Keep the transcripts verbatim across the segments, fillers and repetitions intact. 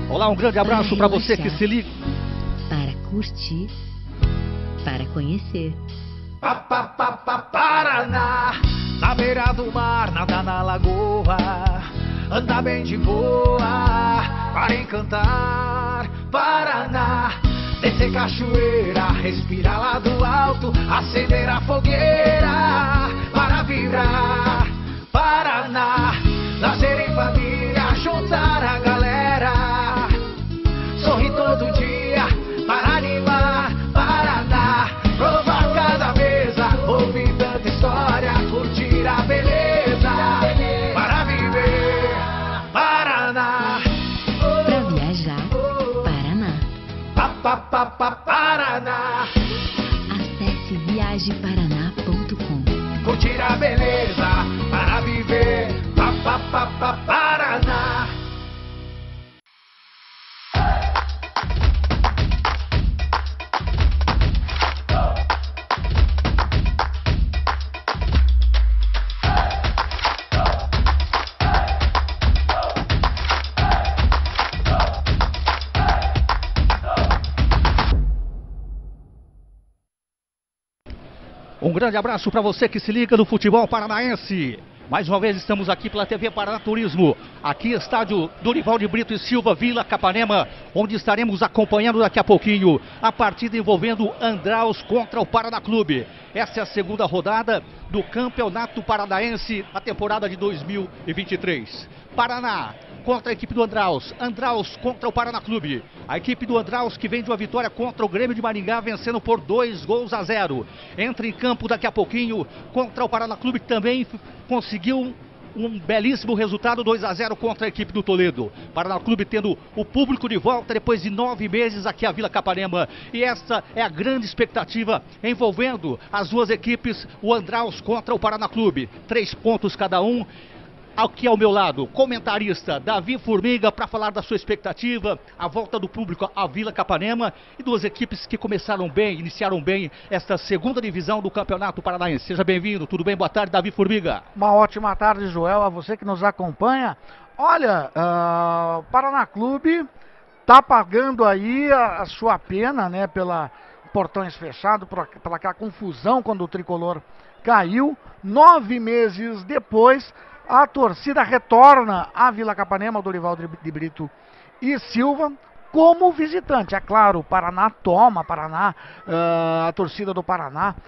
Olá, um grande abraço para você que se liga. Para curtir, para conhecer. Pa, pa, pa, pa, Paraná, na beira do mar, nada na lagoa, anda bem de boa, para encantar. Paraná, descer cachoeira, respirar lá do alto, acender a fogueira, para vibrar. Paraná, nascer em família, juntar a galera, sorrir todo dia, para animar. Paraná, provar cada mesa, ouvir tanta história, curtir a beleza, para viver. Paraná, Pra viajar, Paraná. pa, pa, pa, pa, Paraná, Acesse viaje paraná ponto com. curtir a beleza, para viver. Pa, pa, pa, pa, Paraná. Um grande abraço para você que se liga no futebol paranaense. Mais uma vez estamos aqui pela T V Paraná Turismo. Aqui estádio Dorival de Brito e Silva, Vila Capanema, onde estaremos acompanhando daqui a pouquinho a partida envolvendo Andraus contra o Paraná Clube. Essa é a segunda rodada do Campeonato Paranaense, a temporada de dois mil e vinte e três. Paraná contra a equipe do Andraus, Andraus contra o Paraná Clube. A equipe do Andraus que vem de uma vitória contra o Grêmio de Maringá, vencendo por dois gols a zero. Entra em campo daqui a pouquinho contra o Paraná Clube, que também conseguiu um belíssimo resultado, dois a zero contra a equipe do Toledo. Paraná Clube tendo o público de volta depois de nove meses aqui à Vila Capanema. E essa é a grande expectativa envolvendo as duas equipes, o Andraus contra o Paraná Clube. Três pontos cada um. Aqui ao meu lado, comentarista Davi Formiga, para falar da sua expectativa, a volta do público à Vila Capanema e duas equipes que começaram bem, iniciaram bem esta segunda divisão do Campeonato Paranaense. Seja bem-vindo, tudo bem? Boa tarde, Davi Formiga. Uma ótima tarde, Joel, a você que nos acompanha. Olha, o uh, Paraná Clube tá pagando aí a, a sua pena, né, pela portões fechados, por, pela aquela confusão quando o tricolor caiu. Nove meses depois, a torcida retorna à Vila Capanema, Dorival de Brito e Silva, como visitante. É claro, o Paraná toma, Paraná, uh, a torcida do Paraná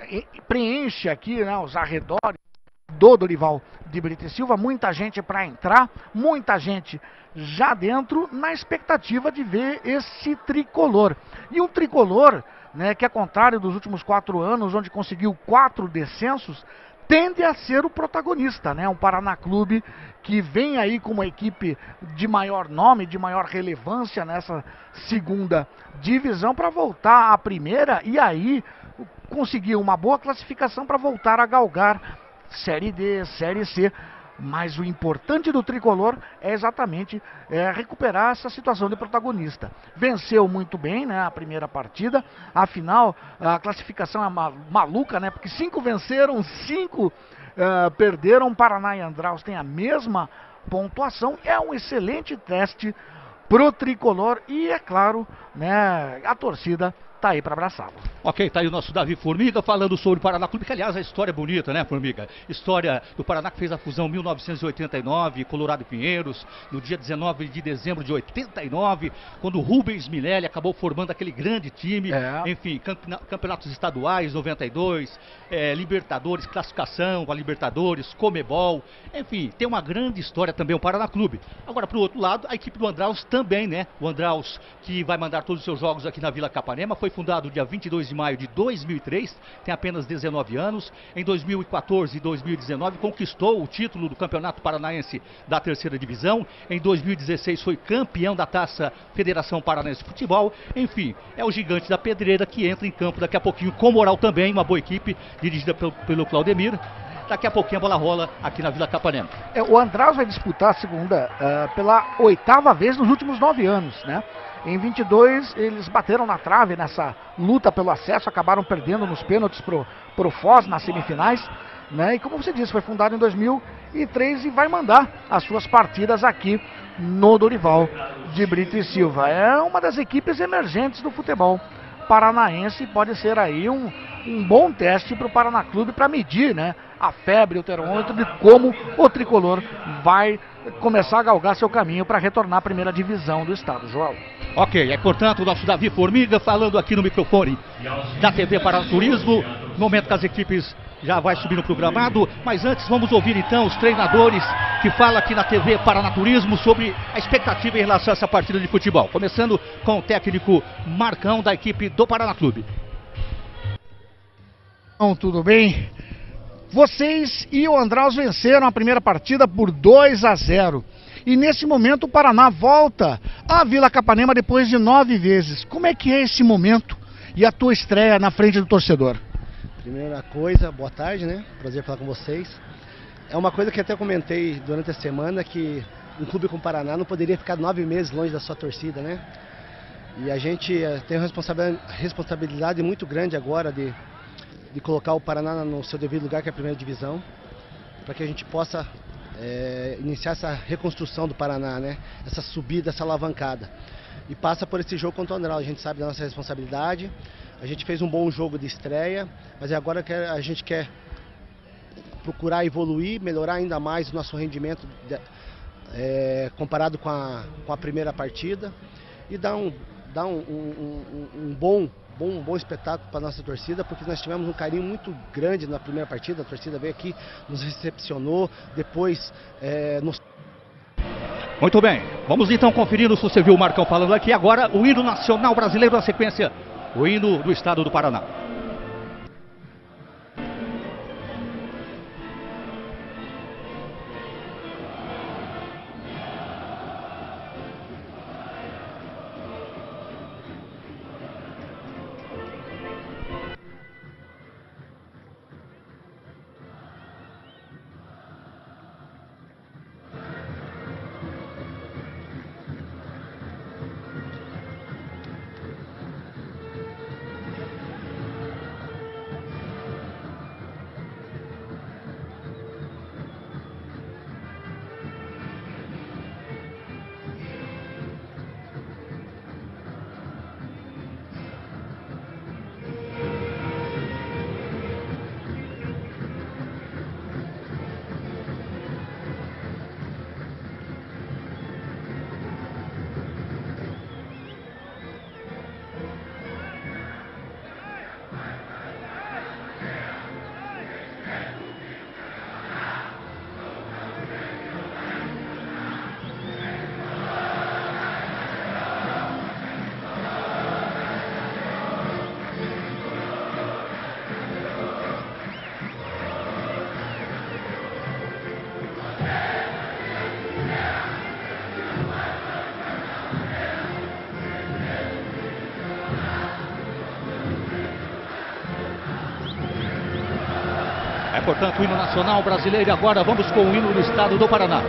preenche aqui, né, os arredores do Dorival de Brito e Silva. Muita gente para entrar, muita gente já dentro, na expectativa de ver esse tricolor. E um tricolor, né, que é contrário dos últimos quatro anos, onde conseguiu quatro descensos, tende a ser o protagonista, né? Um Paraná Clube que vem aí com uma equipe de maior nome, de maior relevância nessa segunda divisão para voltar à primeira e aí conseguir uma boa classificação para voltar a galgar Série D, Série C. Mas o importante do tricolor é exatamente é, recuperar essa situação de protagonista. Venceu muito bem, né, a primeira partida, afinal a classificação é maluca, né, porque cinco venceram, cinco uh, perderam. Paraná e Andraus têm a mesma pontuação, é um excelente teste pro tricolor e, é claro, né, a torcida tá aí para abraçá-lo. Ok, tá aí o nosso Davi Formiga falando sobre o Paraná Clube, que aliás a história é bonita, né, Formiga? História do Paraná que fez a fusão em mil novecentos e oitenta e nove, Colorado e Pinheiros, no dia dezenove de dezembro de oitenta e nove, quando o Rubens Minelli acabou formando aquele grande time, é. Enfim, campeonatos estaduais, noventa e dois, é, Libertadores, classificação a Libertadores, Comebol, enfim, tem uma grande história também o Paraná Clube. Agora, pro outro lado, a equipe do Andraus também, né? O Andraus, que vai mandar todos os seus jogos aqui na Vila Capanema, foi fundado dia vinte e dois de maio de dois mil e três, tem apenas dezenove anos. Em dois mil e quatorze e dois mil e dezenove conquistou o título do Campeonato Paranaense da terceira divisão. Em dois mil e dezesseis foi campeão da Taça Federação Paranaense de Futebol. Enfim, é o gigante da pedreira que entra em campo daqui a pouquinho com moral também, uma boa equipe dirigida pelo, pelo Claudemir. Daqui a pouquinho a bola rola aqui na Vila Capanema. É, o Andraus vai disputar a segunda uh, pela oitava vez nos últimos nove anos, né? Em vinte e dois eles bateram na trave nessa luta pelo acesso, acabaram perdendo nos pênaltis pro, pro Foz nas semifinais, né? E como você disse, foi fundado em dois mil e três e vai mandar as suas partidas aqui no Dorival de Brito e Silva. É uma das equipes emergentes do futebol paranaense, pode ser aí um, um bom teste para o Paraná Clube para medir, né, a febre, o termômetro de como o tricolor vai começar a galgar seu caminho para retornar à primeira divisão do estado, João. Ok, é portanto o nosso Davi Formiga falando aqui no microfone da T V Paraná Turismo, no momento que as equipes já vai subindo para o gramado, mas antes vamos ouvir então os treinadores que falam aqui na T V Paraná Turismo sobre a expectativa em relação a essa partida de futebol. Começando com o técnico Marcão da equipe do Paraná Clube. Bom, tudo bem? Vocês e o Andraus venceram a primeira partida por dois a zero. E nesse momento o Paraná volta à Vila Capanema depois de nove vezes. Como é que é esse momento e a tua estreia na frente do torcedor? Primeira coisa, boa tarde, né? Prazer falar com vocês. É uma coisa que até comentei durante a semana, que um clube como o Paraná não poderia ficar nove meses longe da sua torcida, né? E a gente tem uma responsabilidade muito grande agora de, de colocar o Paraná no seu devido lugar, que é a primeira divisão, para que a gente possa é, iniciar essa reconstrução do Paraná, né? Essa subida, essa alavancada. E passa por esse jogo contra o Andral. A gente sabe da nossa responsabilidade. A gente fez um bom jogo de estreia, mas é agora que a gente quer procurar evoluir, melhorar ainda mais o nosso rendimento de, é, comparado com a, com a primeira partida e dar um, dar um, um, um, um bom, bom, bom espetáculo para a nossa torcida, porque nós tivemos um carinho muito grande na primeira partida. A torcida veio aqui, nos recepcionou, depois é, nos... Muito bem, vamos então conferir se você viu o Marcão falando aqui agora o hino nacional brasileiro na sequência. O hino do estado do Paraná. É, portanto, o hino nacional brasileiro. E agora vamos com o hino do estado do Paraná.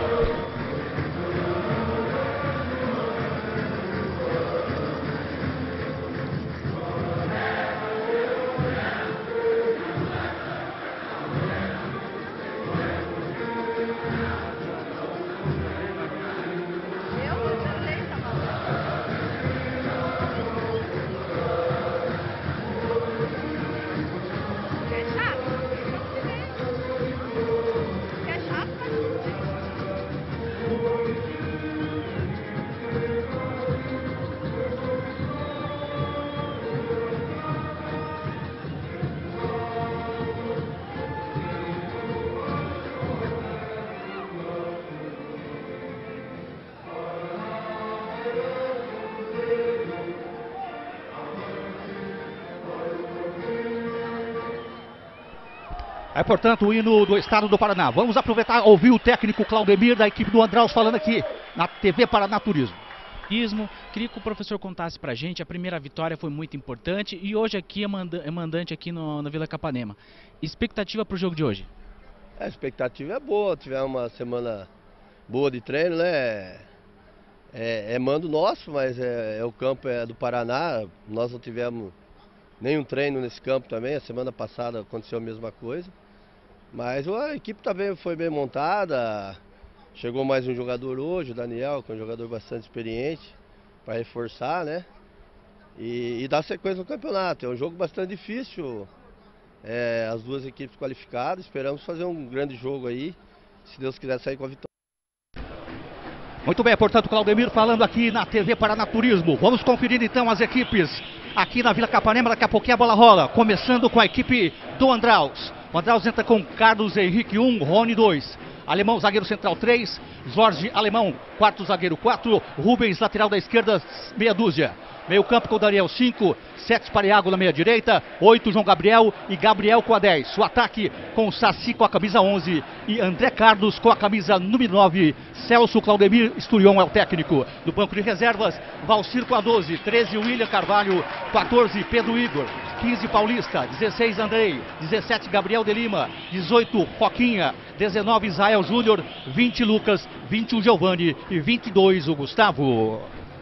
É, portanto, o hino do estado do Paraná. Vamos aproveitar e ouvir o técnico Claudemir da equipe do Andraus falando aqui na T V Paraná Turismo. Queria que o professor contasse pra gente, a primeira vitória foi muito importante e hoje aqui é, manda é mandante aqui no, na Vila Capanema. Expectativa pro jogo de hoje? A expectativa é boa, tivemos uma semana boa de treino, né? É, é mando nosso, mas é, é o campo é do Paraná, nós não tivemos nenhum treino nesse campo também, a semana passada aconteceu a mesma coisa. Mas a equipe também foi bem montada, Chegou mais um jogador hoje, o Daniel, que é um jogador bastante experiente, para reforçar, né? E, e dar sequência no campeonato. É um jogo bastante difícil, é, as duas equipes qualificadas. Esperamos fazer um grande jogo aí, se Deus quiser sair com a vitória. Muito bem, portanto, Claudemir falando aqui na T V Paraná Turismo. Vamos conferir então as equipes aqui na Vila Capanema. Daqui a pouquinho a bola rola, começando com a equipe do Andraus. O Andraus entra com Carlos Henrique um, Rony dois. Alemão, zagueiro central três, Jorge Alemão, quarto zagueiro quatro, Rubens, lateral da esquerda, meia dúzia. Meio campo com o Daniel cinco, sete Pareago na meia direita, oito João Gabriel e Gabriel com a dez. O ataque com o Saci com a camisa onze e André Carlos com a camisa número nove. Celso Claudemir Sturion é o técnico. Do banco de reservas, Valcir com a doze, treze William Carvalho, quatorze Pedro Igor, quinze Paulista, dezesseis Andrei, dezessete Gabriel de Lima, dezoito Foquinha, dezenove Israel Júnior, vinte Lucas, vinte o Giovanni e vinte e dois o Gustavo.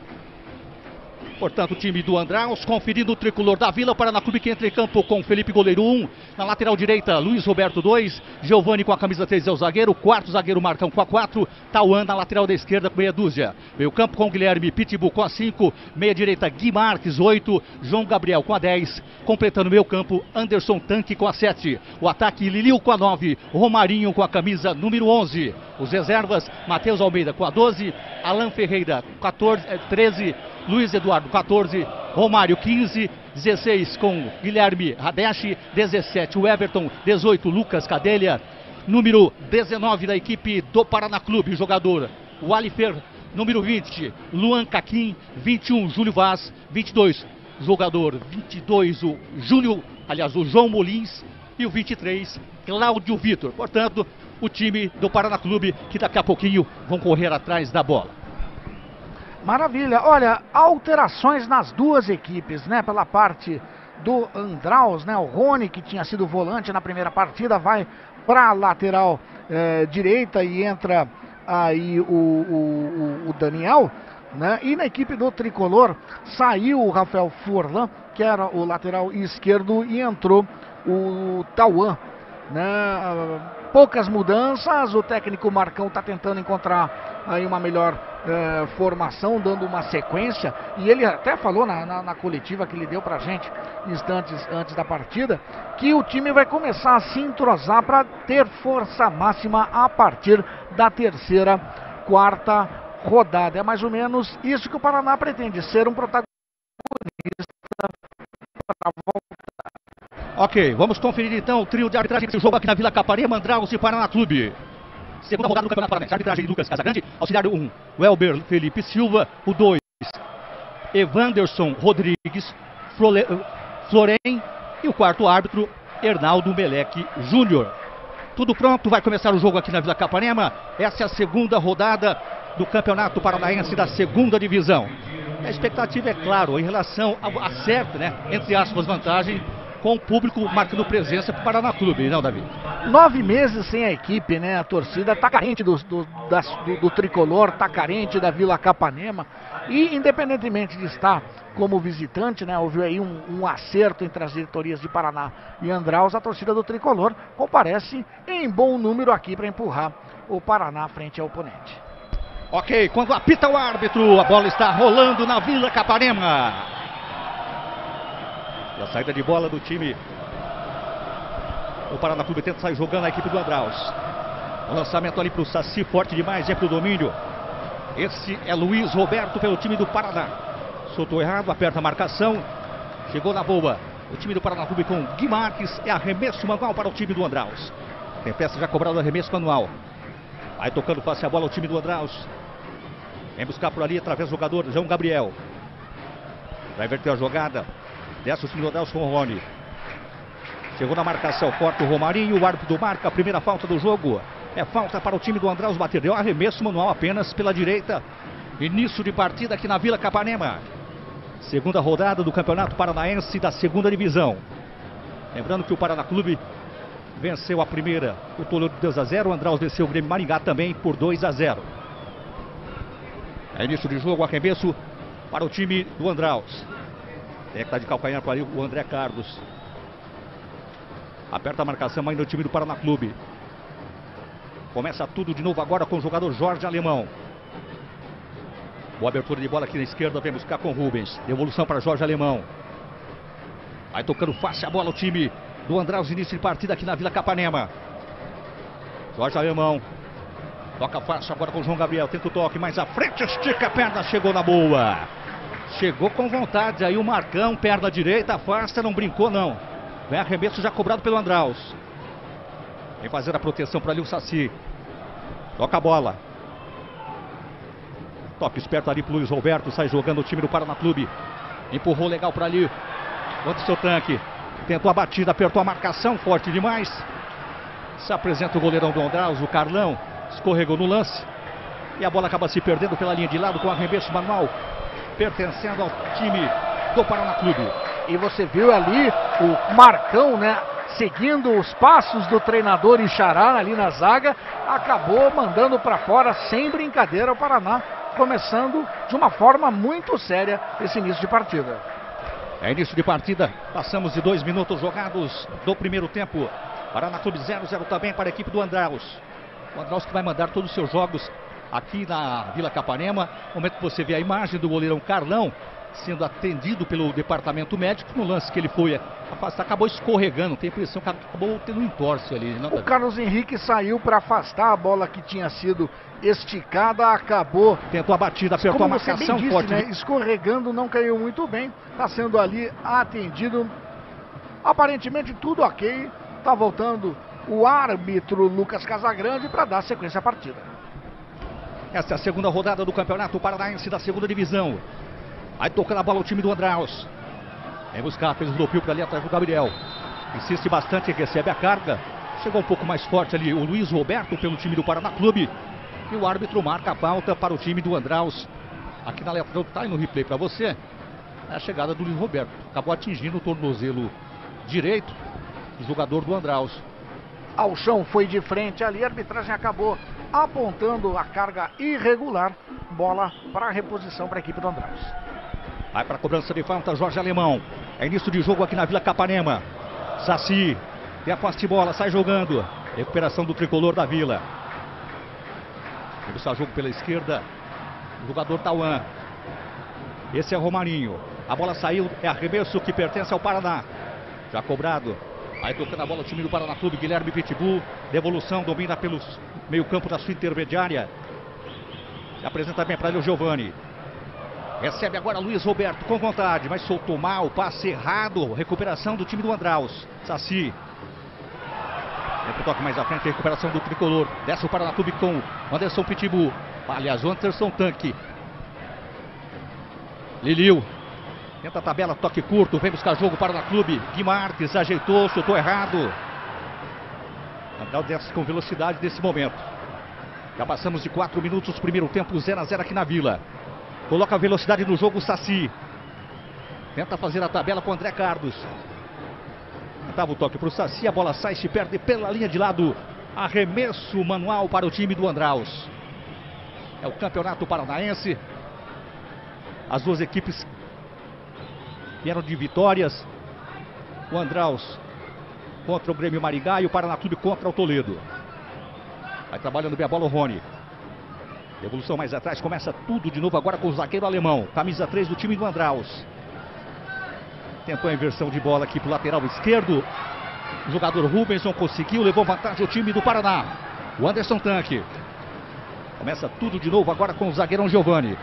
Portanto, o time do Andraus, conferindo o tricolor da Vila. O Paraná Clube que entra em campo com Felipe Goleiro um. Na lateral direita, Luiz Roberto dois. Giovanni com a camisa três é o zagueiro. Quarto zagueiro Marcão com a quatro. Tauan na lateral da esquerda com meia dúzia. Meio campo com Guilherme Pitbull com a cinco. Meia direita, Gui Marques oito. João Gabriel com a dez. Completando meio campo, Anderson Tanque com a sete. O ataque, Liliu com a nove. Romarinho com a camisa número onze. Os reservas, Matheus Almeida com a doze. Alan Ferreira quatorze, treze. Luiz Eduardo quatorze, Romário quinze, dezesseis com Guilherme Radesh, dezessete o Everton, dezoito Lucas Cadelha, número dezenove da equipe do Paraná Clube, jogador o Alifer, número vinte, Luan Caquim, vinte e um Júlio Vaz, vinte e dois jogador vinte e dois o Júlio, aliás o João Molins e o vinte e três Cláudio Vitor. Portanto, o time do Paraná Clube que daqui a pouquinho vão correr atrás da bola. Maravilha, olha, alterações nas duas equipes, né, pela parte do Andraus, né, o Rony, que tinha sido volante na primeira partida, vai para a lateral eh, direita e entra aí o, o, o Daniel, né, e na equipe do Tricolor saiu o Rafael Furlan, que era o lateral esquerdo, e entrou o Tauan, né, poucas mudanças, o técnico Marcão está tentando encontrar aí uma melhor eh, formação, dando uma sequência, e ele até falou na, na, na coletiva que ele deu pra gente instantes antes da partida, que o time vai começar a se entrosar para ter força máxima a partir da terceira, quarta rodada. É mais ou menos isso que o Paraná pretende, ser um protagonista para voltar. Ok, vamos conferir então o trio de arbitragem desse jogo aqui na Vila Capanema, Andraus e Paraná Clube. Segunda rodada do Campeonato Paranaense. Arbitragem Lucas Casagrande, auxiliar um, Welber Felipe Silva, o dois, Evanderson Rodrigues Flore... Florem e o quarto árbitro, Hernaldo Meleque Júnior. Tudo pronto, vai começar o jogo aqui na Vila Capanema. Essa é a segunda rodada do Campeonato Paranaense da segunda divisão. A expectativa é claro, em relação a certo, né, entre aspas, vantagem, com o público marcando presença para o Paraná Clube, não, Davi? Nove meses sem a equipe, né? A torcida tá carente do, do, das, do, do Tricolor, tá carente da Vila Capanema. E independentemente de estar como visitante, né? Houve aí um, um acerto entre as diretorias de Paraná e Andraus. A torcida do Tricolor comparece em bom número aqui para empurrar o Paraná frente ao oponente. Ok, quando apita o árbitro, a bola está rolando na Vila Capanema. E a saída de bola do time. O Paraná Clube tenta sair jogando a equipe do Andraus. O lançamento ali para o Saci, forte demais, é para o domínio. Esse é Luiz Roberto pelo time do Paraná. Soltou errado, aperta a marcação. Chegou na boa. O time do Paraná Clube com Gui Marques. É arremesso manual para o time do Andraus. Tem peça já cobrada, arremesso manual. Vai tocando face a bola o time do Andraus. Vem buscar por ali através do jogador João Gabriel. Vai inverter a jogada. Desce o time do Andraus com o Rony. Chegou na marcação, corta o Romarinho. O árbitro marca a primeira falta do jogo. É falta para o time do Andraus bater. Deu arremesso manual apenas pela direita. Início de partida aqui na Vila Capanema. Segunda rodada do Campeonato Paranaense da segunda divisão. Lembrando que o Paraná Clube venceu a primeira, o Toledo por dois a zero. O Andraus venceu o Grêmio Maringá também por dois a zero. É início de jogo, arremesso para o time do Andraus. É que está de calcanhar para ali o André Carlos. Aperta a marcação ainda o time do Paraná Clube. Começa tudo de novo agora com o jogador Jorge Alemão. Boa abertura de bola aqui na esquerda, vem buscar com Rubens. Devolução para Jorge Alemão. Vai tocando fácil a bola o time do Andraus, início de partida aqui na Vila Capanema. Jorge Alemão. Toca fácil agora com o João Gabriel. Tenta o toque, mais à frente, estica a perna, chegou na boa. Chegou com vontade aí o Marcão, perna direita, afasta, não brincou não. Vem arremesso já cobrado pelo Andraus. Vem fazer a proteção para ali o Saci. Toca a bola. Toque esperto ali pro Luiz Roberto, sai jogando o time do Paraná Clube. Empurrou legal para ali. Contra o seu tanque. Tentou a batida, apertou a marcação, forte demais. Se apresenta o goleirão do Andraus, o Carlão. Escorregou no lance. E a bola acaba se perdendo pela linha de lado com arremesso manual, pertencendo ao time do Paraná Clube. E você viu ali o Marcão, né? Seguindo os passos do treinador Ixará ali na zaga, acabou mandando para fora sem brincadeira o Paraná, começando de uma forma muito séria esse início de partida. É início de partida, passamos de dois minutos jogados do primeiro tempo. Paraná Clube zero a zero também para a equipe do Andraus. O Andraus que vai mandar todos os seus jogos aqui na Vila Capanema. No momento que você vê a imagem do goleirão Carlão sendo atendido pelo departamento médico, no lance que ele foi afastar, acabou escorregando. Tem a impressão que acabou tendo um entorse ali. Não, o Carlos Henrique saiu para afastar a bola que tinha sido esticada, acabou. Tentou a batida, apertou como a marcação disse, forte. Né? Escorregando, não caiu muito bem. Está sendo ali atendido. Aparentemente tudo ok. Está voltando o árbitro Lucas Casagrande para dar sequência à partida. Essa é a segunda rodada do Campeonato Paranaense da segunda divisão. Aí tocando a bola o time do Andraus. Vem buscar, fez o dopio para ali atrás do Gabriel. Insiste bastante, recebe a carga. Chegou um pouco mais forte ali o Luiz Roberto pelo time do Paraná Clube. E o árbitro marca a falta para o time do Andraus. Aqui na lateral, tá aí no replay para você. É a chegada do Luiz Roberto. Acabou atingindo o tornozelo direito do jogador do Andraus. Ao chão, foi de frente ali, a arbitragem acabou apontando a carga irregular. Bola para a reposição para a equipe do Andraus. Vai para a cobrança de falta, Jorge Alemão. É início de jogo aqui na Vila Capanema. Saci, tem a posse de bola, sai jogando. Recuperação do tricolor da Vila. Começar o jogo pela esquerda, o jogador Tauan. Esse é o Romarinho. A bola saiu, é arremesso que pertence ao Paraná. Já cobrado. Aí tocando a bola o time do Paraná Clube, Guilherme Pitbull. Devolução, domina pelos meio campo da sua intermediária. Se apresenta bem para ele o Giovani. Recebe agora Luiz Roberto com vontade, mas soltou mal, passe errado. Recuperação do time do Andraus. Saci. Outro toque mais à frente, recuperação do tricolor. Desce o Paraná Clube com Anderson Pitbull. Aliás, o Anderson Tanque. Liliu. Tenta a tabela, toque curto, vem buscar jogo para o Clube. Gui Marques ajeitou, chutou errado. Andraus desce com velocidade nesse momento. Já passamos de quatro minutos, primeiro tempo, zero a zero aqui na Vila. Coloca a velocidade no jogo o Saci. Tenta fazer a tabela com o André Carlos. Tentava o toque para o Saci, a bola sai, se perde pela linha de lado. Arremesso manual para o time do Andraus. É o Campeonato Paranaense. As duas equipes vieram de vitórias. O Andraus contra o Grêmio Maringá e o Paraná Clube contra o Toledo. Vai trabalhando bem a bola o Rony. Devolução mais atrás, começa tudo de novo agora com o zagueiro alemão. Camisa três do time do Andraus. Tentou a inversão de bola aqui para o lateral esquerdo. O jogador Rubens não conseguiu, levou vantagem o time do Paraná. O Anderson Tanque. Começa tudo de novo agora com o zagueirão Giovani.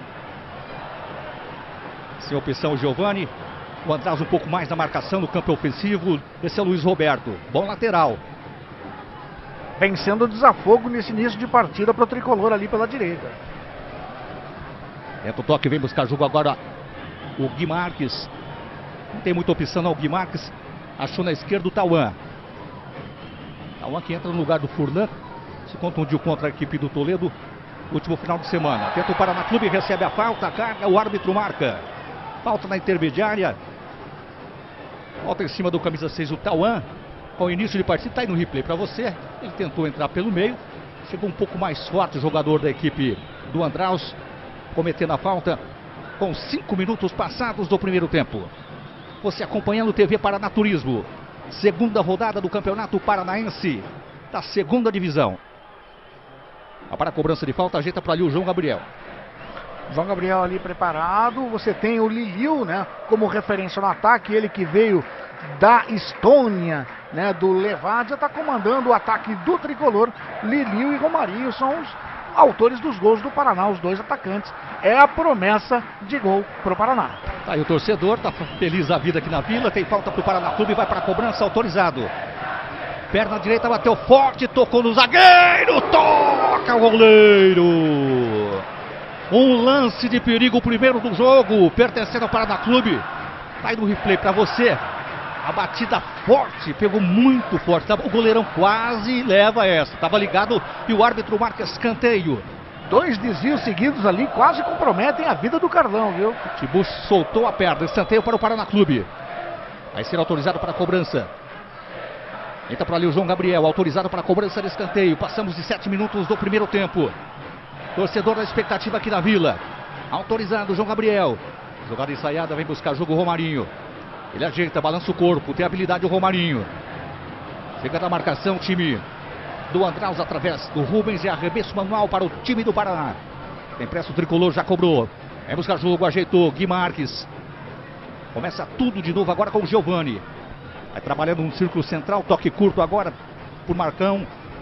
Sem opção o Giovani. O Andraus um pouco mais na marcação no campo ofensivo. Esse é o Luiz Roberto. Bom lateral. Vem sendo desafogo nesse início de partida para o tricolor ali pela direita. Tenta o toque, vem buscar jogo agora o Gui Marques. Não tem muita opção não, o Gui Marques. Achou na esquerda o Tauan. Tauan que entra no lugar do Furlan. Se contundiu contra a equipe do Toledo último final de semana. Tenta o Paraná Clube, recebe a falta, a carga, o árbitro marca. Falta na intermediária. Falta em cima do camisa seis o Tauan. Com o início de partida, está aí no replay para você. Ele tentou entrar pelo meio. Chegou um pouco mais forte o jogador da equipe do Andraus, cometendo a falta com cinco minutos passados do primeiro tempo. Você acompanhando o T V Paraná Turismo. Segunda rodada do Campeonato Paranaense da segunda divisão. Para a cobrança de falta, ajeita para ali o João Gabriel. João Gabriel ali preparado. Você tem o Liliu, né, como referência no ataque. Ele que veio da Estônia, né, do Levadia, está comandando o ataque do tricolor. Liliu e Romarinho são os autores dos gols do Paraná, os dois atacantes. É a promessa de gol pro Paraná. Tá aí o torcedor, tá feliz da vida aqui na Vila. Tem falta pro Paraná Clube, vai para a cobrança, autorizado. Perna direita, bateu forte, tocou no zagueiro, toca o goleiro. Um lance de perigo, o primeiro do jogo, pertencendo ao Paraná Clube. Tá aí no replay para você. A batida forte, pegou muito forte. O goleirão quase leva essa. Tava ligado e o árbitro marca escanteio. Dois desvios seguidos ali quase comprometem a vida do Carlão, viu? Tibu soltou a perna, escanteio para o Paraná Clube. Vai ser autorizado para a cobrança. Entra para ali o João Gabriel, autorizado para a cobrança de escanteio. Passamos de sete minutos do primeiro tempo. Torcedor da expectativa aqui na Vila. Autorizado o João Gabriel. Jogada ensaiada, vem buscar jogo o Romarinho. Ele ajeita, balança o corpo, tem habilidade o Romarinho. Chega da marcação, time do Andraus através do Rubens e arremesso manual para o time do Paraná. Tem pressa o tricolor, já cobrou. Vem buscar jogo, ajeitou, Gui Marques. Começa tudo de novo agora com o Giovani. Vai trabalhando no círculo central, toque curto agora por Marcão.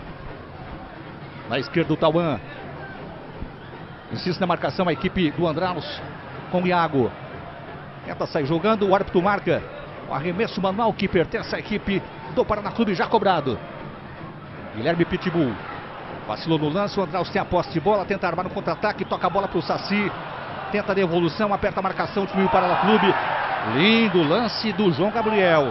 Na esquerda o Tauan. Insiste na marcação a equipe do Andraus com o Iago. Tenta sair jogando, o árbitro marca o arremesso manual que pertence à equipe do Paraná Clube, já cobrado. Guilherme Pitbull vacilou no lance, o Andraus tem a posse de bola, tenta armar no contra-ataque, toca a bola para o Saci. Tenta a devolução, aperta a marcação, o time do Paraná Clube. Lindo lance do João Gabriel.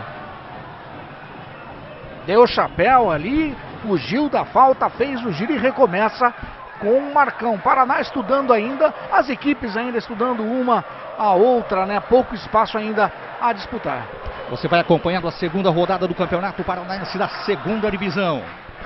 Deu o chapéu ali, fugiu da falta, fez o giro e recomeça com o Marcão. Paraná estudando ainda, as equipes ainda estudando uma a outra, né? Pouco espaço ainda a disputar. Você vai acompanhando a segunda rodada do Campeonato Paranaense da segunda divisão.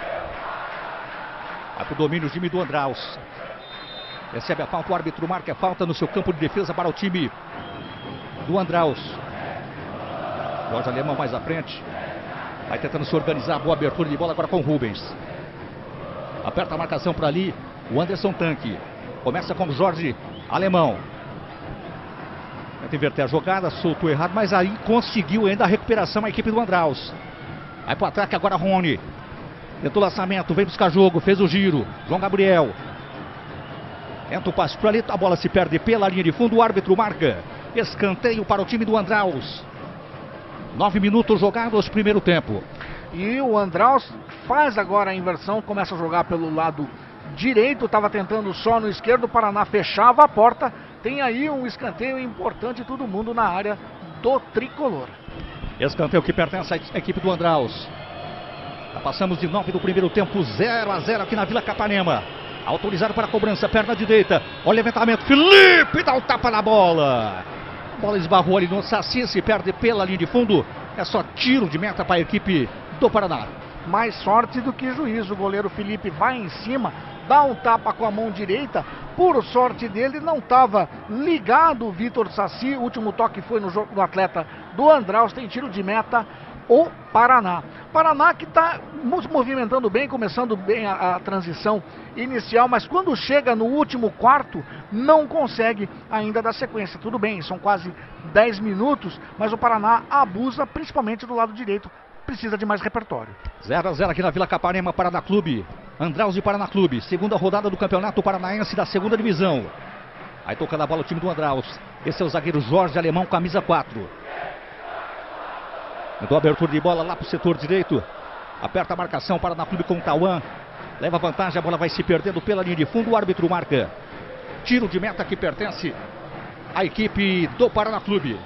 Vai pro domínio o time do Andraus. Recebe a falta, o árbitro marca a falta no seu campo de defesa para o time do Andraus. Jorge Alemão mais à frente. Vai tentando se organizar, boa abertura de bola agora com o Rubens. Aperta a marcação para ali o Anderson Tanque. Começa com o Jorge Alemão. Tenta inverter a jogada, soltou errado, mas aí conseguiu ainda a recuperação a equipe do Andraus. Vai para o ataque agora Rony. Tentou o lançamento, vem buscar jogo, fez o giro. João Gabriel. Tenta o passe para ali, a bola se perde pela linha de fundo, o árbitro marca escanteio para o time do Andraus. Nove minutos jogados, primeiro tempo. E o Andraus faz agora a inversão, começa a jogar pelo lado direito, estava tentando só no esquerdo, o Paraná fechava a porta. Tem aí um escanteio importante, todo mundo na área do tricolor. Escanteio que pertence à equipe do Andraus. Já passamos de nove do primeiro tempo, zero a zero aqui na Vila Capanema. Autorizado para a cobrança, perna direita. Olha o levantamento, Felipe dá um tapa na bola. A bola esbarrou ali no Saci, se perde pela linha de fundo. É só tiro de meta para a equipe do Paraná. Mais sorte do que juízo. O goleiro Felipe vai em cima, dá um tapa com a mão direita. Por sorte dele, não estava ligado o Vitor Saci. O último toque foi no jogo do atleta do Andraus. Tem tiro de meta o Paraná. Paraná que está movimentando bem, começando bem a, a transição inicial, mas quando chega no último quarto, não consegue ainda dar sequência. Tudo bem, são quase dez minutos, mas o Paraná abusa, principalmente do lado direito. Precisa de mais repertório. zero a zero aqui na Vila Capanema, Paraná Clube. Andraus e Paraná Clube. Segunda rodada do Campeonato Paranaense da segunda divisão. Aí tocando a bola o time do Andraus. Esse é o zagueiro Jorge Alemão, camisa quatro. Deu abertura de bola lá para o setor direito. Aperta a marcação, Paraná Clube com o Tauan. Leva vantagem, a bola vai se perdendo pela linha de fundo. O árbitro marca tiro de meta que pertence à equipe do Paraná Clube.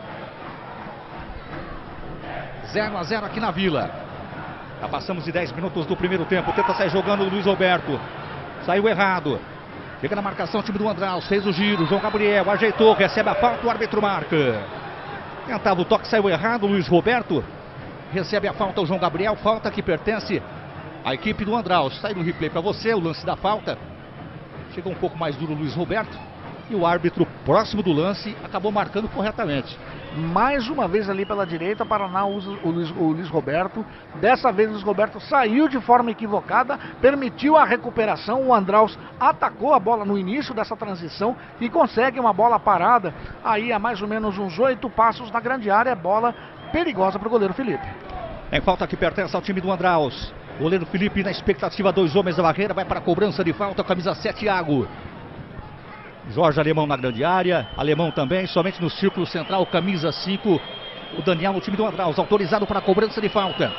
zero a zero aqui na Vila. Já passamos de dez minutos do primeiro tempo. Tenta sair jogando o Luiz Roberto. Saiu errado. Chega na marcação o time do Andraus. Fez o giro. João Gabriel ajeitou. Recebe a falta. O árbitro marca. Tentava o toque. Saiu errado. Luiz Roberto. Recebe a falta o João Gabriel. Falta que pertence à equipe do Andraus. Sai no replay para você. O lance da falta. Chega um pouco mais duro o Luiz Roberto. E o árbitro, próximo do lance, acabou marcando corretamente. Mais uma vez ali pela direita, Paraná usa o Luiz, o Luiz Roberto. Dessa vez o Luiz Roberto saiu de forma equivocada, permitiu a recuperação. O Andraus atacou a bola no início dessa transição e consegue uma bola parada aí a mais ou menos uns oito passos na grande área. Bola perigosa para o goleiro Felipe. Em falta que pertence ao time do Andraus. O goleiro Felipe na expectativa, dois homens da barreira, vai para a cobrança de falta, camisa sete, Iago. Jorge Alemão na grande área, Alemão também, somente no círculo central, camisa cinco, o Daniel no time do Andraus, autorizado para a cobrança de falta.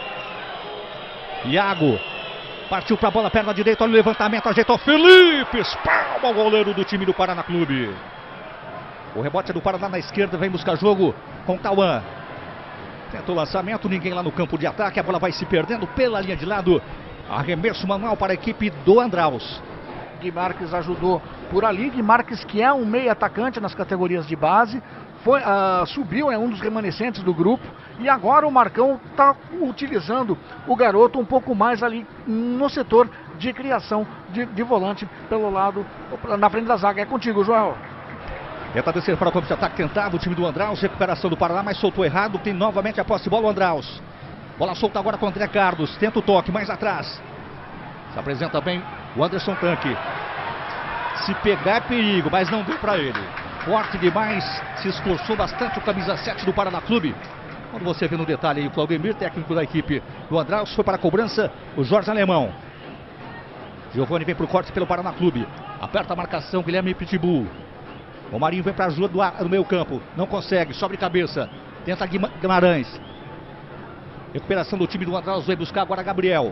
Iago, partiu para a bola, perna direita, olha o levantamento, ajeitou Felipe, espalma o goleiro do time do Paraná Clube. O rebote é do Paraná na esquerda, vem buscar jogo com Tauan. Tenta o lançamento, ninguém lá no campo de ataque, a bola vai se perdendo pela linha de lado. Arremesso manual para a equipe do Andraus. Gui Marques ajudou por ali. Gui Marques, que é um meio atacante nas categorias de base, foi, uh, subiu, é um dos remanescentes do grupo. E agora o Marcão está utilizando o garoto um pouco mais ali no setor de criação de, de volante pelo lado, na frente da zaga. É contigo, Joel. Tenta descer para o campo de ataque, tentado o time do Andraus, recuperação do Paraná, mas soltou errado. Tem novamente a posse de bola o Andraus. Bola solta agora com o André Carlos, tenta o toque mais atrás. Se apresenta bem o Anderson Tanque. Se pegar é perigo, mas não deu para ele. Forte demais, se esforçou bastante o camisa sete do Paraná Clube. Quando você vê no detalhe aí o Claudemir, técnico da equipe do Andraus, foi para a cobrança o Jorge Alemão. Giovani vem para o corte pelo Paraná Clube. Aperta a marcação, Guilherme Pitbull. O Marinho vem para a ajuda do, do meio campo. Não consegue, sobre cabeça. Tenta Guimarães. Recuperação do time do Andraus, vem buscar agora Gabriel.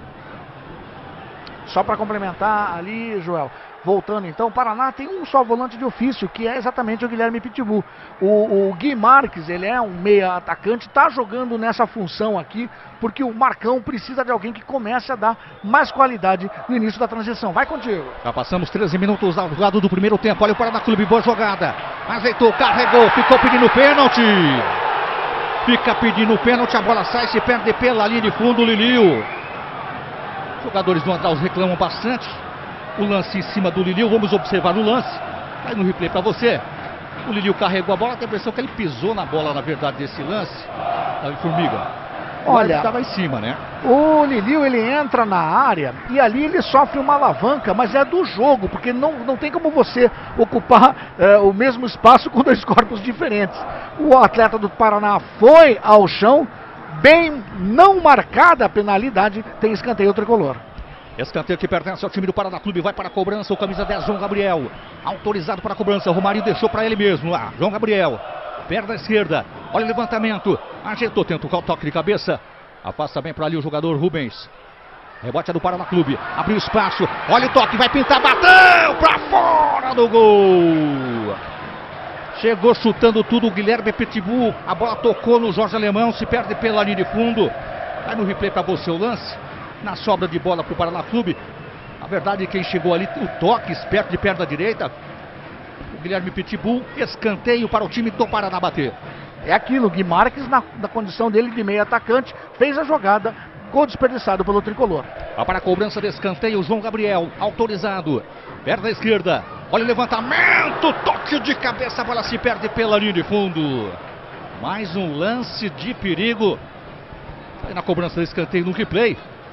Só para complementar ali, Joel, voltando então, o Paraná tem um só volante de ofício, que é exatamente o Guilherme Pitbull. O, o Gui Marques, ele é um meia atacante, está jogando nessa função aqui, porque o Marcão precisa de alguém que comece a dar mais qualidade no início da transição. Vai contigo. Já passamos treze minutos ao lado do primeiro tempo. Olha o Paraná Clube, boa jogada. Ajeitou, carregou, ficou pedindo pênalti. Fica pedindo pênalti, a bola sai, se perde pela linha de fundo, o Liliu. Jogadores do Andraus reclamam bastante. O lance em cima do Liliu, vamos observar o lance. Aí no replay para você. O Liliu carregou a bola, tem a impressão que ele pisou na bola, na verdade, desse lance. Aí, Formiga. Olha, estava em cima, né? O Liliu, ele entra na área e ali ele sofre uma alavanca, mas é do jogo, porque não, não tem como você ocupar é, o mesmo espaço com dois corpos diferentes. O atleta do Paraná foi ao chão, bem não marcada a penalidade, tem escanteio tricolor. Escanteio que pertence ao time do Paraná Clube, vai para a cobrança, o camisa dez, João Gabriel. Autorizado para a cobrança, o Romário deixou para ele mesmo lá, João Gabriel. Perna esquerda, olha o levantamento, ajeitou, tenta o toque de cabeça, afasta bem para ali o jogador Rubens. Rebote é do Paraná Clube, abriu espaço, olha o toque, vai pintar, bateu para fora do gol. Chegou chutando tudo o Guilherme Pitbull, a bola tocou no Jorge Alemão, se perde pela linha de fundo. Vai no replay para você o lance, na sobra de bola para o Paraná Clube. A verdade é que quem chegou ali, o toque, esperto de perna direita, o Guilherme Pitbull, escanteio para o time do Paraná bater. É aquilo, Gui Marques, na, na condição dele de meio atacante, fez a jogada, gol desperdiçado pelo tricolor. Vai para a cobrança de escanteio, João Gabriel, autorizado, perna esquerda, olha o levantamento, toque de cabeça, a bola se perde pela linha de fundo. Mais um lance de perigo. Aí na cobrança de escanteio no replay.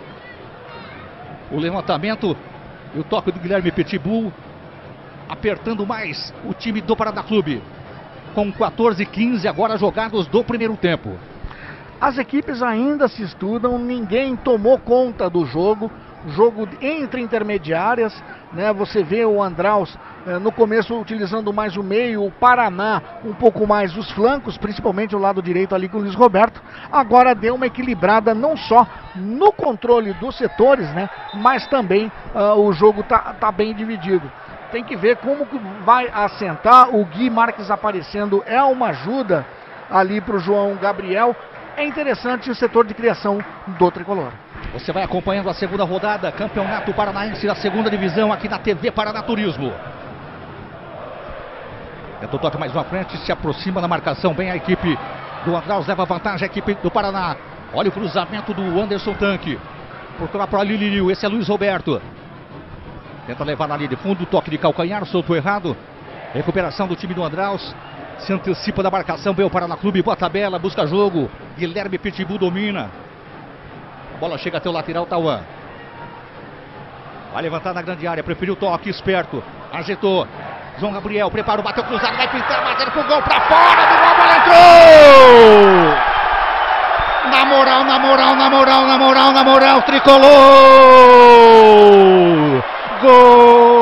O levantamento e o toque do Guilherme Pitbull, apertando mais o time do Paraná Clube. Com quatorze e quinze agora jogados do primeiro tempo. As equipes ainda se estudam, ninguém tomou conta do jogo. Jogo entre intermediárias, né? Você vê o Andraus eh, no começo utilizando mais o meio, o Paraná um pouco mais os flancos, principalmente o lado direito ali com o Luiz Roberto. Agora deu uma equilibrada não só no controle dos setores, né? Mas também uh, o jogo tá, tá bem dividido. Tem que ver como que vai assentar. O Gui Marques aparecendo é uma ajuda ali para o João Gabriel. É interessante o setor de criação do tricolor. Você vai acompanhando a segunda rodada, Campeonato Paranaense da segunda divisão aqui na T V Paraná Turismo. Tentou toque mais uma frente, se aproxima da marcação bem a equipe do Andraus, leva vantagem a equipe do Paraná. Olha o cruzamento do Anderson Tanque. Procura para Liliu, esse é Luiz Roberto. Tenta levar na linha de fundo, toque de calcanhar, soltou errado. Recuperação do time do Andraus. Se antecipa da marcação, veio o Paraná Clube, boa tabela, busca jogo. Guilherme Pitbull domina. A bola chega até o lateral, Tauan. Vai levantar na grande área, preferiu o toque, esperto. Ajeitou. João Gabriel, prepara, bateu cruzado, vai pintar, batendo pro gol, pra fora do gol, a bola entrou! Na moral, na moral, na moral, na moral, na moral, tricolor! Gol!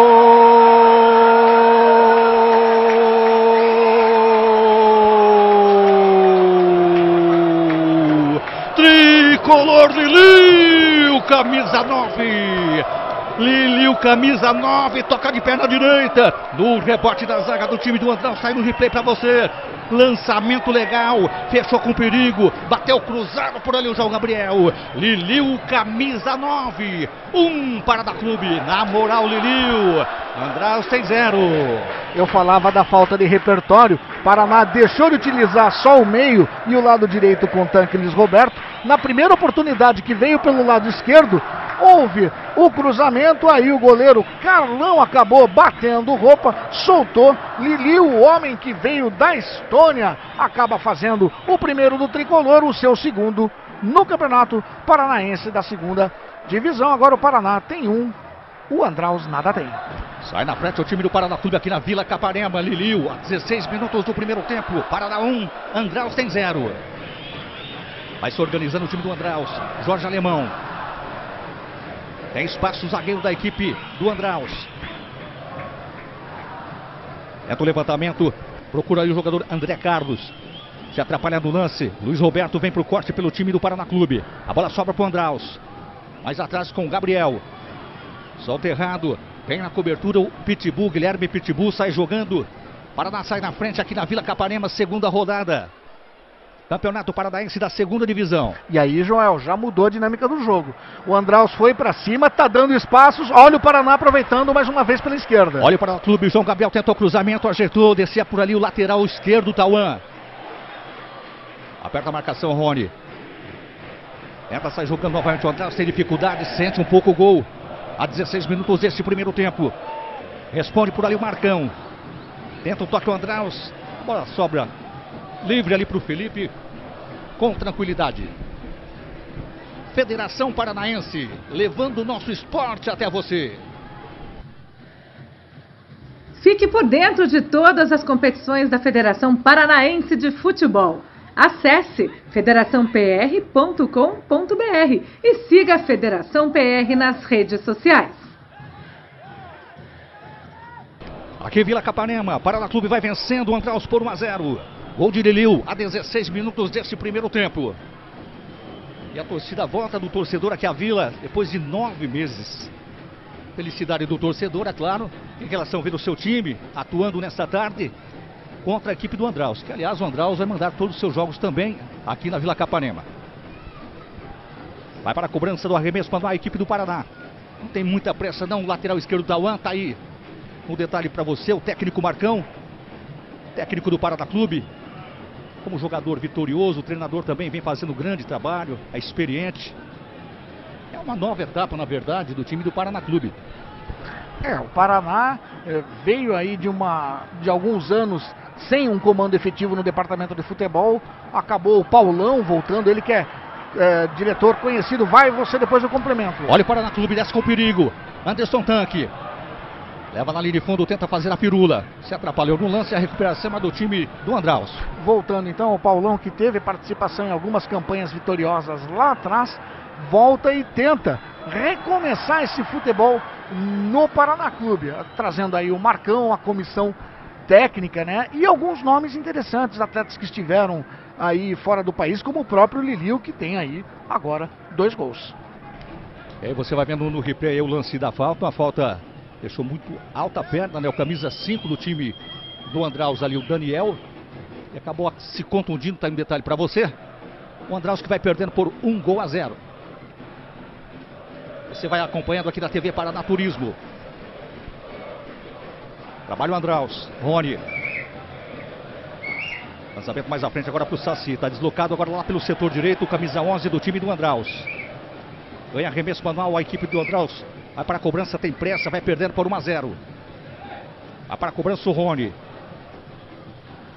Tricolor Liliu, camisa nove! Liliu, camisa nove, toca de perna direita, no rebote da zaga do time do Andraus, sai no replay pra você, lançamento legal, fechou com perigo, bateu cruzado por ali o João Gabriel, Liliu, camisa nove, um para da clube, na moral Liliu, Andraus tem zero. Eu falava da falta de repertório, Paraná deixou de utilizar só o meio e o lado direito com o tanque Luiz Roberto, na primeira oportunidade que veio pelo lado esquerdo, houve o cruzamento, aí o goleiro Carlão acabou batendo roupa, soltou, Liliu, o homem que veio da Estônia, acaba fazendo o primeiro do tricolor, o seu segundo no Campeonato Paranaense da segunda divisão. Agora o Paraná tem um, o Andraus nada tem. Sai na frente o time do Paraná Clube aqui na Vila Capanema, Liliu, a dezesseis minutos do primeiro tempo, Paraná um, Andraus tem zero. Vai se organizando o time do Andraus, Jorge Alemão. Tem espaço o zagueiro da equipe do Andraus. É do levantamento. Procura aí o jogador André Carlos. Se atrapalha no lance. Luiz Roberto vem para o corte pelo time do Paraná Clube. A bola sobra para o Andraus. Mais atrás com o Gabriel. Solta errado. Vem na cobertura o Pitbull. Guilherme Pitbull sai jogando. Paraná sai na frente aqui na Vila Capanema. Segunda rodada. Campeonato Paranaense da segunda divisão. E aí, Joel, já mudou a dinâmica do jogo. O Andraus foi pra cima, tá dando espaços. Olha o Paraná aproveitando mais uma vez pela esquerda. Olha para o clube, João Gabriel tentou cruzamento, ajeitou, descia por ali o lateral esquerdo, Tauan. Aperta a marcação, Rony. Tenta sair jogando novamente o Andraus, tem dificuldade, sente um pouco o gol. Há dezesseis minutos desse primeiro tempo. Responde por ali o Marcão. Tenta o toque o Andraus. A bola sobra livre ali para o Felipe, com tranquilidade. Federação Paranaense, levando o nosso esporte até você. Fique por dentro de todas as competições da Federação Paranaense de Futebol. Acesse federação p r ponto com ponto b r e siga a Federação P R nas redes sociais. Aqui Vila Capanema, Paraná Clube vai vencendo o Andraus por um a zero. Gol de Liliu, a dezesseis minutos desse primeiro tempo. E a torcida volta do torcedor aqui à Vila, depois de nove meses. Felicidade do torcedor, é claro, em relação a ver o seu time atuando nesta tarde contra a equipe do Andraus. Que, aliás, o Andraus vai mandar todos os seus jogos também aqui na Vila Capanema. Vai para a cobrança do arremesso para a equipe do Paraná. Não tem muita pressa não, o lateral esquerdo Tauan tá aí. Um detalhe para você, o técnico Marcão, técnico do Paraná Clube. Como jogador vitorioso, o treinador também vem fazendo grande trabalho, é experiente. É uma nova etapa, na verdade, do time do Paraná Clube. É, o Paraná é, veio aí de, uma, de alguns anos sem um comando efetivo no departamento de futebol. Acabou o Paulão voltando, ele que é, é diretor conhecido. Vai você depois do complemento. Olha o Paraná Clube, desce com perigo. Anderson Tanque. Leva na linha de fundo, tenta fazer a pirula. Se atrapalhou no lance, a recuperação é do time do Andraus. Voltando então, o Paulão, que teve participação em algumas campanhas vitoriosas lá atrás, volta e tenta recomeçar esse futebol no Paraná Clube. Trazendo aí o Marcão, a comissão técnica, né? E alguns nomes interessantes, atletas que estiveram aí fora do país, como o próprio Liliu, que tem aí agora dois gols. E aí você vai vendo no replay o lance da falta, uma falta... Deixou muito alta a perna, né? O camisa cinco do time do Andraus ali, o Daniel. E acabou se contundindo, tá aí um detalhe para você. O Andraus que vai perdendo por um gol a zero. Você vai acompanhando aqui na T V Paraná Turismo. Trabalha o Andraus, Rony. Lançamento mais à frente agora para o Saci. Tá deslocado agora lá pelo setor direito, o camisa onze do time do Andraus. Ganha arremesso manual a equipe do Andraus. Vai para a cobrança, tem pressa, vai perdendo por um a zero. Vai para a cobrança o Rony.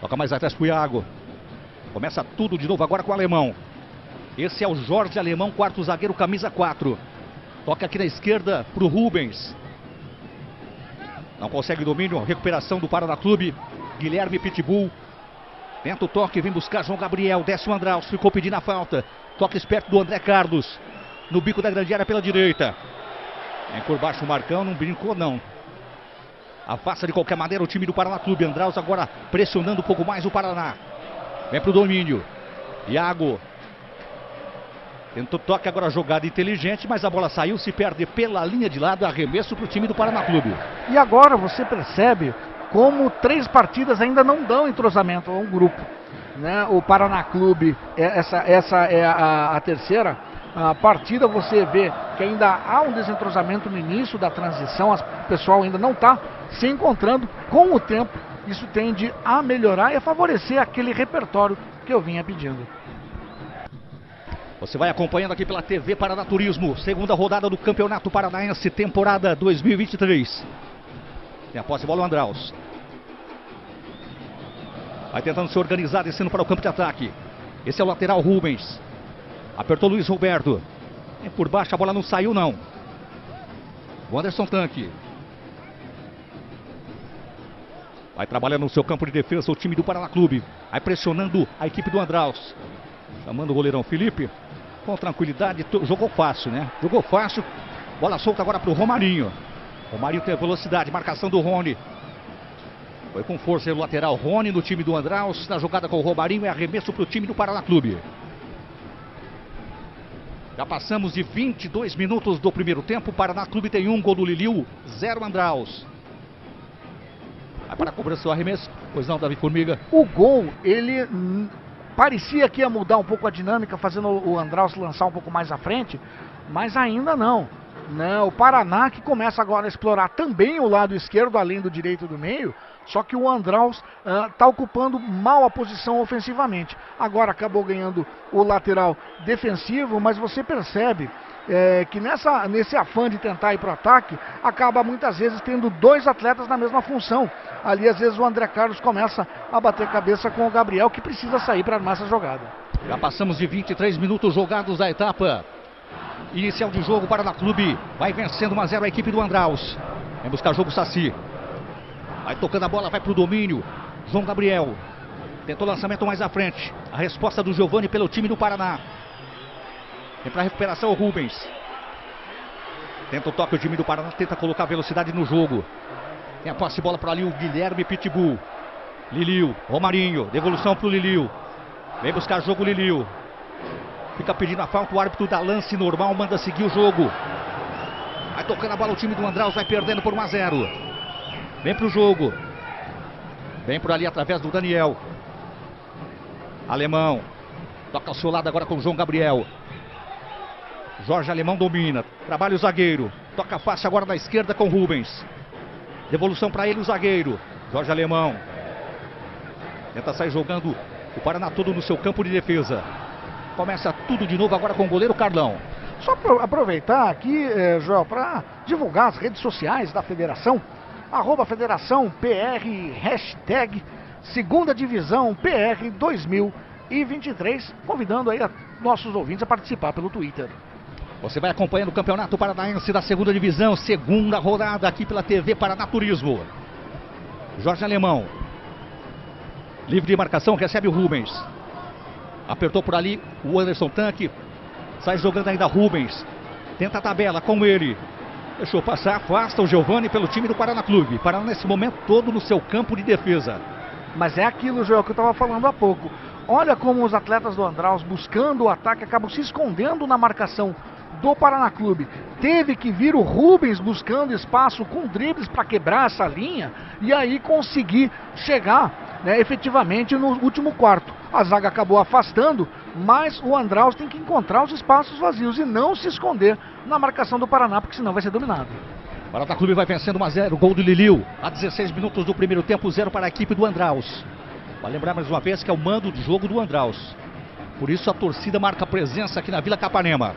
Toca mais atrás pro Iago. Começa tudo de novo agora com o Alemão. Esse é o Jorge Alemão, quarto zagueiro, camisa quatro. Toca aqui na esquerda pro Rubens. Não consegue domínio, recuperação do Paraná Clube. Guilherme Pitbull. Tenta o toque, vem buscar João Gabriel. Desce o Andraus, ficou pedindo a falta. Toca esperto do André Carlos. No bico da grande área pela direita. Vem por baixo o Marcão, não brincou não. Afasta de qualquer maneira o time do Paraná Clube. Andraus agora pressionando um pouco mais o Paraná. Vem pro domínio. Iago. Tentou toque agora, jogada inteligente, mas a bola saiu, se perde pela linha de lado, arremesso para o time do Paraná Clube. E agora você percebe como três partidas ainda não dão entrosamento a um grupo, né? O Paraná Clube, essa, essa é a, a terceira a partida, você vê que ainda há um desentrosamento no início da transição, o pessoal ainda não está se encontrando. Com o tempo, isso tende a melhorar e a favorecer aquele repertório que eu vinha pedindo. Você vai acompanhando aqui pela T V Paraná Turismo, segunda rodada do Campeonato Paranaense, temporada dois mil e vinte e três. Tem a posse de bola o Andraus. Vai tentando se organizar, descendo para o campo de ataque. Esse é o lateral Rubens. Apertou Luiz Roberto. E por baixo a bola não saiu não. O Anderson Tanque. Vai trabalhando no seu campo de defesa o time do Paraná Clube. Vai pressionando a equipe do Andraus. Chamando o goleirão Felipe. Com tranquilidade, jogou fácil, né? Jogou fácil. Bola solta agora para o Romarinho. Romarinho tem velocidade, marcação do Rony. Foi com força o lateral Rony no time do Andraus. Na jogada com o Romarinho é arremesso para o time do Paraná Clube. Já passamos de vinte e dois minutos do primeiro tempo. O Paraná Clube tem um gol do Liliu, zero Andraus. Vai para a cobrança do arremesso. Pois não, Davi Formiga? O gol, ele parecia que ia mudar um pouco a dinâmica, fazendo o Andraus lançar um pouco mais à frente, mas ainda não. Né? O Paraná que começa agora a explorar também o lado esquerdo, além do direito do meio, só que o Andraus está uh, ocupando mal a posição ofensivamente. Agora acabou ganhando o lateral defensivo, mas você percebe é, que nessa, nesse afã de tentar ir para o ataque, acaba muitas vezes tendo dois atletas na mesma função. Ali às vezes o André Carlos começa a bater cabeça com o Gabriel, que precisa sair para armar essa jogada. Já passamos de vinte e três minutos jogados da etapa inicial de jogo. Paraná Clube vai vencendo um a zero a equipe do Andraus. Vem buscar jogo Saci. Vai tocando a bola, vai pro domínio. João Gabriel. Tentou lançamento mais à frente. A resposta do Giovani pelo time do Paraná. Vem pra recuperação o Rubens. Tenta o toque o time do Paraná. Tenta colocar velocidade no jogo. Tem a posse de bola para ali o Guilherme Pitbull. Liliu. Romarinho. Devolução pro Liliu. Vem buscar jogo Liliu. Fica pedindo a falta, o árbitro dá lance normal, manda seguir o jogo. Vai tocando a bola o time do Andraus, vai perdendo por um a zero. Vem pro jogo. Vem por ali através do Daniel. Alemão. Toca ao seu lado agora com o João Gabriel. Jorge Alemão domina. Trabalha o zagueiro. Toca fácil agora na esquerda com Rubens. Devolução para ele o zagueiro. Jorge Alemão. Tenta sair jogando o Paraná todo no seu campo de defesa. Começa tudo de novo agora com o goleiro Carlão. Só para aproveitar aqui, eh, Joel, para divulgar as redes sociais da federação. Arroba Federação P R, hashtag Segunda Divisão P R dois mil e vinte e três. Convidando aí a nossos ouvintes a participar pelo Twitter. Você vai acompanhando o Campeonato Paranaense da Segunda Divisão, segunda rodada aqui pela T V Paraná Turismo. Jorge Alemão. Livre de marcação, recebe o Rubens. Apertou por ali o Anderson Tanque. Sai jogando ainda Rubens. Tenta a tabela com ele. Deixou passar, afasta o Giovani pelo time do Paraná Clube. Paraná nesse momento todo no seu campo de defesa. Mas é aquilo, Joel, que eu estava falando há pouco. Olha como os atletas do Andraus, buscando o ataque, acabam se escondendo na marcação do Paraná Clube. Teve que vir o Rubens buscando espaço com dribles para quebrar essa linha e aí conseguir chegar, né, efetivamente no último quarto. A zaga acabou afastando, mas o Andraus tem que encontrar os espaços vazios e não se esconder na marcação do Paraná, porque senão vai ser dominado. O Paraná Clube vai vencendo um a zero, gol do Liliu. A dezesseis minutos do primeiro tempo, zero para a equipe do Andraus. Vai lembrar mais uma vez que é o mando de jogo do Andraus. Por isso a torcida marca presença aqui na Vila Capanema.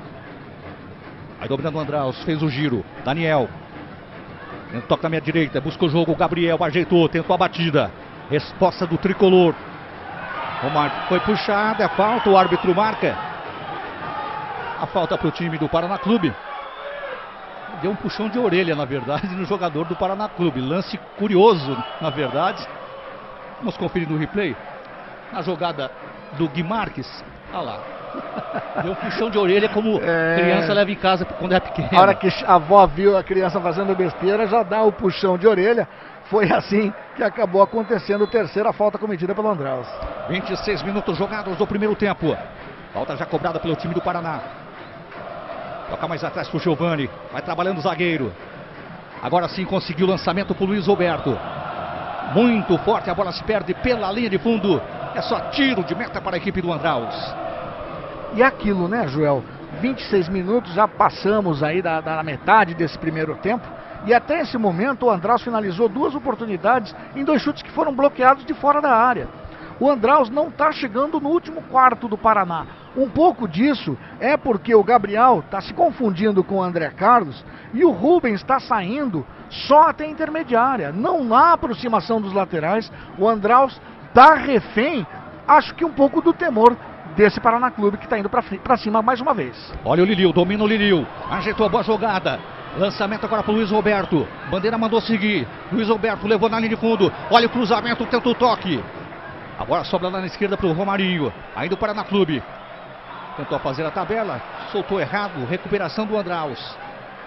Aí dominando o Andraus, fez o giro. Daniel. Toca na minha direita, busca o jogo. O Gabriel ajeitou, tentou a batida. Resposta do tricolor. Romário foi puxada, é falta, o árbitro marca. A falta para o time do Paraná Clube. Deu um puxão de orelha, na verdade, no jogador do Paraná Clube. Lance curioso, na verdade. Vamos conferir no replay. Na jogada do Gui Marques. Olha lá. Deu um puxão de orelha como é... criança leva em casa quando é pequena. A hora que a avó viu a criança fazendo besteira, já dá o puxão de orelha. Foi assim que acabou acontecendo a terceira falta cometida pelo Andraus. vinte e seis minutos jogados do primeiro tempo. Falta já cobrada pelo time do Paraná. Toca mais atrás pro Giovani. Vai trabalhando o zagueiro. Agora sim conseguiu o lançamento pro Luiz Roberto. Muito forte, a bola se perde pela linha de fundo. É só tiro de meta para a equipe do Andraus. E aquilo, né, Joel? vinte e seis minutos, já passamos aí da, da metade desse primeiro tempo. E até esse momento o Andraus finalizou duas oportunidades em dois chutes que foram bloqueados de fora da área. O Andraus não está chegando no último quarto do Paraná. Um pouco disso é porque o Gabriel está se confundindo com o André Carlos e o Rubens está saindo só até a intermediária. Não há aproximação dos laterais. O Andraus está refém, acho que um pouco do temor desse Paraná Clube que está indo para cima mais uma vez. Olha o Liliu, domina o Liliu, ajeitou a boa jogada. Lançamento agora para o Luiz Roberto. Bandeira mandou seguir. Luiz Roberto levou na linha de fundo. Olha o cruzamento, tenta o toque. Agora sobra lá na esquerda para o Romarinho. Ainda o Paraná Clube. Tentou fazer a tabela. Soltou errado. Recuperação do Andraus.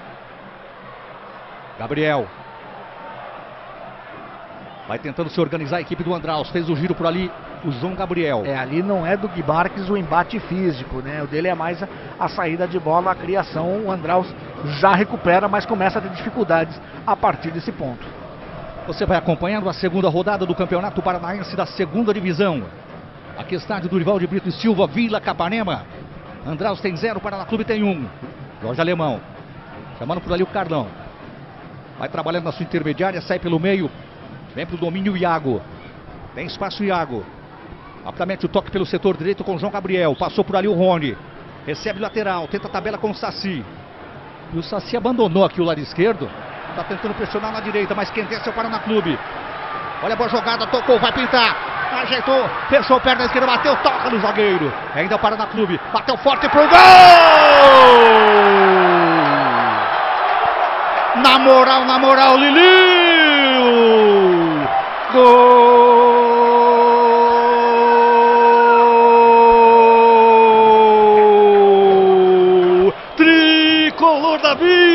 Gabriel. Vai tentando se organizar a equipe do Andraus. Fez o giro por ali o João Gabriel. É, ali não é do Gui Marques o embate físico, né? O dele é mais a, a saída de bola, a criação. O Andraus já recupera, mas começa a ter dificuldades a partir desse ponto. Você vai acompanhando a segunda rodada do Campeonato Paranaense da segunda divisão. Aqui estádio Dorival de Brito e Silva, Vila Capanema. Andraus tem zero, Paraná Clube tem um. Jorge Alemão. Chamando por ali o Carlão. Vai trabalhando na sua intermediária, sai pelo meio. Vem para o domínio o Iago. Tem espaço o Iago. Rapidamente o toque pelo setor direito com o João Gabriel. Passou por ali o Rony. Recebe o lateral, tenta a tabela com o Saci. E o Saci abandonou aqui o lado esquerdo. Está tentando pressionar na direita, mas quem desce é o Paraná Clube. Olha a boa jogada, tocou, vai pintar. Ajeitou, fechou o pé da esquerda, bateu, toca no zagueiro. Ainda o Paraná Clube, bateu forte pro gol! Na moral, na moral, Liliu! Gol! Tricolor da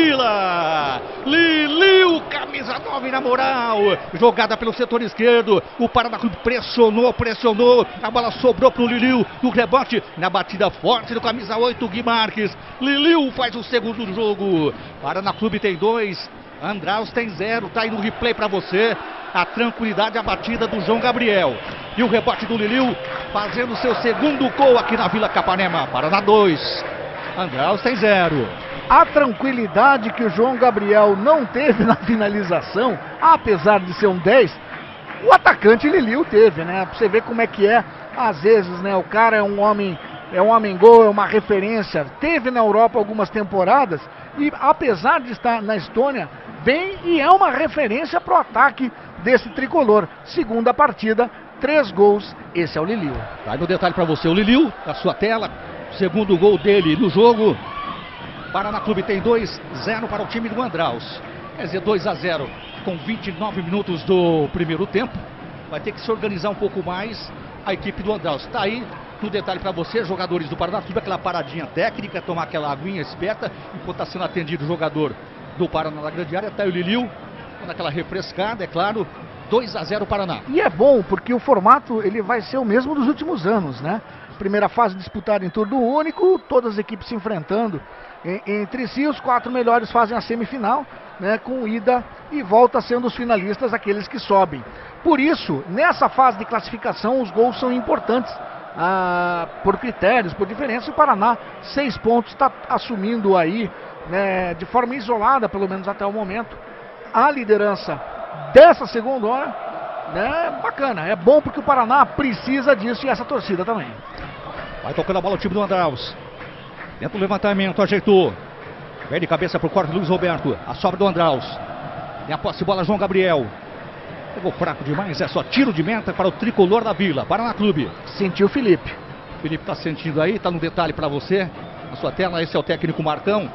Vila! Liliu, camisa nove na moral, jogada pelo setor esquerdo, o Paraná Clube pressionou, pressionou, a bola sobrou pro Liliu, no rebote, na batida forte do camisa oito, Gui Marques. Liliu faz o segundo jogo, Paraná Clube tem dois, Andraus tem zero, tá aí no replay pra você, a tranquilidade, a batida do João Gabriel. E o rebote do Liliu, fazendo seu segundo gol aqui na Vila Capanema, Paraná dois, Andraus tem zero. A tranquilidade que o João Gabriel não teve na finalização, apesar de ser um dez, o atacante Liliu teve, né? Pra você ver como é que é, às vezes, né? O cara é um homem, é um homem gol, é uma referência. Teve na Europa algumas temporadas e, apesar de estar na Estônia, vem e é uma referência pro ataque desse tricolor. Segunda partida, três gols, esse é o Liliu. Vai no detalhe pra você, o Liliu, na sua tela, segundo gol dele no jogo. Paraná Clube tem dois a zero para o time do Andraus. Quer dizer, dois a zero com vinte e nove minutos do primeiro tempo. Vai ter que se organizar um pouco mais a equipe do Andraus. Está aí no detalhe para você, jogadores do Paraná Clube, aquela paradinha técnica, tomar aquela aguinha esperta, enquanto está sendo atendido o jogador do Paraná na grande área. Está aí o Liliu, dando aquela refrescada, é claro. dois a zero Paraná. E é bom, porque o formato ele vai ser o mesmo dos últimos anos, né? Primeira fase disputada em turno único, todas as equipes se enfrentando entre si, os quatro melhores fazem a semifinal, né, com ida e volta sendo os finalistas aqueles que sobem. Por isso, nessa fase de classificação, os gols são importantes, ah, por critérios, por diferença. O Paraná, seis pontos, está assumindo aí, né, de forma isolada, pelo menos até o momento, a liderança dessa segunda hora, né, bacana. É bom porque o Paraná precisa disso e essa torcida também. Vai tocando a bola o time do Andraus. Tenta o levantamento, ajeitou. Vem de cabeça pro corte Luiz Roberto. A sobra do Andraus. Tem a posse de bola João Gabriel. Pegou fraco demais, é só tiro de meta para o tricolor da Vila, Paraná Clube. Sentiu o Felipe. Felipe está sentindo aí, está no detalhe para você, na sua tela, esse é o técnico Marcão.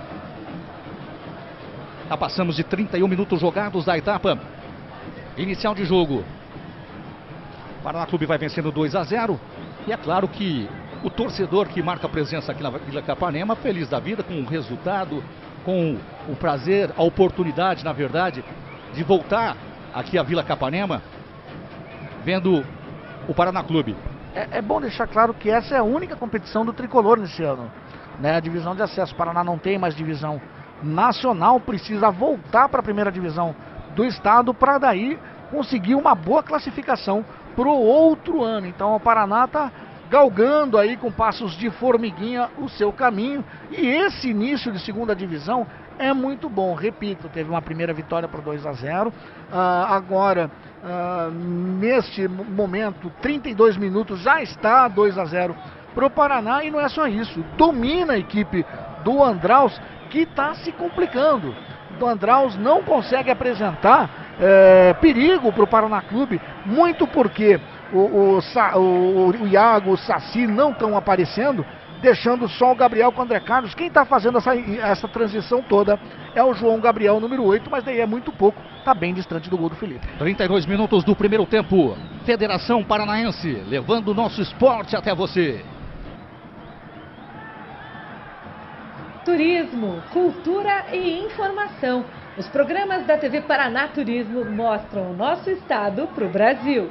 Já passamos de trinta e um minutos jogados da etapa inicial de jogo. Paraná Clube vai vencendo dois a zero. E é claro que o torcedor que marca presença aqui na Vila Capanema, feliz da vida com o resultado, com o prazer, a oportunidade, na verdade, de voltar aqui à Vila Capanema, vendo o Paraná Clube. É, é bom deixar claro que essa é a única competição do tricolor nesse ano, né? A divisão de acesso. O Paraná não tem mais divisão nacional, precisa voltar para a primeira divisão do estado para daí conseguir uma boa classificação para o outro ano. Então o Paraná está galgando aí com passos de formiguinha o seu caminho, e esse início de segunda divisão é muito bom. Repito, teve uma primeira vitória por dois a zero, uh, agora uh, neste momento, trinta e dois minutos, já está dois a zero para o Paraná, e não é só isso, domina a equipe do Andraus, que está se complicando. O Andraus não consegue apresentar é, perigo para o Paraná Clube, muito porque o, o, o, o Iago, o Saci não estão aparecendo, deixando só o Gabriel com o André Carlos. Quem está fazendo essa, essa transição toda é o João Gabriel, número oito, mas daí é muito pouco, está bem distante do gol do Felipe. trinta e dois minutos do primeiro tempo, Federação Paranaense, levando o nosso esporte até você. Turismo, cultura e informação. Os programas da T V Paraná Turismo mostram o nosso estado para o Brasil.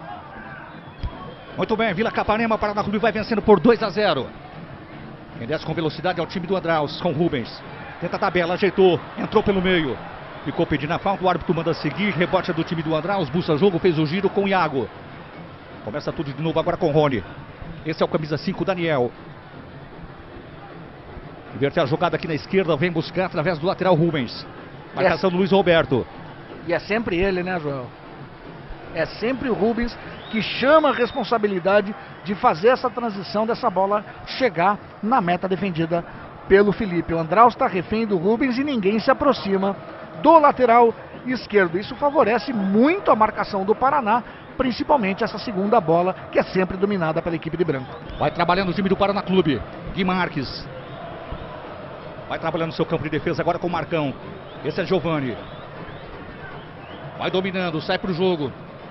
Muito bem, Vila Capanema, Paraná Clube vai vencendo por dois a zero. Quem desce com velocidade é o time do Andraus, com Rubens. Tenta a tabela, ajeitou, entrou pelo meio. Ficou pedindo a falta, o árbitro manda seguir, rebote do time do Andraus, busca jogo, fez o giro com o Iago. Começa tudo de novo agora com o Rony. Esse é o camisa cinco, Daniel. Inverter a jogada aqui na esquerda, vem buscar através do lateral Rubens. Marcação do Luiz Roberto. E é sempre ele, né, Joel? É sempre o Rubens que chama a responsabilidade de fazer essa transição dessa bola chegar na meta defendida pelo Felipe. O Andraus está refém do Rubens e ninguém se aproxima do lateral esquerdo. Isso favorece muito a marcação do Paraná, principalmente essa segunda bola, que é sempre dominada pela equipe de branco. Vai trabalhando o time do Paraná Clube. Gui Marques. Vai trabalhando seu campo de defesa agora com o Marcão. Esse é Giovani. Vai dominando, sai pro jogo.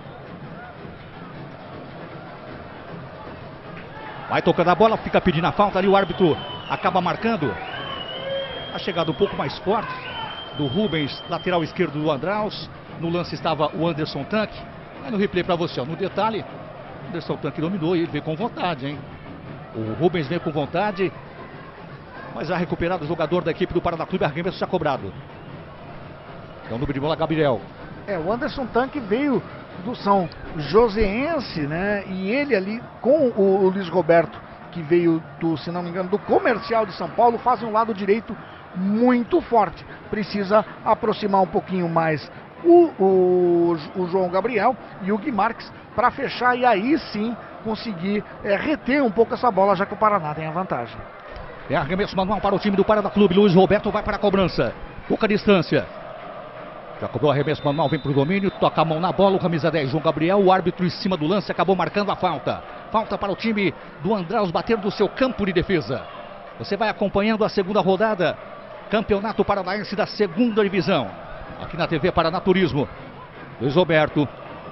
Vai tocando a bola, fica pedindo a falta ali, o árbitro acaba marcando. A chegada um pouco mais forte do Rubens, lateral esquerdo do Andraus. No lance estava o Anderson Tanque. Aí no replay para você, ó, no detalhe, o Anderson Tanque dominou e ele veio com vontade, hein? O Rubens veio com vontade, mas já recuperado o jogador da equipe do Paraná Clube, arremesso já cobrado. É o número de bola, Gabriel. É, o Anderson Tanque veio do São Joséense, né? E ele ali com o, o Luiz Roberto, que veio do, se não me engano, do Comercial de São Paulo, fazem um lado direito muito forte. Precisa aproximar um pouquinho mais o, o, o João Gabriel e o Gui Marques para fechar e aí sim conseguir é, reter um pouco essa bola, já que o Paraná tem a vantagem. É arremesso manual para o time do Paraná Clube. Luiz Roberto vai para a cobrança. Pouca distância. Já cobrou arremesso manual, vem para o domínio, toca a mão na bola, o camisa dez, João Gabriel, o árbitro em cima do lance, acabou marcando a falta. Falta para o time do Andraus bater do seu campo de defesa. Você vai acompanhando a segunda rodada, Campeonato Paranaense da segunda divisão. Aqui na T V Paraná Turismo. Luiz Roberto.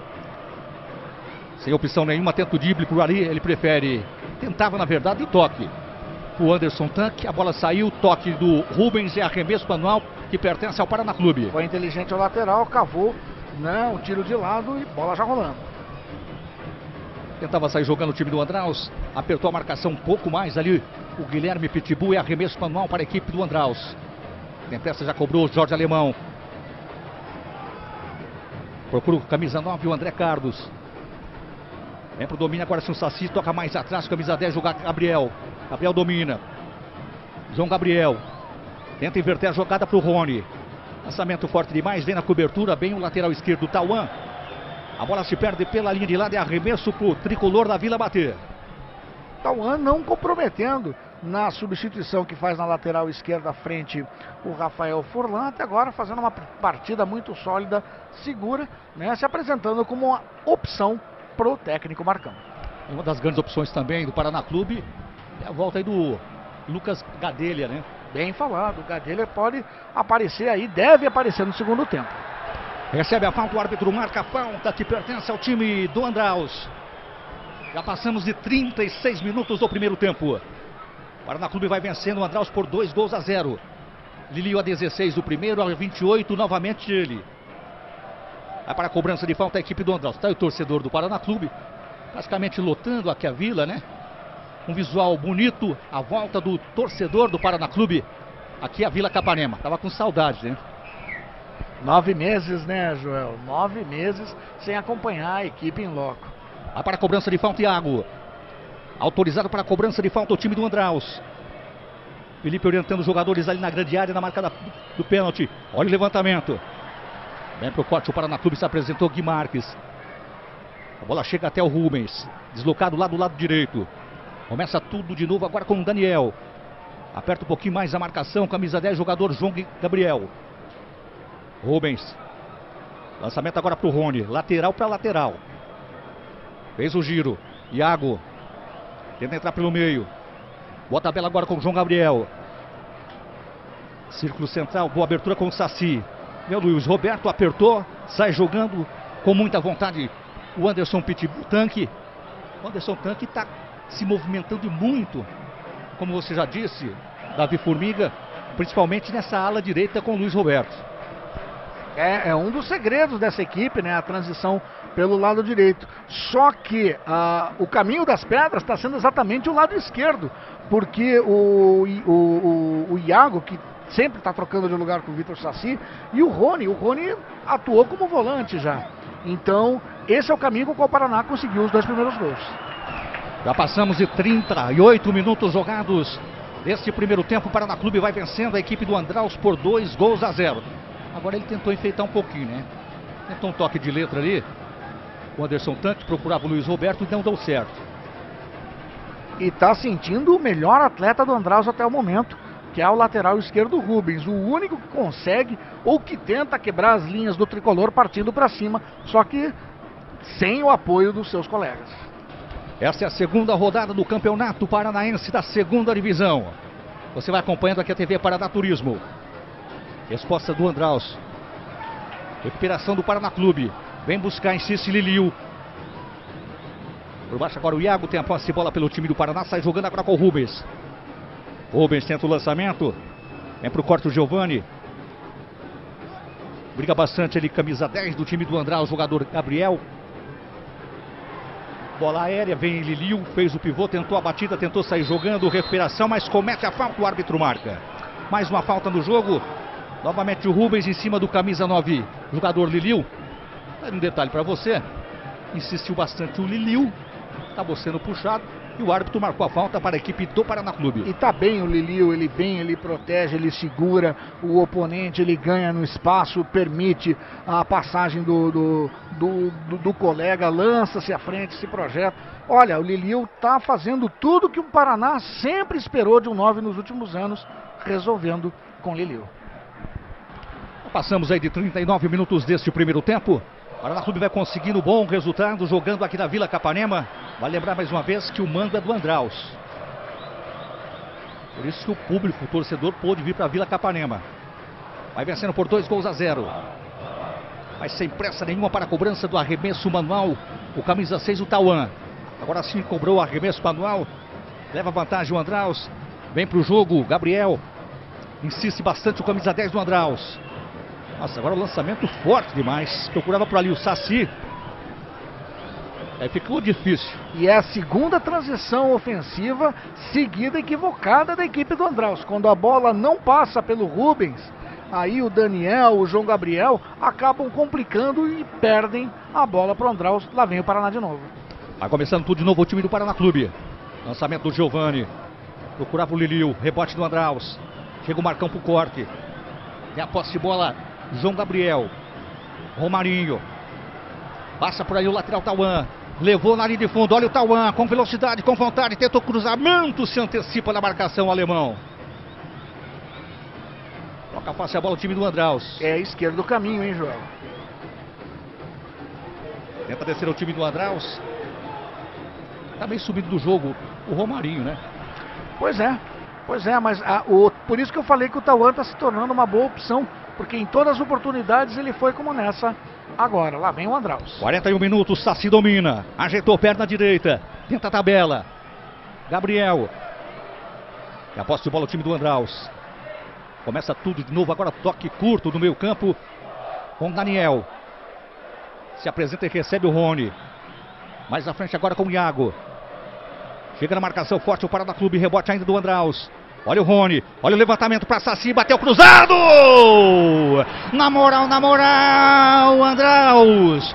Sem opção nenhuma, tenta o drible por ali, ele prefere, tentava na verdade o toque. O Anderson Tanque, a bola saiu, toque do Rubens e arremesso manual que pertence ao Paraná Clube. Foi inteligente ao lateral, cavou, né, um tiro de lado e bola já rolando. Tentava sair jogando o time do Andraus, apertou a marcação um pouco mais ali, o Guilherme Pitbull e arremesso manual para a equipe do Andraus. Tem pressa, já cobrou o Jorge Alemão. Procura o camisa nove, o André Carlos. Vem pro domínio agora, se o Saci toca mais atrás, camisa dez, jogar Gabriel. Gabriel domina. João Gabriel. Tenta inverter a jogada pro Rony. Lançamento forte demais, vem na cobertura, bem o lateral esquerdo, Tauan. A bola se perde pela linha de lado e arremesso pro tricolor da Vila bater. Tauan não comprometendo na substituição que faz na lateral esquerda frente o Rafael Furlan, até agora fazendo uma partida muito sólida, segura, né, se apresentando como uma opção pro técnico Marcão. Uma das grandes opções também do Paraná Clube é a volta aí do Lucas Gadelha, né? Bem falado, o Gadelha pode aparecer aí, deve aparecer no segundo tempo. Recebe a falta, o árbitro marca a falta que pertence ao time do Andraus. Já passamos de trinta e seis minutos do primeiro tempo. O Paraná Clube vai vencendo o Andraus por dois gols a zero. Lilio a dezesseis do primeiro, a vinte e oito, novamente ele. Vai para a cobrança de falta a equipe do Andraus. Está aí o torcedor do Paraná Clube, praticamente lotando aqui a vila, né? Um visual bonito, a volta do torcedor do Paraná Clube aqui a Vila Capanema. Tava com saudade, né? Nove meses, né, Joel? Nove meses sem acompanhar a equipe em loco. Vai para a cobrança de falta, Iago. Autorizado para a cobrança de falta o time do Andraus. Felipe orientando os jogadores ali na grande área, na marca da, do pênalti. Olha o levantamento. Vem para o corte, o Paraná Clube se apresentou, Gui Marques. A bola chega até o Rubens. Deslocado lá do lado direito. Começa tudo de novo agora com o Daniel. Aperta um pouquinho mais a marcação, camisa dez, jogador João Gabriel. Rubens. Lançamento agora para o Rony. Lateral para lateral. Fez o giro. Iago. Tenta entrar pelo meio. Boa tabela agora com o João Gabriel. Círculo central. Boa abertura com o Saci. Meu Luiz Roberto apertou. Sai jogando com muita vontade o Anderson Pitbull Tanque. O Anderson Tanque está se movimentando muito. Como você já disse, Davi Formiga. Principalmente nessa ala direita com o Luiz Roberto. É, é um dos segredos dessa equipe, né? A transição pelo lado direito. Só que uh, o caminho das pedras está sendo exatamente o lado esquerdo. Porque o, o, o, o Iago, que sempre está trocando de lugar com o Vitor Saci, e o Rony, o Rony atuou como volante já. Então, esse é o caminho com o qual o Paraná conseguiu os dois primeiros gols. Já passamos de trinta e oito minutos jogados deste primeiro tempo. O Paraná Clube vai vencendo a equipe do Andraus por dois gols a zero. Agora ele tentou enfeitar um pouquinho, né? Tentou um toque de letra ali. O Anderson Tanque procurava o Luiz Roberto e não deu certo. E está sentindo o melhor atleta do Andraus até o momento, que é o lateral esquerdo Rubens. O único que consegue ou que tenta quebrar as linhas do tricolor partindo para cima, só que sem o apoio dos seus colegas. Essa é a segunda rodada do Campeonato Paranaense da segunda divisão. Você vai acompanhando aqui a T V Paraná Turismo. Resposta do Andraus. Recuperação do Paraná Clube. Vem buscar, insiste Lilio. Por baixo agora o Iago tem a posse de bola pelo time do Paraná. Sai jogando agora com o Rubens. Rubens tenta o lançamento. Vem pro corte o Giovani. Briga bastante ali, camisa dez do time do Andraus, jogador Gabriel. Bola aérea, vem Lilio, fez o pivô, tentou a batida, tentou sair jogando, recuperação, mas comete a falta, o árbitro marca. Mais uma falta no jogo. Novamente o Rubens em cima do camisa nove, jogador Lilio. Um detalhe para você, insistiu bastante o Lilio, acabou sendo puxado e o árbitro marcou a falta para a equipe do Paraná Clube. E tá bem o Lilio, ele vem, ele protege, ele segura o oponente, ele ganha no espaço, permite a passagem do, do, do, do, do colega, lança-se à frente, se projeta. Olha, o Lilio tá fazendo tudo que o Paraná sempre esperou de um nove nos últimos anos, resolvendo com o Lilio. Passamos aí de trinta e nove minutos deste primeiro tempo. O Paraná Clube vai conseguindo bom resultado jogando aqui na Vila Capanema. Vai lembrar mais uma vez que o mando é do Andraus. Por isso que o público, o torcedor, pôde vir para a Vila Capanema. Vai vencendo por dois gols a zero. Mas sem pressa nenhuma para a cobrança do arremesso manual. O camisa seis, o Tauan. Agora sim cobrou o arremesso manual. Leva vantagem o Andraus. Vem para o jogo, Gabriel. Insiste bastante o camisa dez do Andraus. Nossa, agora o lançamento forte demais. Procurava por ali o Saci. Aí ficou difícil. E é a segunda transição ofensiva seguida equivocada da equipe do Andraus. Quando a bola não passa pelo Rubens, aí o Daniel, o João Gabriel acabam complicando e perdem a bola para o Andraus. Lá vem o Paraná de novo. Vai começando tudo de novo o time do Paraná Clube. Lançamento do Giovani. Procurava o Lilio. Rebote do Andraus. Chega o Marcão pro corte. E a posse de bola, João Gabriel. Romarinho. Passa por aí o lateral Tauan. Levou na linha de fundo, olha o Tauan, com velocidade, com vontade, tentou cruzamento, se antecipa na marcação o alemão. Toca face a bola o time do Andraus. É a esquerda do caminho, hein, Joel? Tenta descer o time do Andraus. Tá bem subido do jogo o Romarinho, né? Pois é, pois é, mas a, o, por isso que eu falei que o Tauan está se tornando uma boa opção, porque em todas as oportunidades ele foi como nessa agora. Lá vem o Andraus. quarenta e um minutos, Saci domina, ajeitou perna direita, tenta a tabela. Gabriel. E a posse de bola o time do Andraus. Começa tudo de novo, agora toque curto no meio campo com Daniel. Se apresenta e recebe o Rony. Mais à frente agora com o Iago. Chega na marcação forte o Paraná Clube, rebote ainda do Andraus. Olha o Rony, olha o levantamento para Saci, bateu cruzado! Na moral, na moral, Andraus!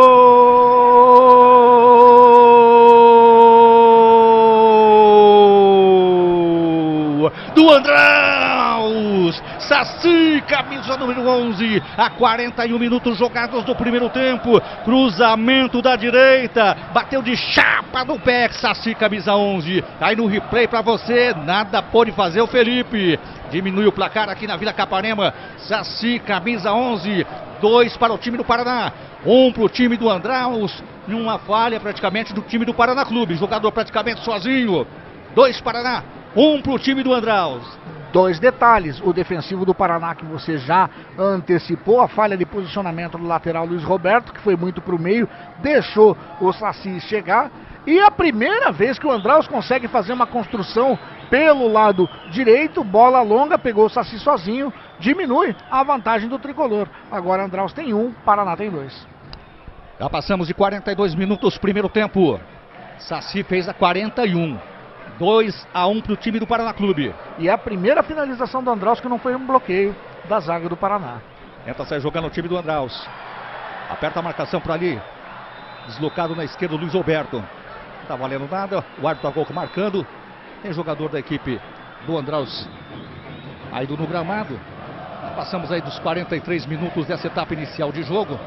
Gol do Andraus! Saci, camisa número onze, a quarenta e um minutos jogados do primeiro tempo, cruzamento da direita, bateu de chapa no pé, Saci, camisa onze, aí no replay pra você, nada pôde fazer o Felipe, diminui o placar aqui na Vila Capanema, Saci, camisa onze, dois para o time do Paraná, um para o time do Andraus, numa falha praticamente do time do Paraná Clube, jogador praticamente sozinho, dois Paraná, um para o time do Andraus. Dois detalhes, o defensivo do Paraná que você já antecipou, a falha de posicionamento do lateral Luiz Roberto, que foi muito para o meio, deixou o Saci chegar, e a primeira vez que o Andraus consegue fazer uma construção pelo lado direito, bola longa, pegou o Saci sozinho, diminui a vantagem do tricolor. Agora Andraus tem um, Paraná tem dois. Já passamos de quarenta e dois minutos, primeiro tempo, Saci fez a quarenta e um. dois a um para o time do Paraná Clube. E a primeira finalização do Andraus que não foi um bloqueio da zaga do Paraná. Tenta sair jogando o time do Andraus. Aperta a marcação por ali. Deslocado na esquerda o Luiz Roberto. Não tá valendo nada. O árbitro tá marcando. Tem jogador da equipe do Andraus aí no gramado. Passamos aí dos quarenta e três minutos dessa etapa inicial de jogo.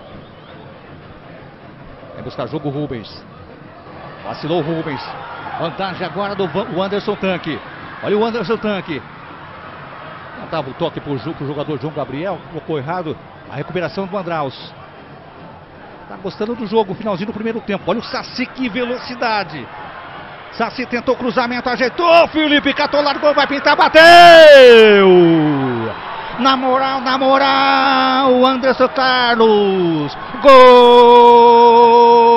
Vai buscar jogo o Rubens. Vacilou o Rubens. Vantagem agora do Anderson Tanque. Olha o Anderson Tanque. Tentava o toque para o jogador João Gabriel. Colocou errado. A recuperação do Andraus. Tá gostando do jogo. Finalzinho do primeiro tempo. Olha o Saci, que velocidade. Saci tentou cruzamento. Ajeitou. Felipe catou, largou. Vai pintar. Bateu. Na moral, na moral. Anderson Carlos. Gol.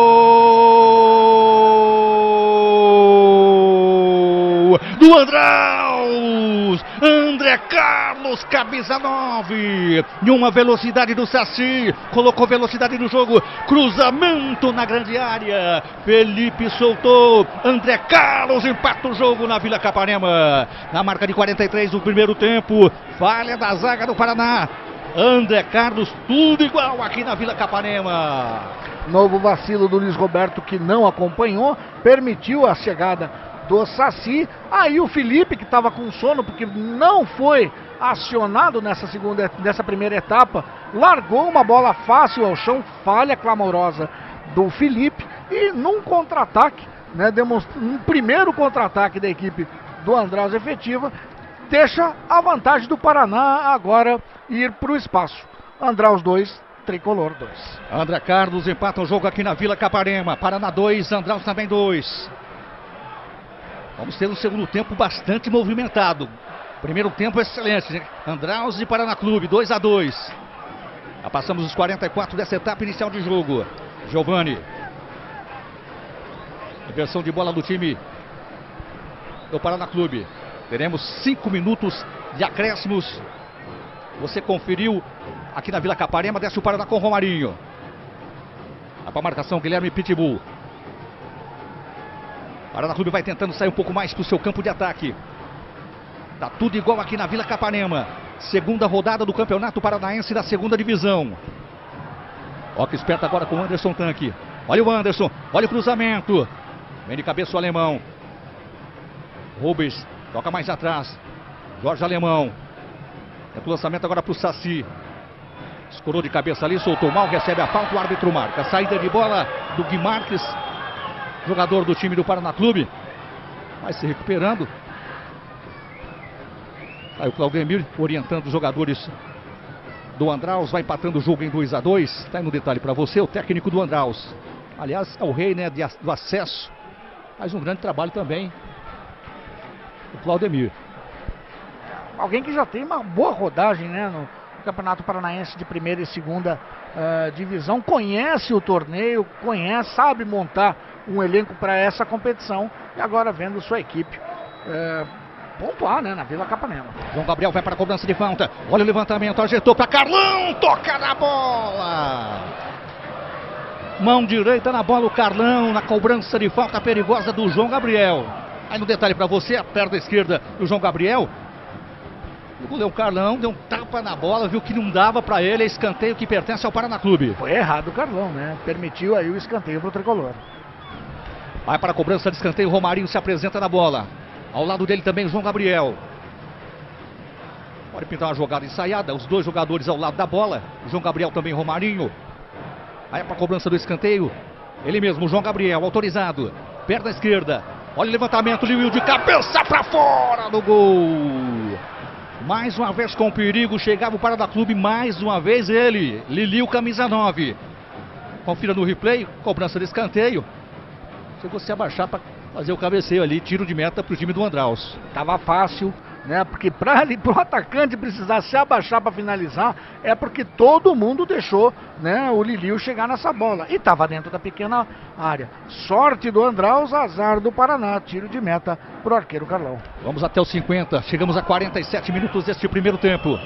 Do Andraus, André Carlos, camisa nove, e uma velocidade do Saci, colocou velocidade no jogo, cruzamento na grande área, Felipe soltou, André Carlos empata o jogo na Vila Capanema, na marca de quarenta e três do primeiro tempo, falha da zaga do Paraná, André Carlos, tudo igual aqui na Vila Capanema. Novo vacilo do Luiz Roberto que não acompanhou, permitiu a chegada do Saci. Aí o Felipe, que estava com sono porque não foi acionado nessa segunda, nessa primeira etapa, largou uma bola fácil ao chão, falha clamorosa do Felipe, e num contra-ataque, né, um primeiro contra-ataque da equipe do Andraus efetiva, deixa a vantagem do Paraná agora ir para o espaço. Andraus dois, Tricolor dois. André Carlos empata o jogo aqui na Vila Capanema. Paraná dois, Andraus também dois. Vamos ter um segundo tempo bastante movimentado. Primeiro tempo excelente, né? Andraus e Paraná Clube, dois a dois. Já passamos os quarenta e quatro dessa etapa inicial de jogo. Giovani. Inversão de bola do time do Paraná Clube. Teremos cinco minutos de acréscimos. Você conferiu aqui na Vila Capanema, desce o Paraná com o Romarinho. Vai para a marcação, Guilherme Pitbull. Paraná Clube vai tentando sair um pouco mais para o seu campo de ataque. Tá tudo igual aqui na Vila Capanema. Segunda rodada do Campeonato Paranaense da segunda divisão. Ó que esperto agora com o Anderson Tanque. Olha o Anderson, olha o cruzamento. Vem de cabeça o alemão. Rubens, toca mais atrás. Jorge Alemão. É o lançamento agora para o Saci. Escorou de cabeça ali, soltou mal, recebe a falta, o árbitro marca. Saída de bola do Gui Marques, jogador do time do Paraná Clube. Vai se recuperando. Aí o Claudemir orientando os jogadores do Andraus, vai empatando o jogo em dois a dois. Está aí no detalhe para você, o técnico do Andraus. Aliás, é o rei, né, de, do acesso. Faz um grande trabalho também o Claudemir. Alguém que já tem uma boa rodagem, né, no Campeonato Paranaense de primeira e segunda uh, divisão, conhece o torneio, conhece, sabe montar um elenco para essa competição e agora vendo sua equipe uh, pontuar, né, na Vila Capanema. João Gabriel vai para a cobrança de falta, olha o levantamento, ajeitou para Carlão, toca na bola! Mão direita na bola o Carlão, na cobrança de falta perigosa do João Gabriel. Aí no detalhe para você, a perna esquerda do João Gabriel. O goleiro Carlão deu um tapa na bola, viu que não dava para ele, é escanteio que pertence ao Paraná Clube. Foi errado o Carlão, né? Permitiu aí o escanteio pro tricolor. Vai para a cobrança de escanteio, Romarinho se apresenta na bola. Ao lado dele também o João Gabriel. Pode pintar uma jogada ensaiada, os dois jogadores ao lado da bola. O João Gabriel também, Romarinho. Aí para a cobrança do escanteio, ele mesmo, o João Gabriel, autorizado. Perna esquerda, olha o levantamento, Liu de cabeça para fora do gol. Mais uma vez com perigo, chegava o Paraná Clube, mais uma vez ele, Liliu, camisa nove. Confira no replay, cobrança de escanteio. Chegou a se abaixar para fazer o cabeceio ali, tiro de meta para o time do Andraus. Tava fácil, né? Porque para o atacante precisar se abaixar para finalizar, é porque todo mundo deixou, né, o Liliu chegar nessa bola. E tava dentro da pequena área. Sorte do Andraus, azar do Paraná, tiro de meta pro arqueiro Carlão. Vamos até os cinquenta, chegamos a quarenta e sete minutos deste primeiro tempo.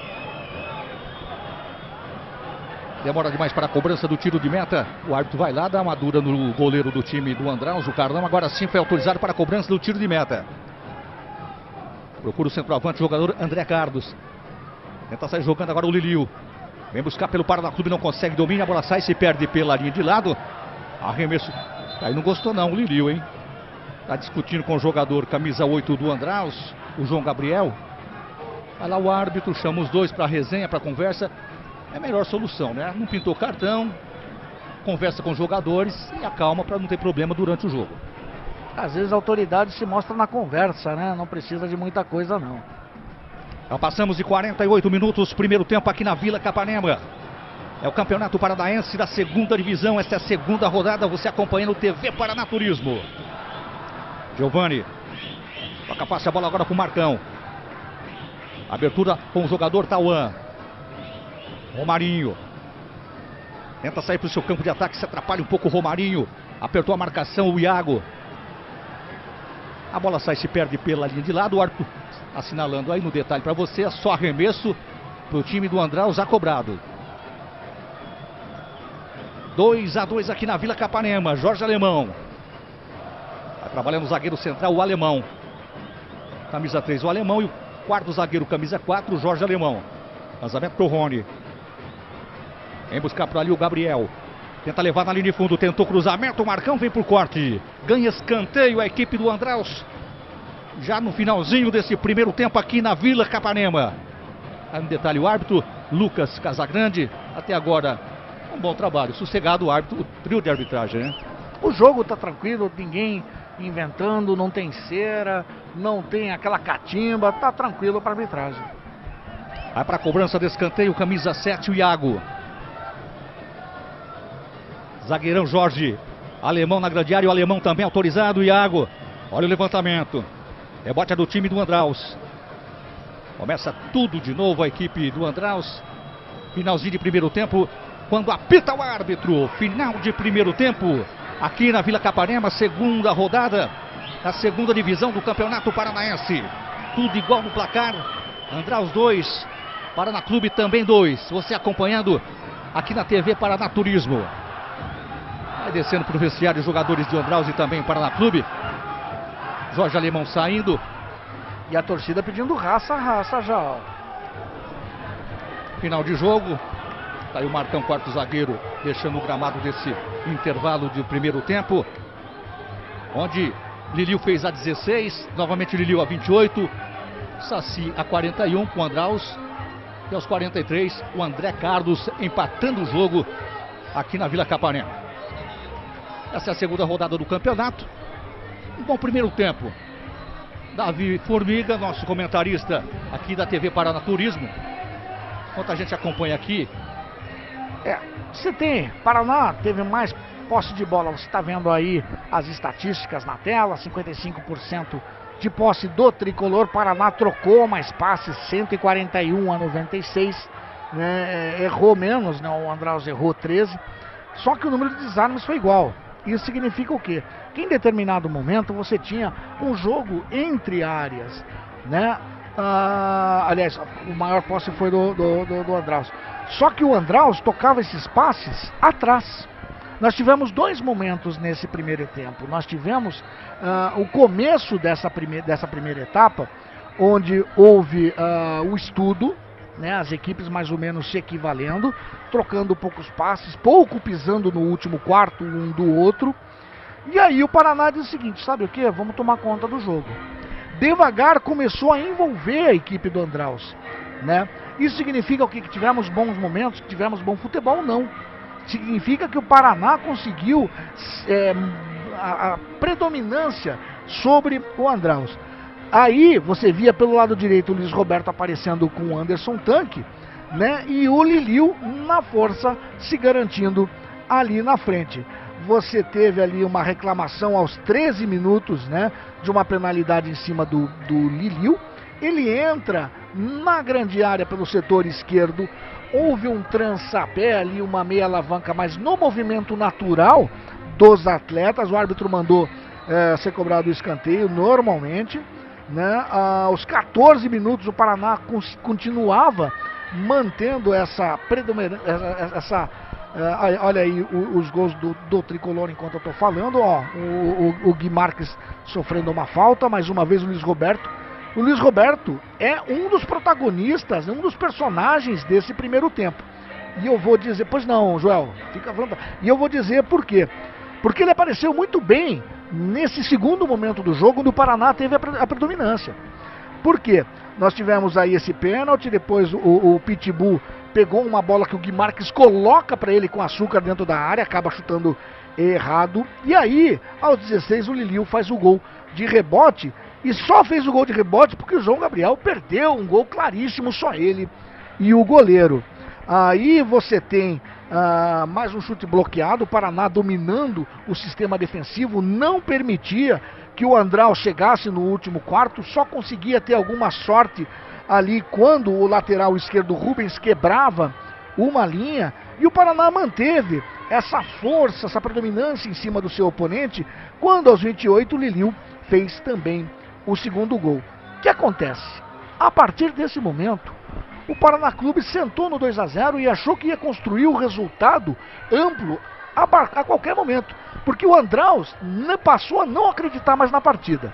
Demora demais para a cobrança do tiro de meta. O árbitro vai lá, dá uma dura no goleiro do time do Andraus, o Carlão. Agora sim foi autorizado para a cobrança do tiro de meta. Procura o centroavante, o jogador André Carlos. Tenta sair jogando agora o Liliu. Vem buscar pelo Paraná Clube, não consegue domínio. A bola sai, se perde pela linha de lado. Arremesso. Aí não gostou não o Liliu, hein? Tá discutindo com o jogador camisa oito do Andraus, o João Gabriel. Vai lá o árbitro, chama os dois para resenha, para conversa. É a melhor solução, né? Não pintou cartão, conversa com os jogadores e acalma para não ter problema durante o jogo. Às vezes a autoridade se mostra na conversa, né? Não precisa de muita coisa, não. Já passamos de quarenta e oito minutos, primeiro tempo aqui na Vila Capanema. É o Campeonato Paranaense da segunda divisão, esta é a segunda rodada, você acompanhando o T V Paraná Turismo. Giovani, toca, passa a bola agora com o Marcão. Abertura com o jogador Tauan. Romarinho. Tenta sair para o seu campo de ataque, se atrapalha um pouco o Romarinho. Apertou a marcação o Iago. A bola sai, se perde pela linha de lado. O árbitro assinalando aí no detalhe para você. É só arremesso para o time do Andraus, já cobrado. dois a dois aqui na Vila Capanema. Jorge Alemão. Vai trabalhando o zagueiro central, o Alemão. Camisa três, o Alemão. E o quarto zagueiro, camisa quatro, o Jorge Alemão. Lançamento pro Rony. Vem buscar por ali o Gabriel. Tenta levar na linha de fundo, tentou cruzamento, o Marcão vem por corte. Ganha escanteio a equipe do Andraus. Já no finalzinho desse primeiro tempo aqui na Vila Capanema. Aí um detalhe, o árbitro Lucas Casagrande. Até agora, um bom trabalho. Sossegado o árbitro, o trio de arbitragem, né? O jogo tá tranquilo, ninguém inventando, não tem cera, não tem aquela catimba, tá tranquilo para arbitragem. Vai para a cobrança de escanteio, camisa sete, o Iago. Zagueirão Jorge. Alemão na grande área, o Alemão também autorizado, o Iago. Olha o levantamento. Rebote é do time do Andraus. Começa tudo de novo a equipe do Andraus. Finalzinho de primeiro tempo, quando apita o árbitro. Final de primeiro tempo, aqui na Vila Capanema, segunda rodada da segunda divisão do Campeonato Paranaense. Tudo igual no placar. Andraus dois, Paraná Clube também dois. Você acompanhando aqui na T V Paraná Turismo. Vai descendo para o vestiário os jogadores de Andraus e também Paraná Clube. Jorge Alemão saindo. E a torcida pedindo raça, raça já. Ó. Final de jogo. Tá aí o Marcão, quarto zagueiro, deixando o gramado desse intervalo de primeiro tempo. Onde Liliu fez a dezesseis. Novamente Liliu a vinte e oito. Saci a quarenta e um com o Andraus. E aos quarenta e três, o André Carlos empatando o jogo aqui na Vila Capanema. Essa é a segunda rodada do campeonato. Um bom primeiro tempo. Davi Formiga, nosso comentarista aqui da T V Paraná Turismo. Enquanto a gente acompanha aqui. É, você tem, Paraná teve mais posse de bola, você está vendo aí as estatísticas na tela, cinquenta e cinco por cento de posse do tricolor. Paraná trocou mais passes, cento e quarenta e um a noventa e seis, né, errou menos, né, o Andraus errou treze, só que o número de desarmes foi igual. Isso significa o quê? Que em determinado momento você tinha um jogo entre áreas, né? Ah, aliás, o maior posse foi do, do, do, do Andraus. Só que o Andraus tocava esses passes atrás. Nós tivemos dois momentos nesse primeiro tempo. Nós tivemos ah, o começo dessa, prime dessa primeira etapa, onde houve ah, o estudo, né, as equipes mais ou menos se equivalendo, trocando poucos passes, pouco pisando no último quarto um do outro. E aí o Paraná diz o seguinte, sabe o que? Vamos tomar conta do jogo. Devagar começou a envolver a equipe do Andraus, né? Isso significa o quê? Que tivemos bons momentos, que tivemos bom futebol? Não. Significa que o Paraná conseguiu é, a, a predominância sobre o Andraus. Aí você via pelo lado direito o Luiz Roberto aparecendo com o Anderson Tanque, né? E o Liliu na força se garantindo ali na frente. Você teve ali uma reclamação aos treze minutos, né, de uma penalidade em cima do, do Liliu. Ele entra na grande área pelo setor esquerdo. Houve um trançapé ali, uma meia alavanca, mas no movimento natural dos atletas. O árbitro mandou é, ser cobrado o escanteio normalmente, né? Aos quatorze minutos o Paraná continuava mantendo essa predominância, essa, essa Uh, olha aí o, os gols do, do tricolor enquanto eu estou falando, ó, o, o, o Gui Marques sofrendo uma falta, mais uma vez o Luiz Roberto. O Luiz Roberto é um dos protagonistas, um dos personagens desse primeiro tempo. E eu vou dizer, pois não, Joel, fica à vontade. E eu vou dizer por quê. Porque ele apareceu muito bem nesse segundo momento do jogo, onde o Paraná teve a, a predominância. Por quê? Nós tivemos aí esse pênalti, depois o, o Pitbull pegou uma bola que o Gui Marques coloca para ele com açúcar dentro da área, acaba chutando errado. E aí, aos dezesseis, o Liliu faz o gol de rebote. E só fez o gol de rebote porque o João Gabriel perdeu um gol claríssimo, só ele e o goleiro. Aí você tem ah, mais um chute bloqueado, o Paraná dominando o sistema defensivo, não permitia que o Andraus chegasse no último quarto, só conseguia ter alguma sorte ali quando o lateral esquerdo Rubens quebrava uma linha, e o Paraná manteve essa força, essa predominância em cima do seu oponente, quando aos vinte e oito o Liliu fez também o segundo gol. O que acontece? A partir desse momento, o Paraná Clube sentou no dois a zero e achou que ia construir o resultado amplo a, a qualquer momento, porque o Andraus passou a não acreditar mais na partida.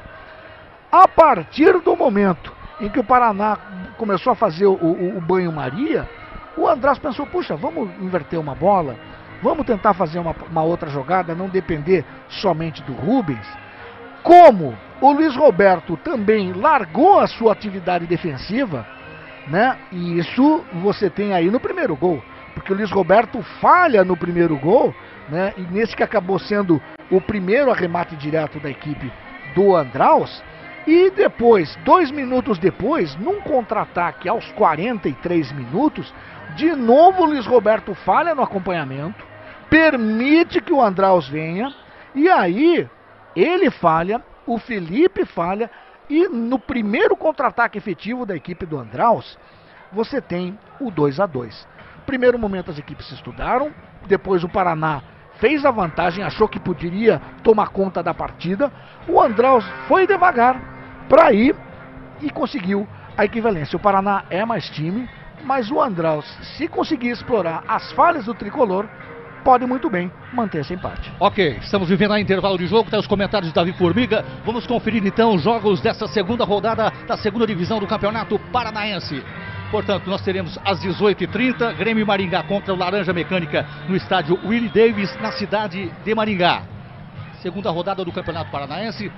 A partir do momento em que o Paraná começou a fazer o, o, o banho-maria, o Andraus pensou, puxa, vamos inverter uma bola, vamos tentar fazer uma, uma outra jogada, não depender somente do Rubens. Como o Luiz Roberto também largou a sua atividade defensiva, né? E isso você tem aí no primeiro gol, porque o Luiz Roberto falha no primeiro gol, né? E nesse que acabou sendo o primeiro arremate direto da equipe do Andraus. E depois, dois minutos depois, num contra-ataque aos quarenta e três minutos, de novo o Luiz Roberto falha no acompanhamento, permite que o Andraus venha, e aí ele falha, o Felipe falha, e no primeiro contra-ataque efetivo da equipe do Andraus, você tem o dois a dois. Primeiro momento as equipes se estudaram, depois o Paraná fez a vantagem, achou que poderia tomar conta da partida, o Andraus foi devagar para ir e conseguiu a equivalência. O Paraná é mais time, mas o Andraus, se conseguir explorar as falhas do tricolor, pode muito bem manter esse empate. Ok, estamos vivendo a intervalo de jogo, tem os comentários de Davi Formiga. Vamos conferir então os jogos dessa segunda rodada da segunda divisão do Campeonato Paranaense. Portanto, nós teremos às dezoito e trinta, Grêmio Maringá contra o Laranja Mecânica no estádio Willie Davis, na cidade de Maringá. Segunda rodada do Campeonato Paranaense.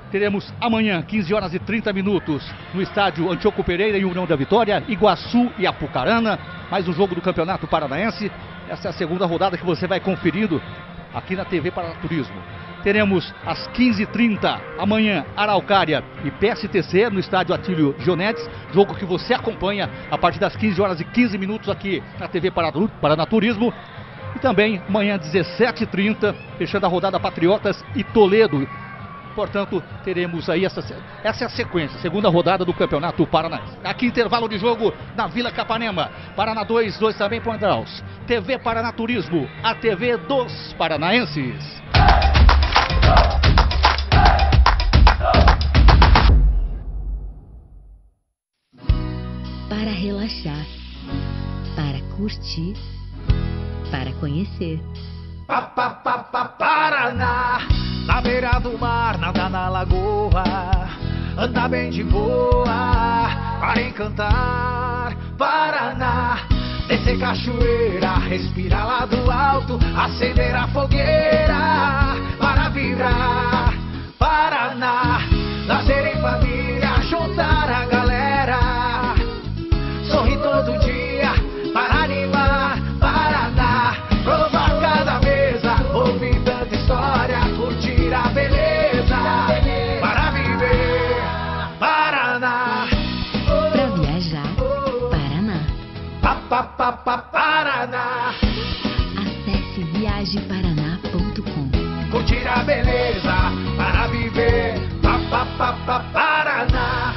Teremos amanhã, quinze horas e trinta minutos, no estádio Antíoco Pereira e União da Vitória, Iguaçu e Apucarana. Mais um jogo do Campeonato Paranaense. Essa é a segunda rodada que você vai conferindo aqui na T V Paranaturismo. Teremos às quinze e trinta, amanhã, Araucária e P S T C no estádio Atílio Gionetes. Jogo que você acompanha a partir das quinze horas e quinze minutos aqui na T V Paranaturismo. E também amanhã, dezessete e trinta, fechando a rodada Patriotas e Toledo. Portanto, teremos aí essa, essa é a sequência, segunda rodada do Campeonato Paranaense. Aqui intervalo de jogo na Vila Capanema. Paraná dois, dois também para o Andraus. T V Paranaturismo, a T V dos paranaenses. Para relaxar, para curtir, para conhecer. Pa, pa, pa, pa, Paraná, na beira do mar, nada na lagoa, anda bem de boa, para encantar. Paraná, descer cachoeira, respirar lá do alto, acender a fogueira, para vibrar. Paraná, lazer em família, juntar a galera, sorrir todo dia, para animar. Paraná, provar cada mesa, ouvir tanta história, curtir a beleza, para viver. Paraná, Para viajar, Paraná. pa, pa, pa, pa, Paraná, Acesse viaje paraná ponto com. curtir a beleza, para viver. Pa, pa, pa, pa, Paraná.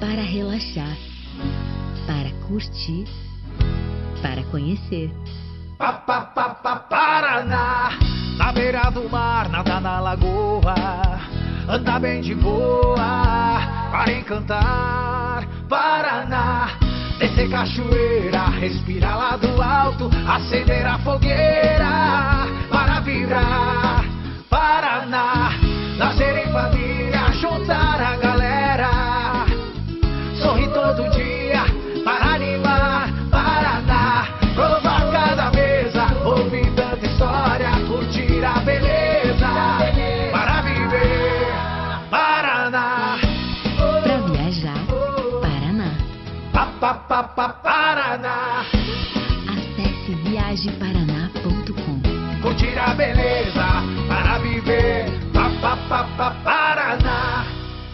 para relaxar, para curtir, para conhecer. Pa, pa, pa, pa, Paraná, na beira do mar, nada na lagoa, anda bem de boa, para encantar. Paraná, descer cachoeira, respirar lá do alto, acender a fogueira, para vibrar. Paraná, nascer em família, juntar a galera, sorrir todo dia, para animar. Paraná, provar cada mesa, ouvir tanta história, curtir a beleza, para viver. Paraná, Para viajar, Paraná. pa, pa, pa, pa, Paraná, Acesse viaje paraná ponto com. curtir a beleza, para viver. Pa, pa, pa, pa, Paraná.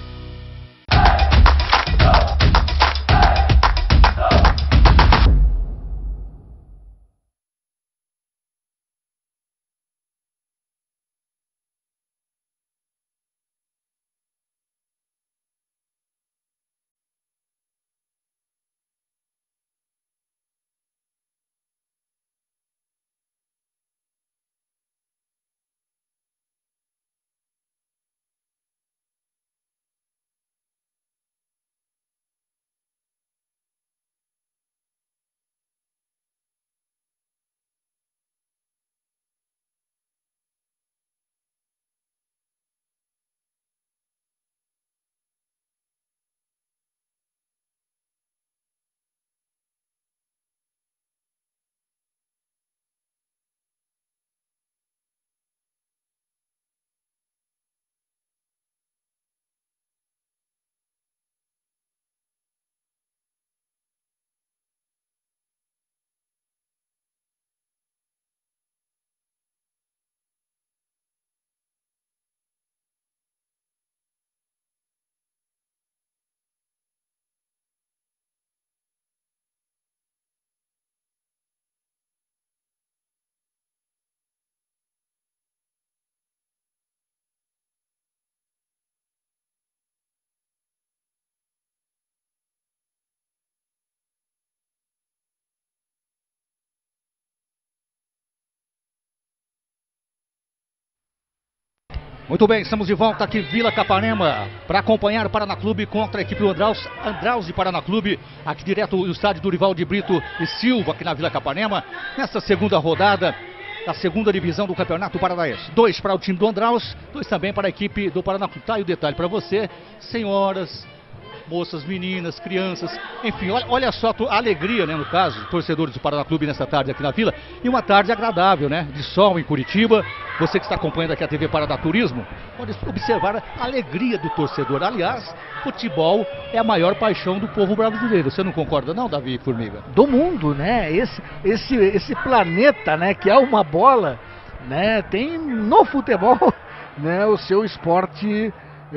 Muito bem, estamos de volta aqui Vila Capanema para acompanhar o Paraná Clube contra a equipe do Andraus, Andraus e Paraná Clube, aqui direto do estádio Dorival de Brito e Silva, aqui na Vila Capanema, nessa segunda rodada da segunda divisão do Campeonato Paranaense. Dois para o time do Andraus, dois também para a equipe do Paraná Clube. Tá aí o detalhe para você, senhoras, moças, meninas, crianças, enfim, olha, olha só a alegria, né, no caso, torcedores do Paraná Clube nessa tarde aqui na Vila, e uma tarde agradável, né, de sol em Curitiba. Você que está acompanhando aqui a T V Paraná Turismo, pode observar a alegria do torcedor. Aliás, futebol é a maior paixão do povo brasileiro. Você não concorda não, Davi Formiga? Do mundo, né? Esse, esse, esse planeta, né, que é uma bola, né, tem no futebol, né, o seu esporte,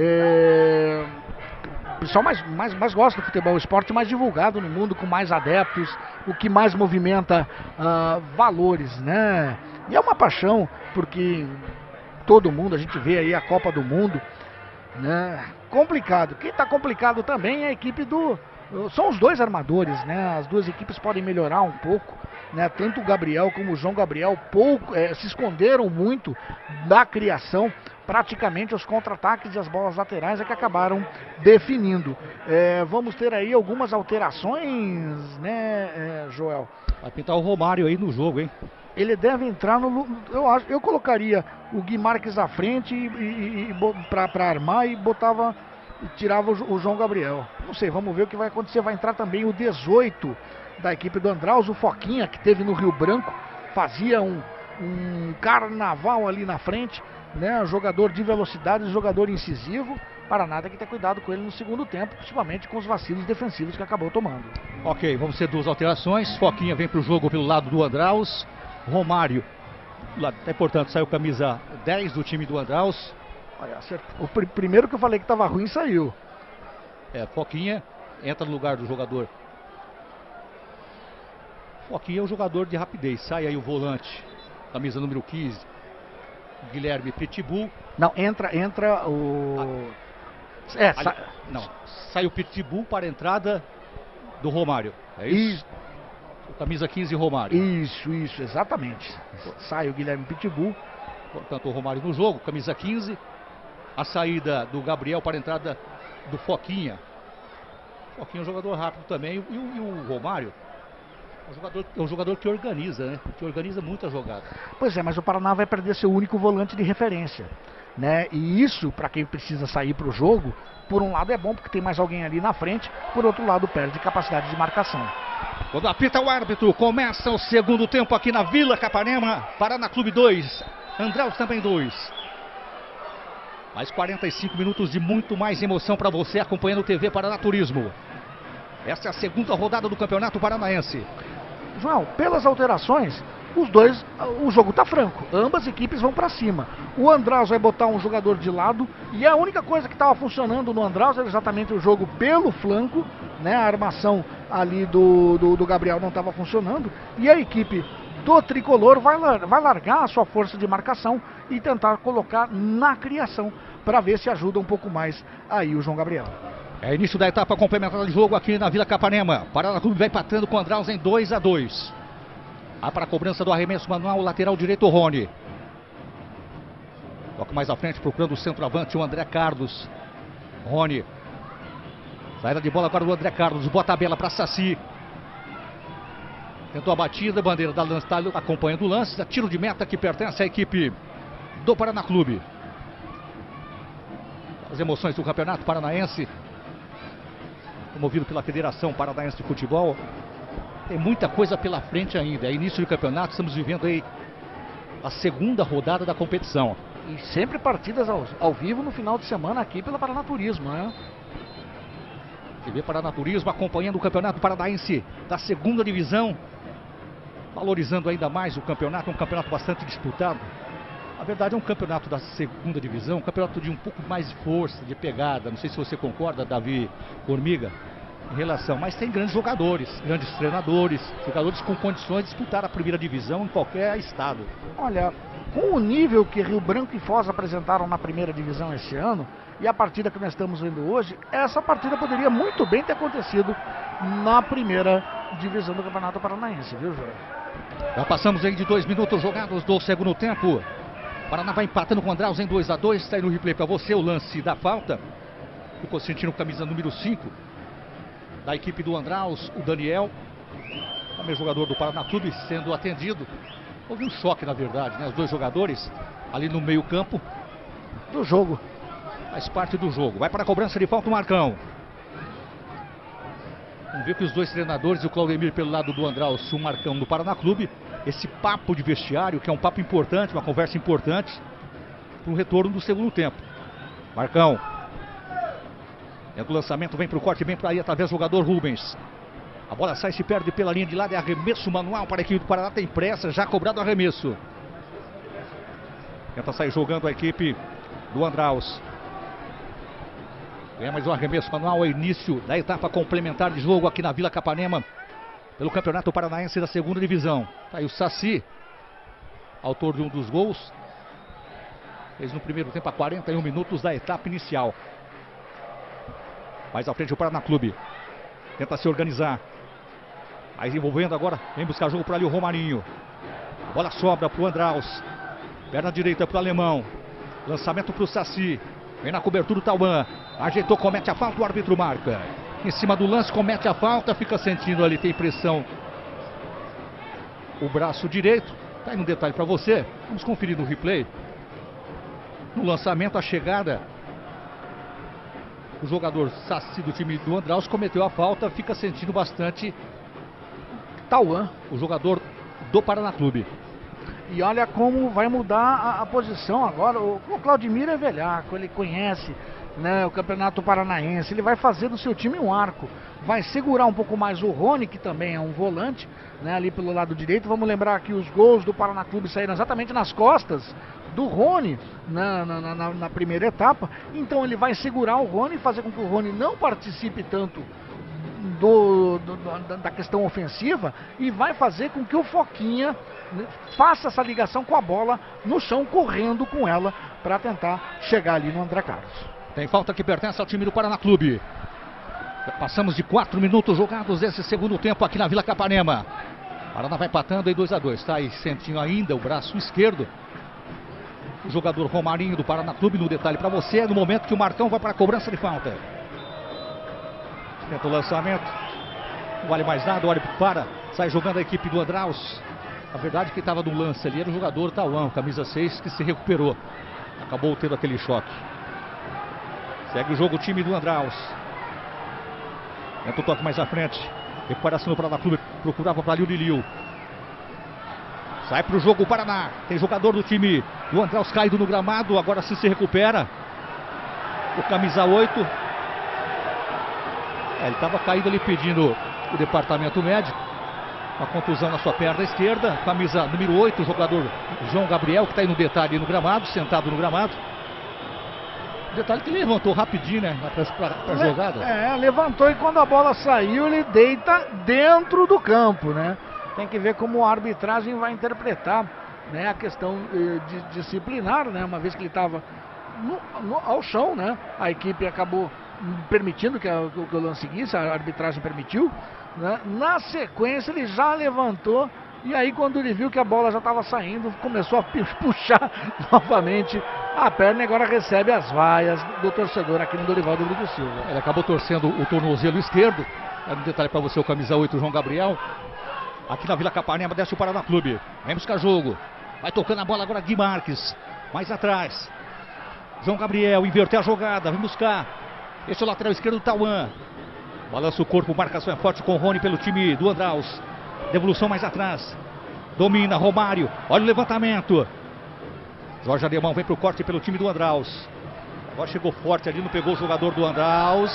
é... o pessoal mais, mais, mais gosta do futebol, o esporte mais divulgado no mundo, com mais adeptos, o que mais movimenta uh, valores, né? E é uma paixão, porque todo mundo, a gente vê aí a Copa do Mundo, né? Complicado. Quem tá complicado também é a equipe do... São os dois armadores, né? As duas equipes podem melhorar um pouco, né? Tanto o Gabriel como o João Gabriel pouco, é, se esconderam muito da criação. Praticamente os contra-ataques e as bolas laterais é que acabaram definindo. É, vamos ter aí algumas alterações, né, é, Joel? Vai pintar o Romário aí no jogo, hein? Ele deve entrar no... Eu, acho, eu colocaria o Gui Marques à frente e, e, e, para armar e botava... tirava o, o João Gabriel. Não sei, vamos ver o que vai acontecer. Vai entrar também o dezoito da equipe do Andraus, o Foquinha, que teve no Rio Branco. Fazia um, um carnaval ali na frente, né? Jogador de velocidade, jogador incisivo. Paraná tem que ter cuidado com ele no segundo tempo, principalmente com os vacilos defensivos que acabou tomando. Ok, vamos ter duas alterações. Foquinha vem para o jogo pelo lado do Andraus. Romário, até portanto, saiu camisa dez do time do Andraus. Olha, o pr primeiro que eu falei que estava ruim saiu. É, Foquinha entra no lugar do jogador. Foquinha é um jogador de rapidez. Sai aí o volante, camisa número quinze, Guilherme Pitbull. Não, entra, entra o... É, Ali, sa... não, sai o Pitbull para a entrada do Romário. É isso? isso? Camisa quinze, Romário. Isso, isso, exatamente. Sai o Guilherme Pitbull. Portanto, o Romário no jogo, camisa quinze. A saída do Gabriel para a entrada do Foquinha. Foquinha é um jogador rápido também. E o, e o Romário é um, jogador, é um jogador que organiza, né? Que organiza muita jogada. Pois é, mas o Paraná vai perder seu único volante de referência, né? E isso, para quem precisa sair para o jogo, por um lado é bom porque tem mais alguém ali na frente, por outro lado perde capacidade de marcação. Quando apita o árbitro, começa o segundo tempo aqui na Vila Capanema. Paraná Clube dois, Andraus também dois. Mais quarenta e cinco minutos de muito mais emoção para você acompanhando o T V Paraná Turismo. Essa é a segunda rodada do Campeonato Paranaense. João, pelas alterações, os dois, o jogo tá franco. Ambas equipes vão para cima. O Andraus vai botar um jogador de lado e a única coisa que estava funcionando no Andraus era exatamente o jogo pelo flanco, né? A armação ali do, do, do Gabriel não estava funcionando e a equipe do Tricolor vai, vai largar a sua força de marcação e tentar colocar na criação para ver se ajuda um pouco mais aí o João Gabriel. É início da etapa complementar de jogo aqui na Vila Capanema. Paraná Clube vai empatando com o Andraus em dois a dois. Vai para a cobrança do arremesso manual, lateral direito, o Rony. Toca mais à frente, procurando o centroavante, o André Carlos. Rony. Saída de bola agora do André Carlos, bota a tabela para Saci. Tentou a batida, bandeira da lance, está acompanhando o lance. Tiro de meta que pertence à equipe do Paraná Clube. As emoções do Campeonato Paranaense, promovido pela Federação Paranaense de Futebol. Tem muita coisa pela frente ainda. É início de campeonato, estamos vivendo aí a segunda rodada da competição. E sempre partidas ao, ao vivo no final de semana aqui pela Paraná Turismo, né? T V Paraná Turismo acompanhando o Campeonato Paranaense da segunda divisão. Valorizando ainda mais o campeonato, um campeonato bastante disputado. Na verdade é um campeonato da segunda divisão, um campeonato de um pouco mais de força, de pegada. Não sei se você concorda, Davi Formiga, em relação, mas tem grandes jogadores, grandes treinadores, jogadores com condições de disputar a primeira divisão em qualquer estado. Olha, com o nível que Rio Branco e Foz apresentaram na primeira divisão esse ano, e a partida que nós estamos vendo hoje, essa partida poderia muito bem ter acontecido na primeira divisão do Campeonato Paranaense, viu, João? Já passamos aí de dois minutos jogados do segundo tempo. Paraná vai empatando com o Andraus em dois a dois. Está aí no replay para você o lance da falta. Ficou sentindo camisa número cinco da equipe do Andraus, o Daniel, também jogador do Paraná Clube, sendo atendido. Houve um choque, na verdade, né? Os dois jogadores ali no meio campo do jogo. Faz parte do jogo. Vai para a cobrança de falta o Marcão. Vamos ver que os dois treinadores, o Claudemir pelo lado do Andraus, o Marcão do Paraná Clube, esse papo de vestiário, que é um papo importante, uma conversa importante, para o retorno do segundo tempo. Marcão. Dentro do lançamento, vem para o corte, vem para aí através do jogador Rubens. A bola sai, se perde pela linha de lado, é arremesso manual para a equipe do Paraná, tem pressa, já cobrado arremesso. Tenta sair jogando a equipe do Andraus. Ganha mais um arremesso manual, é início da etapa complementar de jogo aqui na Vila Capanema, pelo Campeonato Paranaense da segunda divisão. Tá aí o Saci, autor de um dos gols. Fez no primeiro tempo a quarenta e um minutos da etapa inicial. Mais à frente o Paraná Clube. Tenta se organizar. Mais envolvendo agora. Vem buscar jogo para ali o Romarinho. Bola sobra para o Andraus. Perna direita para o Alemão. Lançamento para o Saci. Vem na cobertura o Tauan. Ajeitou, comete a falta, o árbitro marca. Em cima do lance, comete a falta. Fica sentindo ali, tem pressão. O braço direito. Tá aí um detalhe para você. Vamos conferir no replay. No lançamento, a chegada. O jogador Saci do time do Andraus cometeu a falta. Fica sentindo bastante Tauan, o jogador do Paraná Clube. E olha como vai mudar a, a posição agora. O, o Claudemir é velhaco, ele conhece, né, o Campeonato Paranaense. Ele vai fazer do seu time um arco. Vai segurar um pouco mais o Rony, que também é um volante, né, ali pelo lado direito. Vamos lembrar que os gols do Paraná Clube saíram exatamente nas costas do Rony na, na, na, na primeira etapa. Então ele vai segurar o Rony, fazer com que o Rony não participe tanto Do, do, do, da questão ofensiva, e vai fazer com que o Foquinha, né, faça essa ligação com a bola no chão, correndo com ela para tentar chegar ali no André Carlos. Tem falta que pertence ao time do Paraná Clube. Passamos de quatro minutos jogados desse segundo tempo aqui na Vila Capanema. Paraná vai empatando em dois a dois. Está aí sentinho ainda o braço esquerdo. O jogador Romarinho do Paraná Clube, no detalhe para você, no momento que o Marcão vai para a cobrança de falta. Tenta o lançamento. Não vale mais nada, o árbitro para. Sai jogando a equipe do Andraus. A verdade é que estava no lance ali era o jogador Tauan, camisa seis, que se recuperou. Acabou tendo aquele choque. Segue o jogo o time do Andraus. Tenta o toque mais à frente. Recuperação do Paraná Clube. Procurava para Liu Liliu. Sai para o jogo o Paraná. Tem jogador do time do Andraus caído no gramado. Agora sim se recupera. O camisa oito. É, ele estava caído ali pedindo o departamento médico. Uma contusão na sua perna esquerda. Camisa número oito, o jogador João Gabriel, que está aí no detalhe no gramado, sentado no gramado. Detalhe que ele levantou rapidinho, né? Para a jogada. É, levantou e quando a bola saiu, ele deita dentro do campo, né? Tem que ver como a arbitragem vai interpretar, né, a questão eh, de, disciplinar, né? Uma vez que ele estava ao chão, né? A equipe acabou permitindo que, a, que o lance seguisse, a arbitragem permitiu, né? Na sequência ele já levantou. E aí quando ele viu que a bola já estava saindo, começou a puxar novamente a perna e agora recebe as vaias do torcedor aqui no Dorival de Brito Silva. Ele acabou torcendo o tornozelo esquerdo. É um detalhe para você, o camisa oito, João Gabriel. Aqui na Vila Capanema, desce o Paraná Clube. Vem buscar jogo. Vai tocando a bola agora Gui Marques. Mais atrás. João Gabriel, inverter a jogada. Vem buscar. Esse é o lateral esquerdo do Tauan. Balança o corpo, marcação é forte com o Rony pelo time do Andraus. Devolução mais atrás. Domina, Romário. Olha o levantamento. Jorge Alemão vem para o corte pelo time do Andraus. Agora chegou forte ali, não pegou o jogador do Andraus.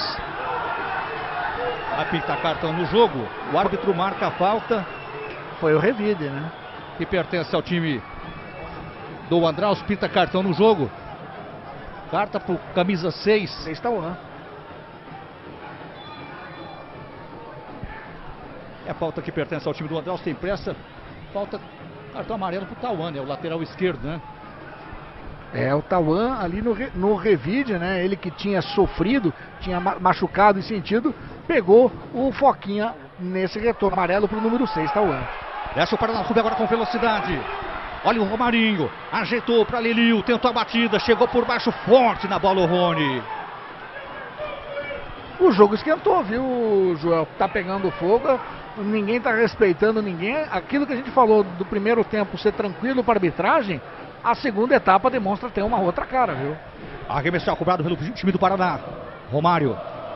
Vai pintar cartão no jogo. O árbitro marca a falta. Foi o revide, né? Que pertence ao time do Andraus. Pinta cartão no jogo. Carta para o camisa seis. seis Tauan. É a falta que pertence ao time do Andraus, tem pressa. Falta, cartão amarelo pro Tauan, né? O lateral esquerdo, né? É, o Tauan ali no, no revide, né? Ele que tinha sofrido, tinha machucado e sentido, pegou o Foquinha nesse retorno amarelo pro número seis, Tauan. Desce o Paraná Clube agora com velocidade. Olha o Romarinho, ajeitou para Liliu, tentou a batida, chegou por baixo forte na bola o Rony. O jogo esquentou, viu, Joel? Tá pegando fogo, ninguém tá respeitando ninguém. Aquilo que a gente falou do primeiro tempo ser tranquilo para a arbitragem, a segunda etapa demonstra ter uma outra cara, viu? Arremessar cobrado pelo time do Paraná. Romário.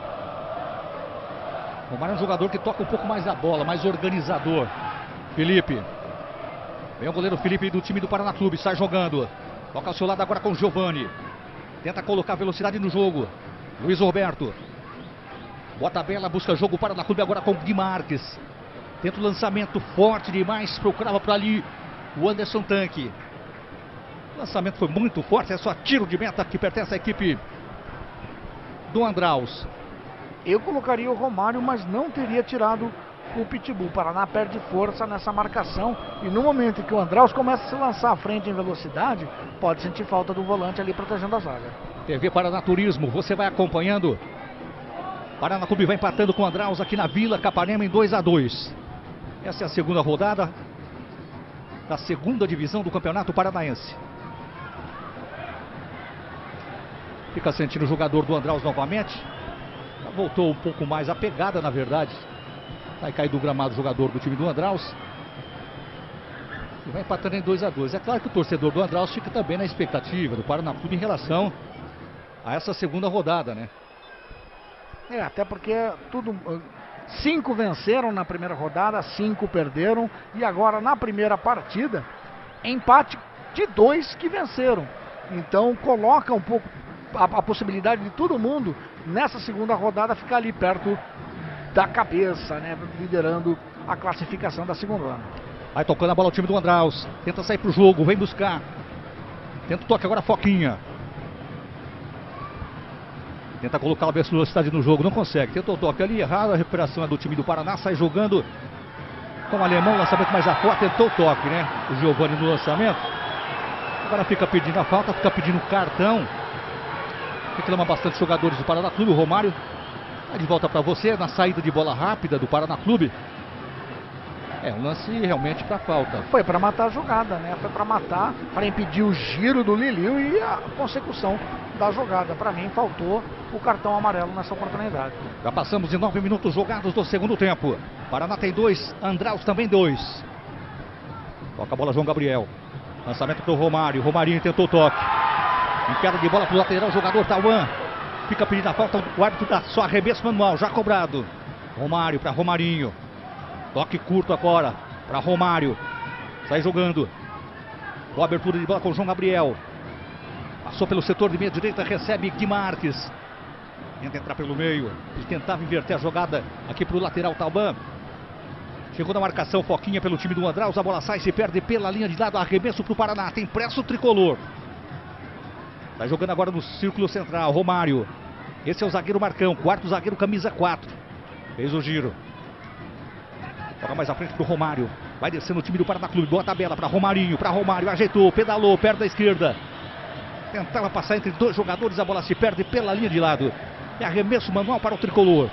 Romário é um jogador que toca um pouco mais a bola, mais organizador. Felipe. Vem o goleiro Felipe do time do Paraná Clube, sai jogando. Toca ao seu lado agora com o Giovani. Tenta colocar velocidade no jogo. Luiz Roberto. Bota a bela, busca jogo para o Clube agora com o Gui Marques. Tenta o lançamento forte demais, procurava para ali o Anderson Tanque. O lançamento foi muito forte, é só tiro de meta que pertence à equipe do Andraus. Eu colocaria o Romário, mas não teria tirado o Pitbull. O Paraná perde força nessa marcação e no momento em que o Andraus começa a se lançar à frente em velocidade, pode sentir falta do volante ali protegendo a zaga. T V Paraná Turismo, você vai acompanhando. Paraná Clube vai empatando com o Andraus aqui na Vila Capanema em dois a dois. Essa é a segunda rodada da segunda divisão do Campeonato Paranaense. Fica sentindo o jogador do Andraus novamente. Voltou um pouco mais a pegada, na verdade. Vai cair do gramado o jogador do time do Andraus. E vai empatando em dois a dois. É claro que o torcedor do Andraus fica também na expectativa do Paraná Clube em relação a essa segunda rodada, né? É, até porque tudo, cinco venceram na primeira rodada, cinco perderam e agora na primeira partida, empate de dois que venceram. Então coloca um pouco a, a possibilidade de todo mundo nessa segunda rodada ficar ali perto da cabeça, né, liderando a classificação da segunda ano. Vai tocando a bola o time do Andraus, tenta sair pro jogo, vem buscar. Tenta o toque agora Foquinha. Tenta colocar a velocidade no jogo, não consegue. Tenta o toque ali, errado, a recuperação é do time do Paraná, sai jogando com o alemão, lançamento mais a forte, tentou o toque, né? O Giovani no lançamento. Agora fica pedindo a falta, fica pedindo cartão. reclama bastante jogadores do Paraná Clube. O Romário tá de volta para você na saída de bola rápida do Paraná Clube. É um lance realmente para falta. Foi para matar a jogada, né? Foi para matar, para impedir o giro do Liliu e a consecução da jogada. Para mim, faltou o cartão amarelo nessa oportunidade. Já passamos de nove minutos jogados do segundo tempo. Paraná tem dois, Andraus também dois. Toca a bola João Gabriel. Lançamento para o Romário. Romarinho tentou o toque. Em queda de bola para o lateral, jogador Tauan. Fica pedindo a falta, o árbitro dá só arremesso manual, já cobrado. Romário para Romarinho. Toque curto agora para Romário. Sai jogando. Boa abertura de bola com o João Gabriel. Passou pelo setor de meia direita, recebe Gui Marques. Tenta entrar pelo meio. Ele tentava inverter a jogada aqui para o lateral Tauan. Chegou na marcação, Foquinha pelo time do Andraus. A bola sai, se perde pela linha de lado. Arremesso para o Paraná. Tem pressa o tricolor. Está jogando agora no círculo central. Romário. Esse é o zagueiro Marcão. Quarto zagueiro, camisa quatro. Fez o giro. Toca mais à frente pro Romário. Vai descendo o time do Paraná Clube. Boa tabela para Romarinho. Para Romário. Ajeitou. Pedalou. Perto da esquerda. Tentava passar entre dois jogadores. A bola se perde pela linha de lado. É arremesso manual para o tricolor.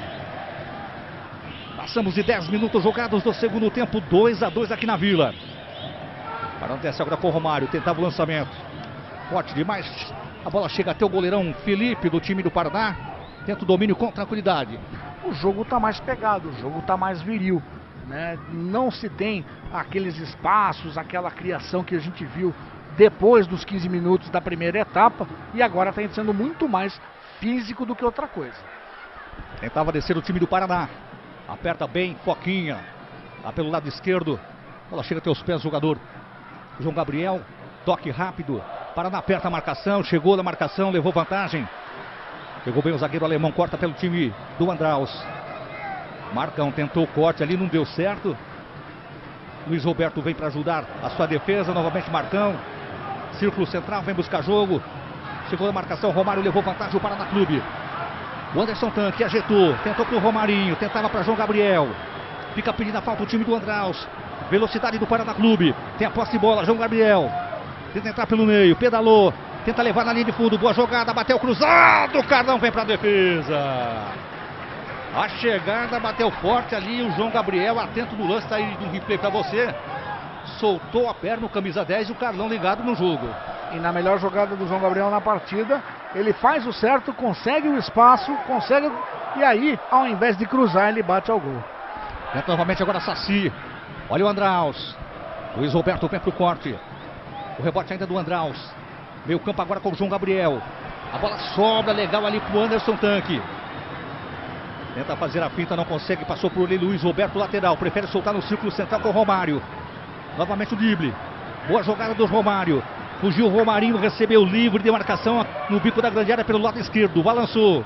Passamos de dez minutos jogados do segundo tempo. dois a dois aqui na Vila. Paraná desce agora com o Romário. Tentava o lançamento. Forte demais. A bola chega até o goleirão Felipe do time do Paraná. Tenta o domínio com tranquilidade. O jogo está mais pegado. O jogo está mais viril, né? Não se tem aqueles espaços, aquela criação que a gente viu depois dos quinze minutos da primeira etapa. E agora está sendo muito mais físico do que outra coisa. Tentava descer o time do Paraná. Aperta bem, Foquinha. Lá pelo lado esquerdo. A bola chega até os pés do jogador João Gabriel. Toque rápido. Paraná aperta a marcação. Chegou na marcação, levou vantagem. Chegou bem o zagueiro alemão. Corta pelo time do Andraus. Marcão tentou o corte ali, não deu certo. Luiz Roberto vem para ajudar a sua defesa. Novamente Marcão. Círculo central, vem buscar jogo. Chegou na marcação, Romário levou vantagem o Paraná Clube. O Anderson Tanque ajeitou, tentou pro Romarinho, tentava para João Gabriel. Fica pedindo a falta o time do Andraus. Velocidade do Paraná Clube. Tem a posse de bola, João Gabriel. Tenta entrar pelo meio, pedalou. Tenta levar na linha de fundo, boa jogada, bateu cruzado. O Carlão vem para a defesa. A chegada bateu forte ali, o João Gabriel, atento no lance, tá aí no replay para você. Soltou a perna, o camisa dez e o Carlão ligado no jogo. E na melhor jogada do João Gabriel na partida, ele faz o certo, consegue o espaço, consegue, e aí, ao invés de cruzar, ele bate ao gol. Tenta novamente agora Saci. Olha o Andraus. Luiz Roberto vem pro corte. O rebote ainda do Andraus. Meio campo agora com o João Gabriel. A bola sobra legal ali pro Anderson Tanque. Tenta fazer a finta, não consegue, passou por ali Luiz Roberto, lateral. Prefere soltar no círculo central com o Romário. Novamente o drible. Boa jogada do Romário. Fugiu o Romarinho, recebeu livre de marcação no bico da grande área pelo lado esquerdo. Balançou.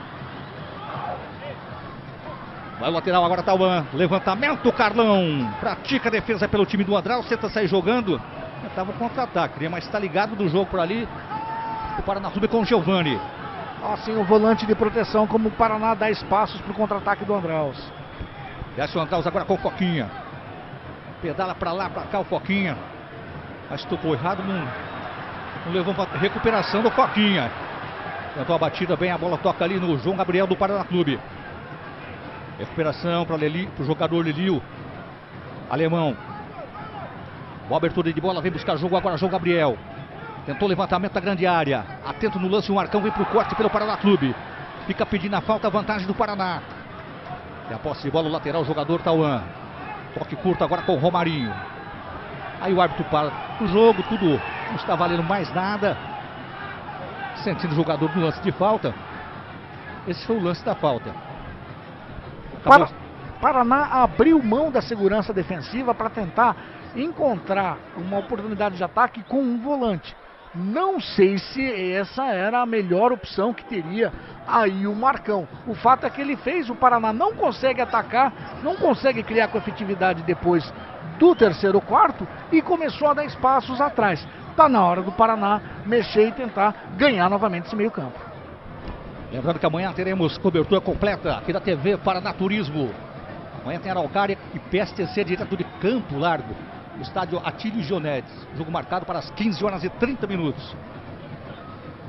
Vai o lateral agora, Tauan. Levantamento, Carlão. Pratica a defesa pelo time do Andraus. Tenta sair jogando. Tentava um contra-ataque, mas está ligado do jogo por ali. O Paraná Clube com o Giovani. Assim, o volante de proteção, como o Paraná dá espaços para o contra-ataque do Andraus. Desce o Andraus agora com o Foquinha. Pedala para lá, para cá o Foquinha. Mas tocou errado, não, não levou recuperação do Foquinha. Tentou a batida bem, a bola toca ali no João Gabriel do Paraná Clube. Recuperação para o jogador Lelio. Alemão. Boa abertura de bola, vem buscar jogo agora João Gabriel. Tentou levantamento da grande área. Atento no lance, o Marcão vem para o corte pelo Paraná Clube. Fica pedindo a falta, vantagem do Paraná. E a posse de bola, o lateral, o jogador Tauan. Toque curto agora com o Romarinho. Aí o árbitro para o jogo, tudo não está valendo mais nada. Sentindo o jogador no lance de falta. Esse foi o lance da falta. Para, Paraná abriu mão da segurança defensiva para tentar encontrar uma oportunidade de ataque com um volante. Não sei se essa era a melhor opção que teria aí o Marcão. O fato é que ele fez, o Paraná não consegue atacar, não consegue criar com efetividade depois do terceiro quarto e começou a dar espaços atrás. Está na hora do Paraná mexer e tentar ganhar novamente esse meio campo. Lembrando que amanhã teremos cobertura completa aqui da T V Paraná Turismo. Amanhã tem Araucária e P S T C direto de Campo Largo. Estádio Atílio Gionedes. Jogo marcado para as quinze horas e trinta minutos.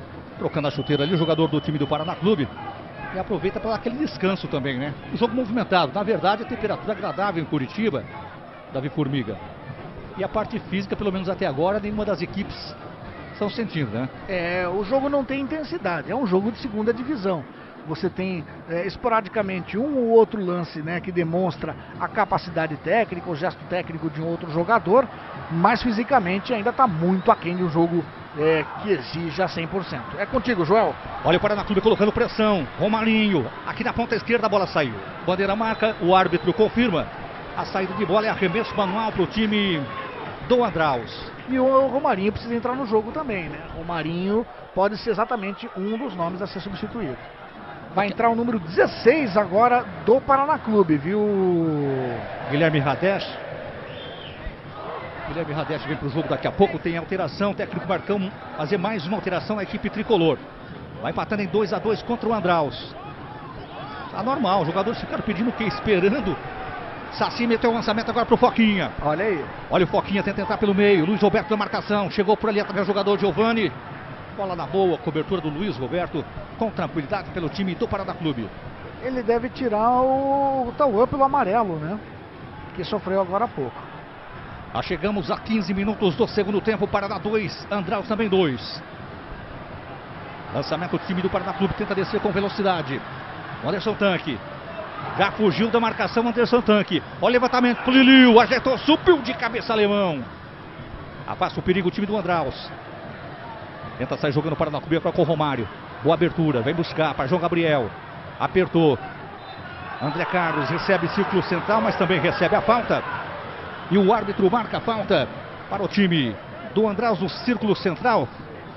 trocando a chuteira ali, o jogador do time do Paraná Clube. E aproveita para dar aquele descanso também, né? O jogo movimentado. Na verdade, a temperatura agradável em Curitiba, Davi Formiga. E a parte física, pelo menos até agora, nenhuma das equipes estão sentindo, né? É, o jogo não tem intensidade, é um jogo de segunda divisão. Você tem é, esporadicamente um ou outro lance, né, que demonstra a capacidade técnica, o gesto técnico de um outro jogador, mas fisicamente ainda está muito aquém de um jogo é, que exija cem por cento. É contigo, Joel. Olha o Paraná Clube colocando pressão. Romarinho, aqui na ponta esquerda a bola saiu. Bandeira marca, o árbitro confirma. A saída de bola é arremesso manual para o time do Andraus. E o Romarinho precisa entrar no jogo também, né? Romarinho pode ser exatamente um dos nomes a ser substituído. Vai entrar o número dezesseis agora do Paraná Clube, viu? Guilherme Radesh. Guilherme Radesh vem para o jogo daqui a pouco. Tem alteração, o técnico Marcão fazer mais uma alteração na equipe tricolor. Vai empatando em dois a dois contra o Andraus. Tá normal, os jogadores ficaram pedindo o quê? Esperando. Saci meteu o lançamento agora pro Foquinha. Olha aí. Olha o Foquinha, tenta entrar pelo meio. Luiz Roberto na marcação. Chegou por ali atrás o jogador Giovani. Bola na boa, cobertura do Luiz Roberto. Com tranquilidade pelo time do Paraná Clube. Ele deve tirar o, o Tauã pelo amarelo, né? Que sofreu agora há pouco. Já chegamos a quinze minutos do segundo tempo. Paraná dois, Andraus também dois. Lançamento do time do Paraná Clube. Tenta descer com velocidade. O Anderson Tanque. Já fugiu da marcação Anderson Tanque. Olha o levantamento pro Liliu. Ajeitou, subiu de cabeça alemão. Afasta o perigo o time do Andraus. Tenta sair jogando para Paraná Clube com o Romário. Boa abertura. Vem buscar para João Gabriel. Apertou. André Carlos recebe círculo central, mas também recebe a falta. E o árbitro marca a falta para o time do Andraus no círculo central.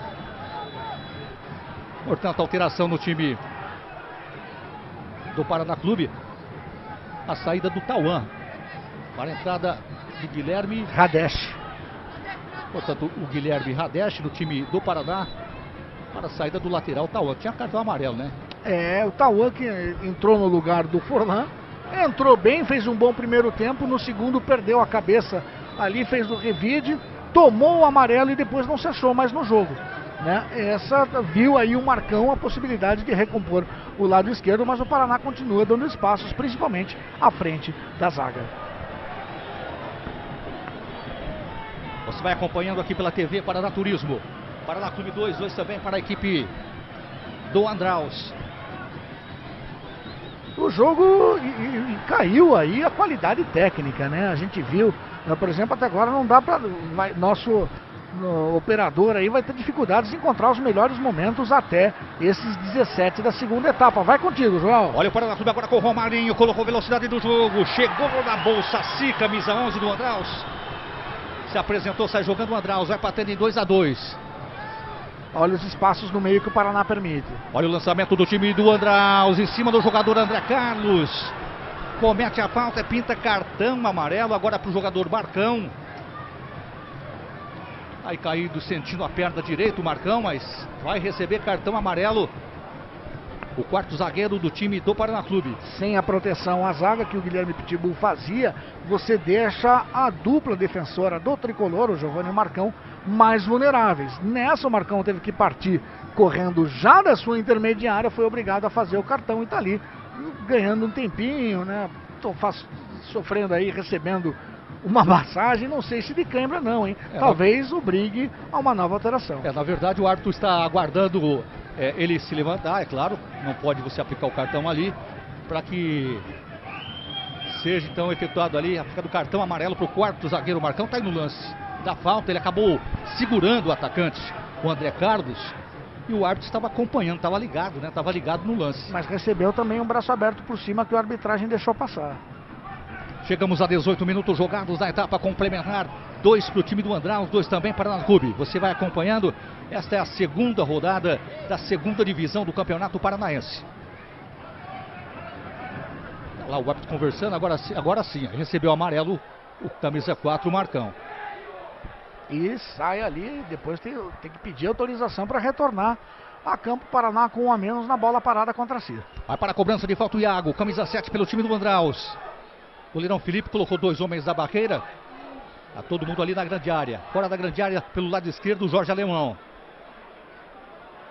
Portanto, alteração no time do Paraná Clube. A saída do Tauã para a entrada do Guilherme Radesh. Portanto, o Guilherme Radesh do time do Paraná para a saída do lateral Tauã. Tinha cartão amarelo, né? É, o Tauã que entrou no lugar do Forlan. Entrou bem, fez um bom primeiro tempo. No segundo perdeu a cabeça ali, fez o revide, tomou o amarelo e depois não se achou mais no jogo, né? Essa viu aí o Marcão a possibilidade de recompor o lado esquerdo, mas o Paraná continua dando espaços, principalmente à frente da zaga. Você vai acompanhando aqui pela T V Paraná Turismo. Paraná Clube dois, dois também para a equipe do Andraus. O jogo e, e, caiu aí a qualidade técnica, né? A gente viu, por exemplo, até agora não dá para nosso no, operador aí vai ter dificuldades em encontrar os melhores momentos até esses dezessete da segunda etapa. Vai contigo, João. Olha o Paraná Clube agora com o Romarinho, colocou velocidade do jogo, chegou na bolsa, si, camisa onze do Andraus. Se apresentou, sai jogando o Andraus, vai batendo em dois a dois. Olha os espaços no meio que o Paraná permite. Olha o lançamento do time do Andraus, em cima do jogador André Carlos. Comete a falta, pinta cartão amarelo agora para o jogador Marcão. Aí caído, sentindo a perna direita o Marcão, mas vai receber cartão amarelo. O quarto zagueiro do time do Paraná Clube. Sem a proteção à zaga que o Guilherme Pitbull fazia, você deixa a dupla defensora do tricolor, o Giovani e o Marcão, mais vulneráveis. Nessa o Marcão teve que partir correndo já da sua intermediária, foi obrigado a fazer o cartão e tá ali ganhando um tempinho, né? Tô faz, sofrendo aí, recebendo uma massagem, não sei se de cãibra não, hein? É, Talvez na... obrigue a uma nova alteração. É, na verdade o árbitro está aguardando é, ele se levantar, é claro, não pode você aplicar o cartão ali, para que seja então efetuado ali, aplica do cartão amarelo para o quarto zagueiro. O Marcão está aí no lance da falta, ele acabou segurando o atacante, o André Carlos, e o árbitro estava acompanhando, estava ligado, né? Estava ligado no lance. Mas recebeu também um braço aberto por cima que a arbitragem deixou passar. Chegamos a dezoito minutos jogados na etapa complementar. Dois para o time do Andraus, dois também para o Clube. Você vai acompanhando. Esta é a segunda rodada da segunda divisão do Campeonato Paranaense. Lá o árbitro conversando, agora, agora sim. Recebeu o amarelo, o camisa quatro, o Marcão. E sai ali, depois tem, tem que pedir autorização para retornar a campo. Paraná com um a menos na bola parada contra si. Vai para a cobrança de falta o Iago, camisa sete pelo time do Andraus. O goleirão Felipe colocou dois homens da barreira. Tá todo mundo ali na grande área. Fora da grande área, pelo lado esquerdo, o Jorge Alemão.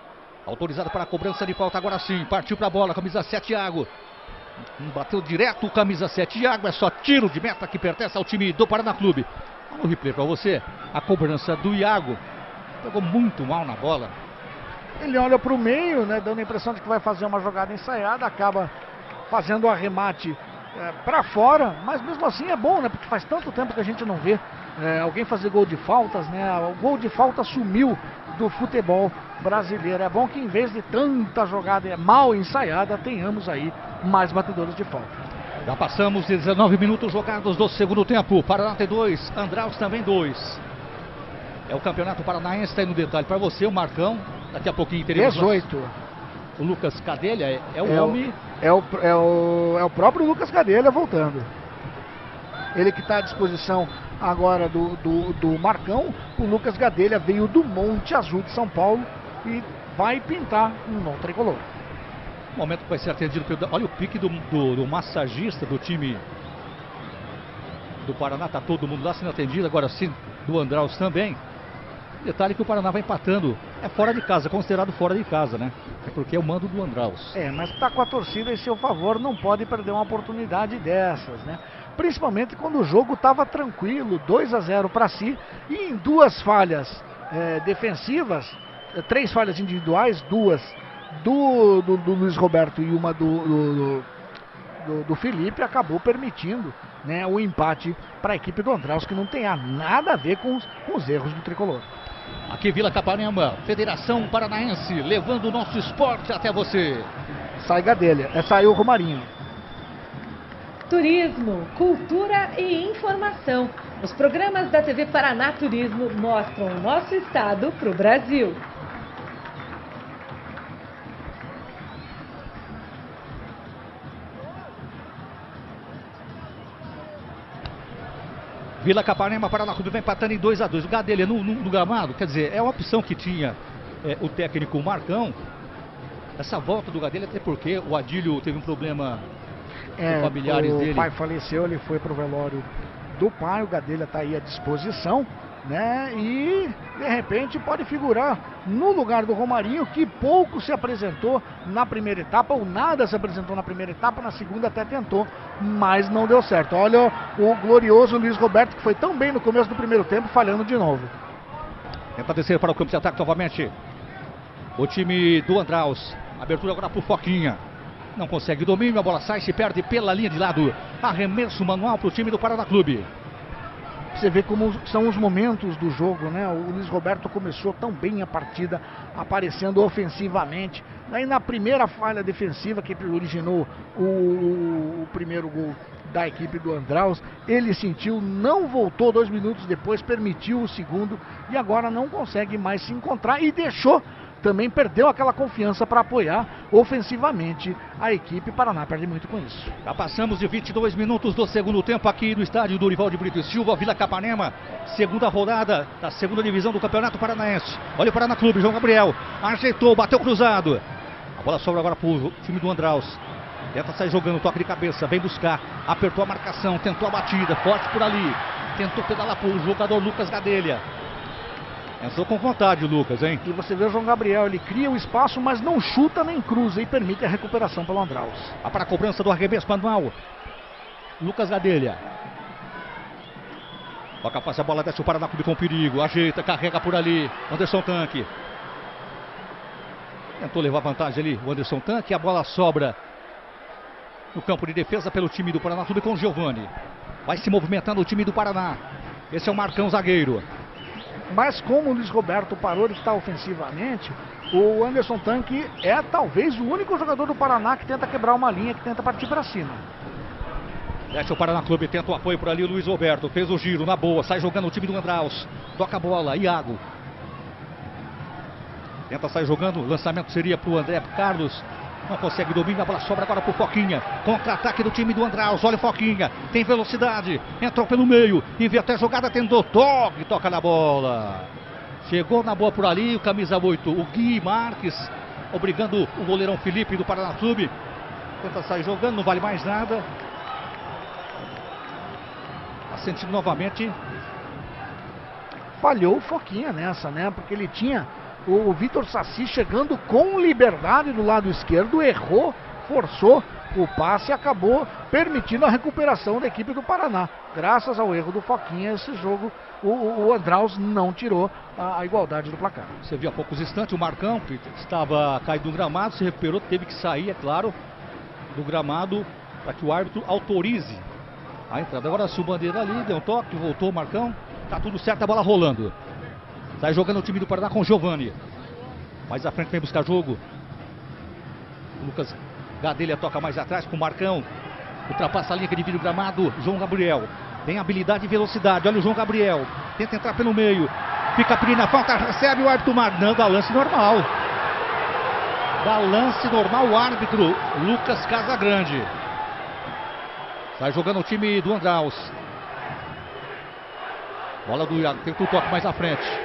Autorizado para a cobrança de falta agora sim. Partiu para a bola, camisa sete, Iago. Bateu direto, camisa sete, Iago. É só tiro de meta que pertence ao time do Paraná Clube. Olha o replay para você. A cobrança do Iago. Pegou muito mal na bola. Ele olha para o meio, né, dando a impressão de que vai fazer uma jogada ensaiada. Acaba fazendo o arremate é, para fora. Mas mesmo assim é bom, né? Porque faz tanto tempo que a gente não vê é, alguém fazer gol de faltas, né? O gol de falta sumiu do futebol brasileiro. É bom que em vez de tanta jogada mal ensaiada, tenhamos aí mais batedores de falta. Já passamos de dezenove minutos jogados do segundo tempo. Paraná tem dois, Andraus também dois. É o Campeonato Paranaense, está aí no detalhe para você, o Marcão. Daqui a pouquinho teremos dezoito. O Lucas Cadelha, é, é o é homem. O, é, o, é, o, é o próprio Lucas Cadelha voltando. Ele que está à disposição agora do, do, do Marcão. O Lucas Gadelha veio do Monte Azul de São Paulo e vai pintar um novo tricolor. O momento que vai ser atendido pelo... Olha o pique do, do, do massagista do time do Paraná. Tá todo mundo lá sendo atendido. Agora sim, do Andraus também. Detalhe que o Paraná vai empatando. É fora de casa, considerado fora de casa, né? É porque é o mando do Andraus. É, mas tá com a torcida em seu favor, não pode perder uma oportunidade dessas, né? Principalmente quando o jogo estava tranquilo, dois a zero para si, e em duas falhas é, defensivas, três falhas individuais, duas do, do, do Luiz Roberto e uma do, do, do, do Felipe, acabou permitindo, né, o empate para a equipe do Andraus, que não tem nada a ver com os, com os erros do tricolor. Aqui Vila Capanema, Federação Paranaense, levando o nosso esporte até você. Sai Gadelha, é, saiu o Romarinho. Turismo, cultura e informação. Os programas da T V Paraná Turismo mostram o nosso estado para o Brasil. Vila Capanema, Paraná Clube vai empatando em dois a dois. O Gadelha no, no, no gramado, quer dizer, é uma opção que tinha é, o técnico Marcão. Essa volta do Gadelha, até porque o Adílio teve um problema é, com familiares o dele. O pai faleceu, ele foi pro velório do pai, o Gadelha está aí à disposição, né? E de repente pode figurar no lugar do Romarinho, que pouco se apresentou na primeira etapa, ou nada se apresentou na primeira etapa, na segunda até tentou, mas não deu certo. Olha o glorioso Luiz Roberto, que foi tão bem no começo do primeiro tempo, falhando de novo. Tenta descer para o campo de ataque novamente o time do Andraus. Abertura agora por Foquinha. Não consegue domínio, a bola sai, se perde pela linha de lado. Arremesso manual para o time do Paraná Clube. Você vê como são os momentos do jogo, né? O Luiz Roberto começou tão bem a partida, aparecendo ofensivamente. Aí na primeira falha defensiva que originou o, o primeiro gol da equipe do Andraus, ele sentiu, não voltou dois minutos depois, permitiu o segundo e agora não consegue mais se encontrar e deixou. Também perdeu aquela confiança para apoiar ofensivamente a equipe. Paraná perde muito com isso. Já passamos de vinte e dois minutos do segundo tempo aqui no estádio Dorival de Brito e Silva, Vila Capanema, segunda rodada da segunda divisão do Campeonato Paranaense. Olha o Paraná Clube, João Gabriel ajeitou, bateu cruzado. A bola sobra agora para o time do Andraus. Tenta sair jogando, toque de cabeça, vem buscar, apertou a marcação, tentou a batida, forte por ali, tentou pedalar para o jogador Lucas Gadelha. Entrou com vontade o Lucas, hein? E você vê o João Gabriel, ele cria o espaço, mas não chuta nem cruza e permite a recuperação pelo Andraus. Vai para a cobrança do arremesso manual. Lucas Gadelha. Toca, passa a bola, desce o Paraná Clube com perigo. Ajeita, carrega por ali. Anderson Tanque. Tentou levar vantagem ali o Anderson Tanque. A bola sobra no campo de defesa pelo time do Paraná Clube com o Giovani. Vai se movimentando o time do Paraná. Esse é o Marcão, zagueiro. Mas como o Luiz Roberto parou de estar ofensivamente, o Anderson Tanque é talvez o único jogador do Paraná que tenta quebrar uma linha, que tenta partir para cima. Desce o Paraná Clube, tenta o apoio por ali o Luiz Roberto, fez o giro na boa, sai jogando o time do Andraus, toca a bola, Iago. Tenta sair jogando, o lançamento seria para o André Carlos. Não consegue domínio, a bola sobra agora pro Foquinha. Contra-ataque do time do Andraus. Olha o Foquinha, tem velocidade. Entrou pelo meio, inverteu a jogada, tentou toque, toca na bola. Chegou na boa por ali, o camisa oito, o Gui Marques, obrigando o goleirão Felipe do Paraná Clube. Tenta sair jogando, não vale mais nada. Tá sentindo novamente. Falhou o Foquinha nessa, né? Porque ele tinha O Vitor Saci chegando com liberdade do lado esquerdo, errou, forçou o passe e acabou permitindo a recuperação da equipe do Paraná. Graças ao erro do Foquinha, esse jogo, o, o Andraus não tirou a, a igualdade do placar. Você viu há poucos instantes o Marcão, que estava caído no gramado, se recuperou, teve que sair, é claro, do gramado para que o árbitro autorize a entrada. Agora se o Bandeira ali, deu um toque, voltou o Marcão, tá tudo certo, a bola rolando. Sai jogando o time do Paraná com o Giovani. Mais à frente vem buscar jogo. O Lucas Gadelha toca mais atrás com o Marcão. Ultrapassa a linha que divide o gramado. João Gabriel tem habilidade e velocidade. Olha o João Gabriel. Tenta entrar pelo meio. Fica pedindo a falta. Recebe o árbitro Mar. Não, dá lance normal. Dá lance normal o árbitro Lucas Casagrande. Sai jogando o time do Andraus. Bola do Iago. Tem o toque mais à frente.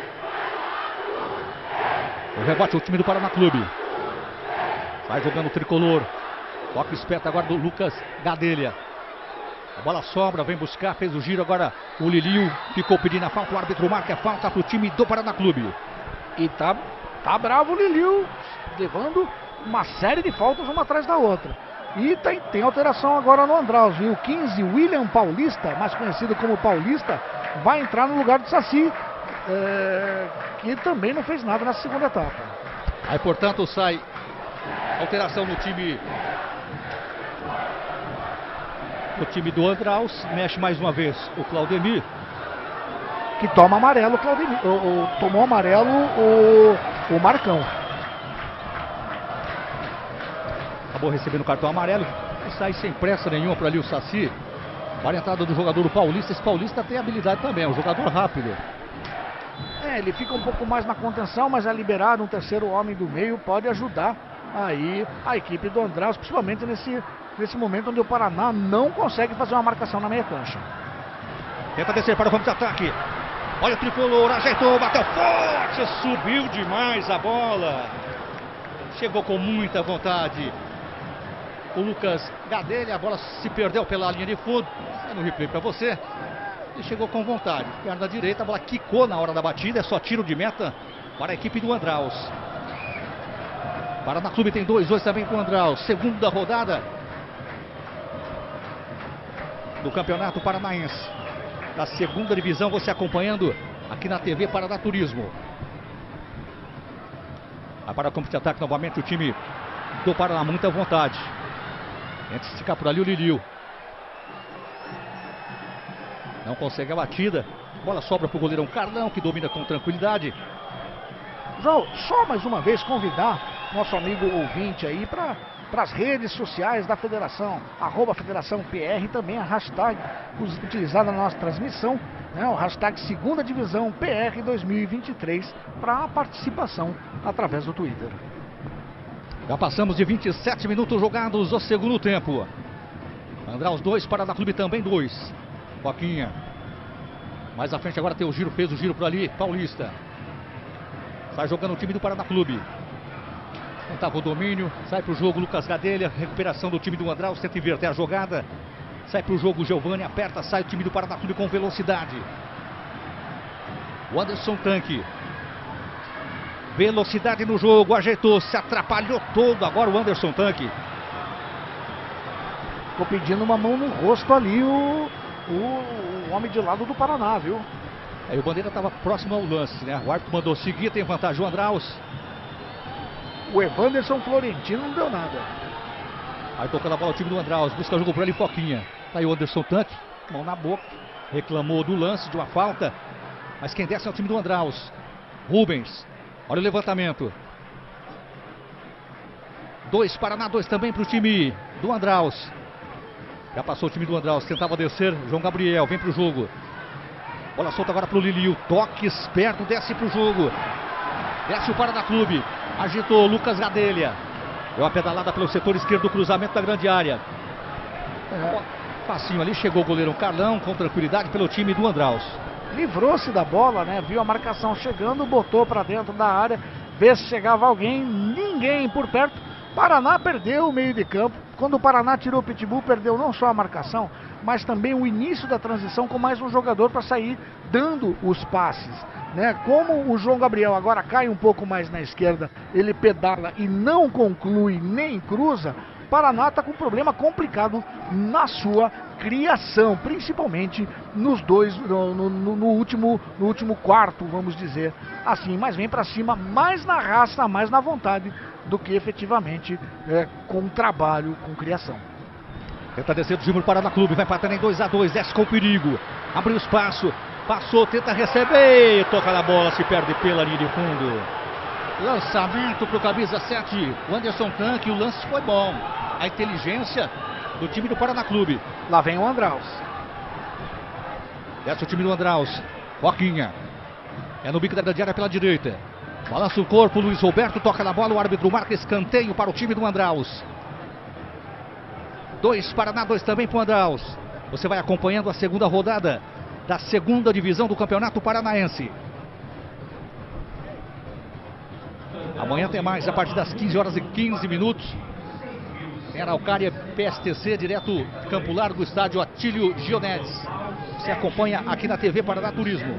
O rebote o time do Paraná Clube. Vai jogando o tricolor. Toque esperto agora do Lucas Gadelha. A bola sobra, vem buscar, fez o giro agora. O Liliu ficou pedindo a falta. O árbitro marca a falta para o time do Paraná Clube. E tá, tá bravo o Liliu, levando uma série de faltas uma atrás da outra. E tem, tem alteração agora no Andraus, viu? quinze, William Paulista, mais conhecido como Paulista, vai entrar no lugar do Saci, é, que também não fez nada nessa segunda etapa. Aí, portanto, sai alteração no time no time do Andraus. Mexe mais uma vez o Claudemir, que toma amarelo. Claudemir, o, o, tomou amarelo o, o Marcão. Acabou recebendo o cartão amarelo e sai sem pressa nenhuma para ali o Saci. Para a entrada do jogador o Paulista. Esse Paulista tem habilidade também, é um jogador rápido. É, ele fica um pouco mais na contenção, mas é liberado. Um terceiro homem do meio pode ajudar aí a equipe do Andraus, principalmente nesse, nesse momento onde o Paraná não consegue fazer uma marcação na meia cancha. Tenta descer para o campo de ataque. Olha o tricolor, ajeitou, bateu forte, subiu demais a bola. Chegou com muita vontade o Lucas Gadelha, a bola se perdeu pela linha de fundo. É no replay para você. Ele chegou com vontade, perna direita, a bola quicou na hora da batida, é só tiro de meta para a equipe do Andraus. Paraná Clube tem dois, dois também para o Andraus. Segunda rodada do Campeonato Paranaense, da segunda divisão, você acompanhando aqui na T V Paraná Turismo. Vai para o campo de ataque novamente o time do Paraná, muita vontade. Tenta esticar por ali o Liliu. Não consegue a batida. Bola sobra para o goleirão Carlão, que domina com tranquilidade. João, só mais uma vez convidar nosso amigo ouvinte aí para as redes sociais da federação, arroba Federação P R, também a hashtag utilizada na nossa transmissão, né, o hashtag Segunda Divisão P R dois mil e vinte e três, para a participação através do Twitter. Já passamos de vinte e sete minutos jogados o segundo tempo. Andraus dois, Paraná Clube também dois. Foquinha. Mais à frente agora tem o giro, fez o giro por ali, Paulista. Sai jogando o time do Paraná Clube. Tentava o domínio, sai para o jogo Lucas Gadelha, recuperação do time do Andraus, tenta inverter a jogada. Sai para o jogo Giovani, aperta, sai o time do Paraná Clube com velocidade. O Anderson Tanque. Velocidade no jogo, ajeitou, se atrapalhou todo agora o Anderson Tanque. Ficou pedindo uma mão no rosto ali o, o, o homem de lado do Paraná, viu? Aí o Bandeira estava próximo ao lance, né? O árbitro mandou seguir, tem vantagem o Andraus. O Evanderson Florentino não deu nada. Aí tocando a bola o time do Andraus, busca o jogo por ali, Foquinha. Aí o Anderson Tanque, mão na boca, reclamou do lance, de uma falta. Mas quem desce é o time do Andraus. Rubens, olha o levantamento. Dois Paraná, dois também para o time do Andraus. Já passou o time do Andraus, tentava descer, João Gabriel, vem para o jogo. Bola solta agora para o Liliu, toque esperto, desce para o jogo. Desce o Paraná Clube, agitou Lucas Gadelha. Deu uma pedalada pelo setor esquerdo do cruzamento da grande área. É. Passinho ali, chegou o goleirão Carlão com tranquilidade pelo time do Andraus. Livrou-se da bola, né? Viu a marcação chegando, botou para dentro da área, vê se chegava alguém, ninguém por perto. Paraná perdeu o meio de campo. Quando o Paraná tirou o Pitbull, perdeu não só a marcação, mas também o início da transição com mais um jogador para sair dando os passes. né? Como o João Gabriel agora cai um pouco mais na esquerda, ele pedala e não conclui nem cruza, Paraná está com um problema complicado na sua criação, principalmente nos dois, no, no, no, último, no último quarto, vamos dizer assim, mas vem para cima mais na raça, mais na vontade do que efetivamente é, com trabalho, com criação. Tenta descer do time do Paraná Clube, vai batendo em dois a dois, desce com perigo, abriu espaço, passou, tenta receber, toca na bola, se perde pela linha de fundo. Lançamento para o camisa sete, o Anderson Tanque, o lance foi bom. A inteligência do time do Paraná Clube. Lá vem o Andraus. Desce o time do Andraus. Foquinha. É no bico da grande área pela direita. Balança o corpo, Luiz Roberto toca na bola, o árbitro marca escanteio para o time do Andraus. Dois Paraná, dois também para o Andraus. Você vai acompanhando a segunda rodada da segunda divisão do Campeonato Paranaense. Amanhã tem mais, a partir das quinze horas e quinze minutos. Em Araucária, P S T C, direto de Campo Largo, estádio Atílio Gionedes. Você acompanha aqui na T V Paraná Turismo.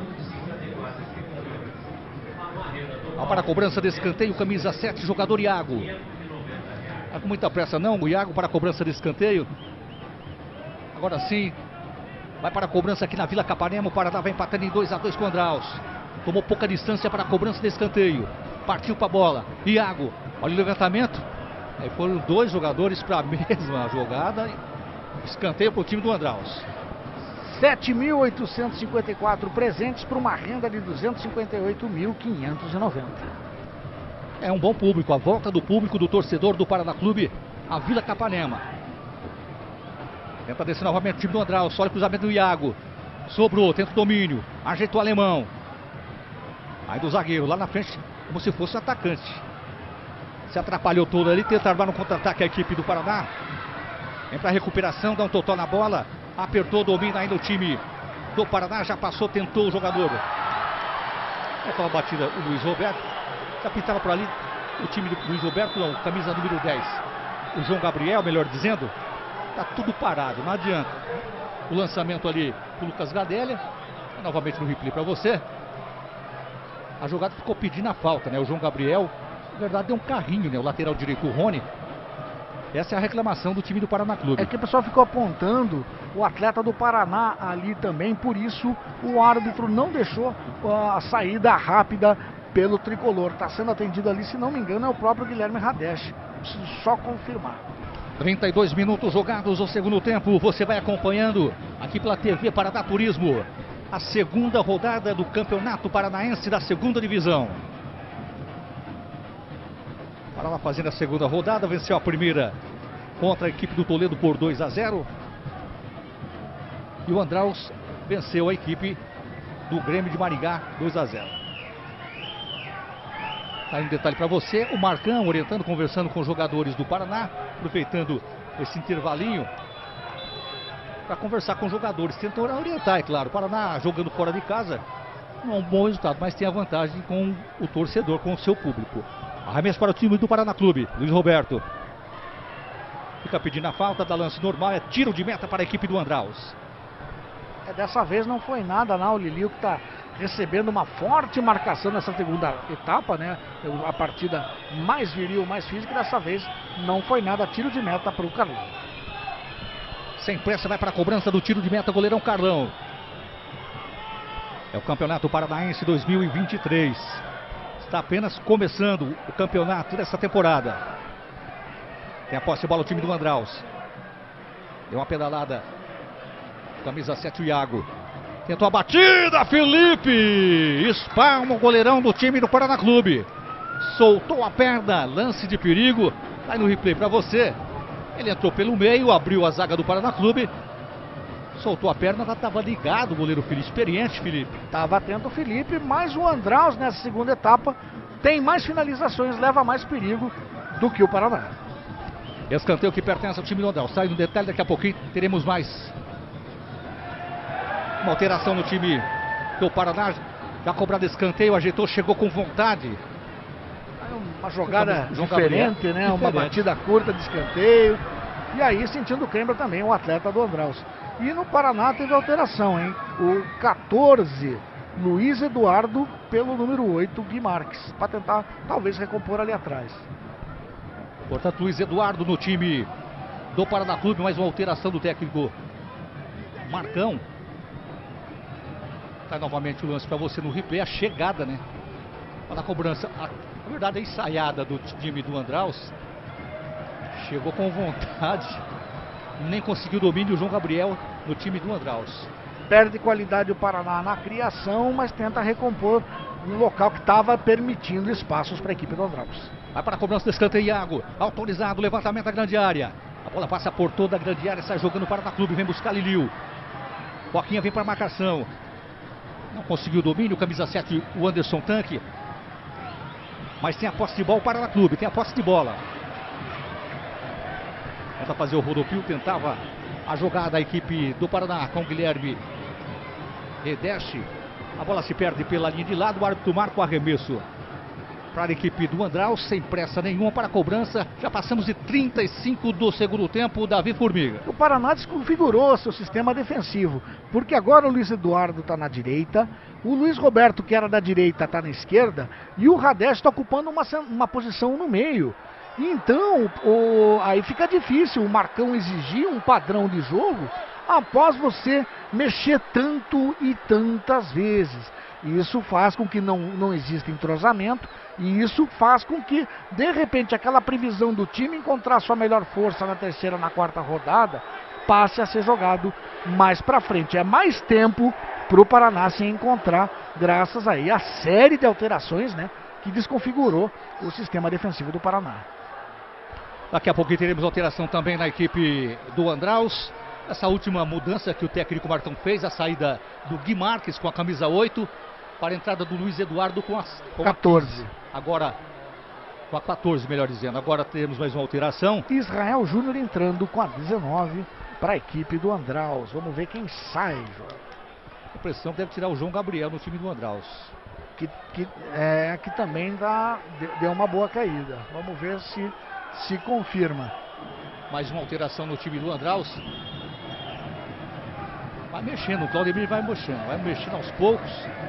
Ao para a cobrança desse escanteio, camisa sete, jogador Iago. Tá com muita pressa não, o Iago para a cobrança desse escanteio. Agora sim, vai para a cobrança aqui na Vila Capanema. O Paraná vai empatando em dois a dois com o Andraus. Tomou pouca distância para a cobrança desse escanteio. Partiu para a bola. Iago, olha o levantamento. Aí foram dois jogadores para a mesma jogada. Escanteio para o time do Andraus. sete mil oitocentos e cinquenta e quatro presentes para uma renda de duzentos e cinquenta e oito mil quinhentos e noventa. É um bom público. A volta do público, do torcedor do Paraná Clube, a Vila Capanema. Tenta descer novamente o time do Andraus. Olha o cruzamento do Iago. Sobrou, tenta o domínio. Ajeitou o alemão. Aí do zagueiro, lá na frente, como se fosse um atacante. Se atrapalhou todo ali, tenta armar no contra-ataque a equipe do Paraná. Vem para recuperação, dá um total na bola. Apertou, domina ainda o time do Paraná. Já passou, tentou o jogador. É aquela batida o Luiz Roberto. Já pintava por ali o time do Luiz Roberto, não, camisa número dez. O João Gabriel, melhor dizendo. Tá tudo parado, não adianta. O lançamento ali pro Lucas Gadelha. Novamente no replay para você. A jogada ficou pedindo a falta, né? O João Gabriel, na verdade, deu um carrinho, né? O lateral direito, o Rony. Essa é a reclamação do time do Paraná Clube. É que o pessoal ficou apontando o atleta do Paraná ali também, por isso o árbitro não deixou a saída rápida pelo tricolor. Está sendo atendido ali, se não me engano, é o próprio Guilherme Radesh. Preciso só confirmar. trinta e dois minutos jogados no segundo tempo. Você vai acompanhando aqui pela T V Paraná Turismo a segunda rodada do Campeonato Paranaense da segunda divisão. Paraná fazendo a segunda rodada, venceu a primeira contra a equipe do Toledo por dois a zero. E o Andraus venceu a equipe do Grêmio de Maringá dois a zero. Tá aí um detalhe para você, o Marcão orientando, conversando com os jogadores do Paraná, aproveitando esse intervalinho para conversar com os jogadores, tentando orientar, é claro. O Paraná jogando fora de casa não é um bom resultado, mas tem a vantagem com o torcedor, com o seu público. Arremesso para o time do Paraná Clube, Luiz Roberto. Fica pedindo a falta, da lance normal, é tiro de meta para a equipe do Andraus. É, dessa vez não foi nada, não. O Lilio que está recebendo uma forte marcação nessa segunda etapa, né? A partida mais viril, mais física, dessa vez não foi nada. Tiro de meta para o Carlão. Sem pressa, vai para a cobrança do tiro de meta, goleirão Carlão. É o Campeonato Paranaense dois mil e vinte e três. Está apenas começando o campeonato dessa temporada. Tem a posse de bola o time do Andraus. Deu uma pedalada. Camisa sete, o Iago. Tentou a batida, Felipe! Espalma o goleirão do time do Paraná Clube. Soltou a perna, lance de perigo. Tá aí no replay para você. Ele entrou pelo meio, abriu a zaga do Paraná Clube. Soltou a perna, estava ligado o goleiro Felipe, experiente, Felipe. Estava atento o Felipe, mas o Andraus nessa segunda etapa tem mais finalizações, leva mais perigo do que o Paraná. Escanteio que pertence ao time do Andraus. Sai no detalhe, daqui a pouquinho teremos mais uma alteração no time do Paraná. Já cobrado escanteio, ajeitou, chegou com vontade. Uma jogada João diferente, Gabriel, né? Uma diferente. batida curta de escanteio. E aí sentindo o Cãibra também, o atleta do Andraus. E no Paraná teve alteração, hein? O quatorze, Luiz Eduardo, pelo número oito, Gui Marques, para tentar talvez recompor ali atrás. Portanto, Luiz Eduardo no time do Paraná Clube, mais uma alteração do técnico Marcão. Tá novamente o lance para você no replay, a chegada, né? Para a cobrança, a, na verdade a ensaiada do time do Andraus. Chegou com vontade, nem conseguiu domínio o João Gabriel no time do Andraus. Perde qualidade o Paraná na criação, mas tenta recompor um local que estava permitindo espaços para a equipe do Andraus. Vai para a cobrança do escanteio, Iago. Autorizado, levantamento da grande área. A bola passa por toda a grande área, sai jogando para o Paraná Clube, vem buscar Liliu. Boquinha vem para a marcação. Não conseguiu o domínio, camisa sete, o Anderson Tanque. Mas tem a posse de bola o Paraná Clube, tem a posse de bola. Tenta fazer o rodopio, tentava a jogada a equipe do Paraná com o Guilherme Redeste. A bola se perde pela linha de lado, o árbitro marca o arremesso para a equipe do Andraus, sem pressa nenhuma para a cobrança. Já passamos de trinta e cinco do segundo tempo, Davi Formiga. O Paraná desconfigurou seu sistema defensivo, porque agora o Luiz Eduardo está na direita, o Luiz Roberto, que era da direita, está na esquerda, e o Radeste está ocupando uma, uma posição no meio. Então, o, aí fica difícil o Marcão exigir um padrão de jogo após você mexer tanto e tantas vezes. Isso faz com que não, não exista entrosamento, e isso faz com que, de repente, aquela previsão do time encontrar sua melhor força na terceira, na quarta rodada, passe a ser jogado mais para frente. É mais tempo para o Paraná se encontrar, graças aí à série de alterações, né, que desconfigurou o sistema defensivo do Paraná. Daqui a pouquinho teremos alteração também na equipe do Andraus. Essa última mudança que o técnico Marcão fez, a saída do Gui Marques com a camisa oito, para a entrada do Luiz Eduardo com a, com quatorze. A agora, com a quatorze, melhor dizendo. Agora temos mais uma alteração. Israel Júnior entrando com a dezenove para a equipe do Andraus. Vamos ver quem sai, João. A pressão deve tirar o João Gabriel no time do Andraus. Que, que, é, que também dá, deu uma boa caída. Vamos ver se se confirma. Mais uma alteração no time do Andraus. Vai mexendo, o Claudemir vai mexendo, vai mexendo aos poucos.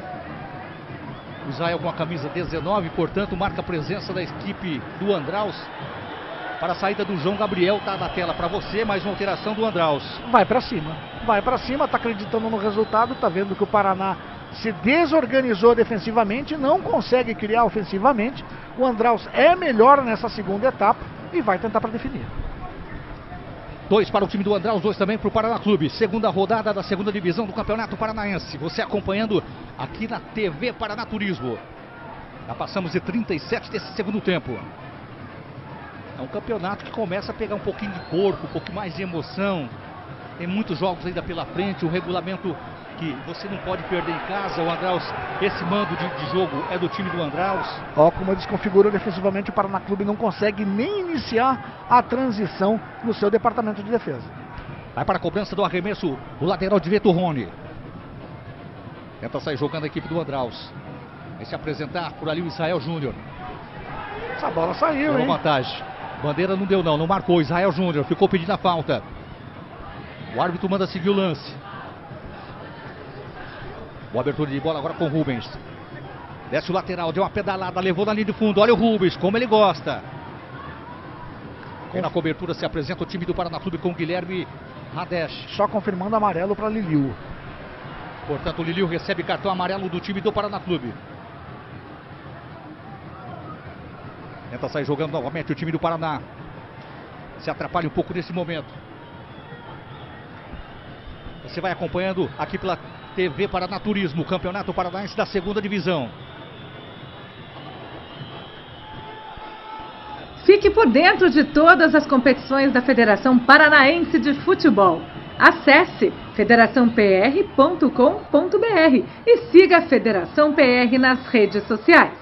O Israel com a camisa dezenove, portanto, marca a presença da equipe do Andraus para a saída do João Gabriel. Tá na tela para você, mais uma alteração do Andraus. Vai para cima, vai para cima, tá acreditando no resultado, tá vendo que o Paraná se desorganizou defensivamente, não consegue criar ofensivamente. O Andraus é melhor nessa segunda etapa e vai tentar para definir. Dois para o time do Andraus, dois também para o Paraná Clube. Segunda rodada da segunda divisão do Campeonato Paranaense. Você acompanhando aqui na T V Paraná Turismo. Já passamos de trinta e sete desse segundo tempo. É um campeonato que começa a pegar um pouquinho de corpo, um pouquinho mais de emoção. Tem muitos jogos ainda pela frente, o regulamento que você não pode perder em casa. O Andraus, esse mando de, de jogo é do time do Andraus. Ó, como desconfigurou defensivamente, o Paraná Clube não consegue nem iniciar a transição no seu departamento de defesa. Vai para a cobrança do arremesso o lateral de Vetorrone. Tenta sair jogando a equipe do Andraus. Vai se apresentar por ali o Israel Júnior. Essa bola saiu, hein? Vantagem. Bandeira não deu não, não marcou. Israel Júnior ficou pedindo a falta. O árbitro manda seguir o lance. Boa abertura de bola agora com o Rubens. Desce o lateral, deu uma pedalada, levou na linha de fundo. Olha o Rubens, como ele gosta. E na cobertura se apresenta o time do Paraná Clube com o Guilherme Radesh. Só confirmando amarelo para Liliu. Portanto, o Liliu recebe cartão amarelo do time do Paraná Clube. Tenta sair jogando novamente o time do Paraná. Se atrapalha um pouco nesse momento. Você vai acompanhando aqui pela T V Paraná Turismo, Campeonato Paranaense da segunda divisão. Fique por dentro de todas as competições da Federação Paranaense de Futebol. Acesse federação p r ponto com ponto b r e siga a Federação P R nas redes sociais.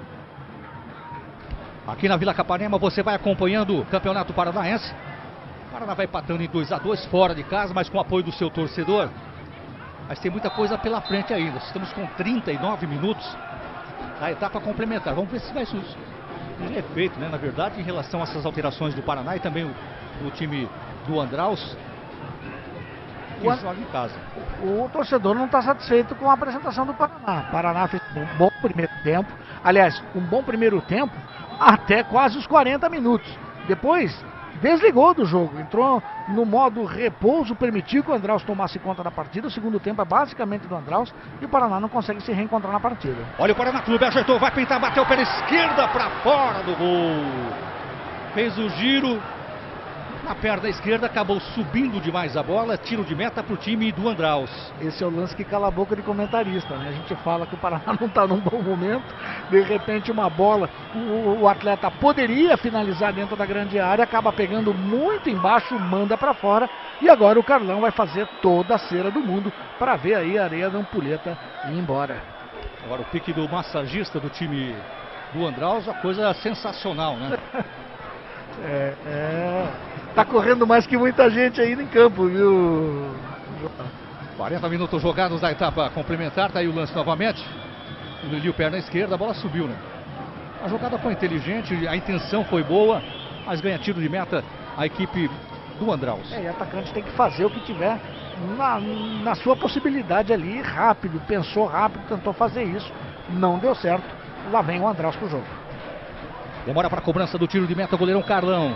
Aqui na Vila Capanema você vai acompanhando o Campeonato Paranaense. O Paraná vai empatando em dois a dois fora de casa, mas com o apoio do seu torcedor. Mas tem muita coisa pela frente ainda. Estamos com trinta e nove minutos da etapa complementar. Vamos ver se vai surgir efeito, né? Na verdade, em relação a essas alterações do Paraná e também o, o time do Andraus. que o, joga em casa. O, o torcedor não está satisfeito com a apresentação do Paraná. O Paraná fez um bom primeiro tempo, aliás, um bom primeiro tempo até quase os quarenta minutos. Depois desligou do jogo, entrou no modo repouso, permitiu que o Andraus tomasse conta da partida. O segundo tempo é basicamente do Andraus e o Paraná não consegue se reencontrar na partida. Olha o Paraná Clube, ajeitou, vai pintar, bateu pela esquerda para fora do gol. Fez o giro na perna esquerda, acabou subindo demais a bola, tiro de meta para o time do Andraus. Esse é o lance que cala a boca de comentarista, né? A gente fala que o Paraná não está num bom momento, de repente uma bola, o, o atleta poderia finalizar dentro da grande área, acaba pegando muito embaixo, manda para fora, e agora o Carlão vai fazer toda a cera do mundo para ver aí a areia da ampulheta ir embora. Agora o pique do massagista do time do Andraus, uma coisa sensacional, né? É, é, tá correndo mais que muita gente aí em campo, viu? quarenta minutos jogados da etapa complementar, tá aí o lance novamente. O Liliu, perna esquerda, a bola subiu, né? A jogada foi inteligente, a intenção foi boa, mas ganha tiro de meta a equipe do Andraus. É, e o atacante tem que fazer o que tiver na, na sua possibilidade ali, rápido, pensou rápido, tentou fazer isso, não deu certo. Lá vem o Andraus pro jogo. Demora para a cobrança do tiro de meta o goleirão Carlão.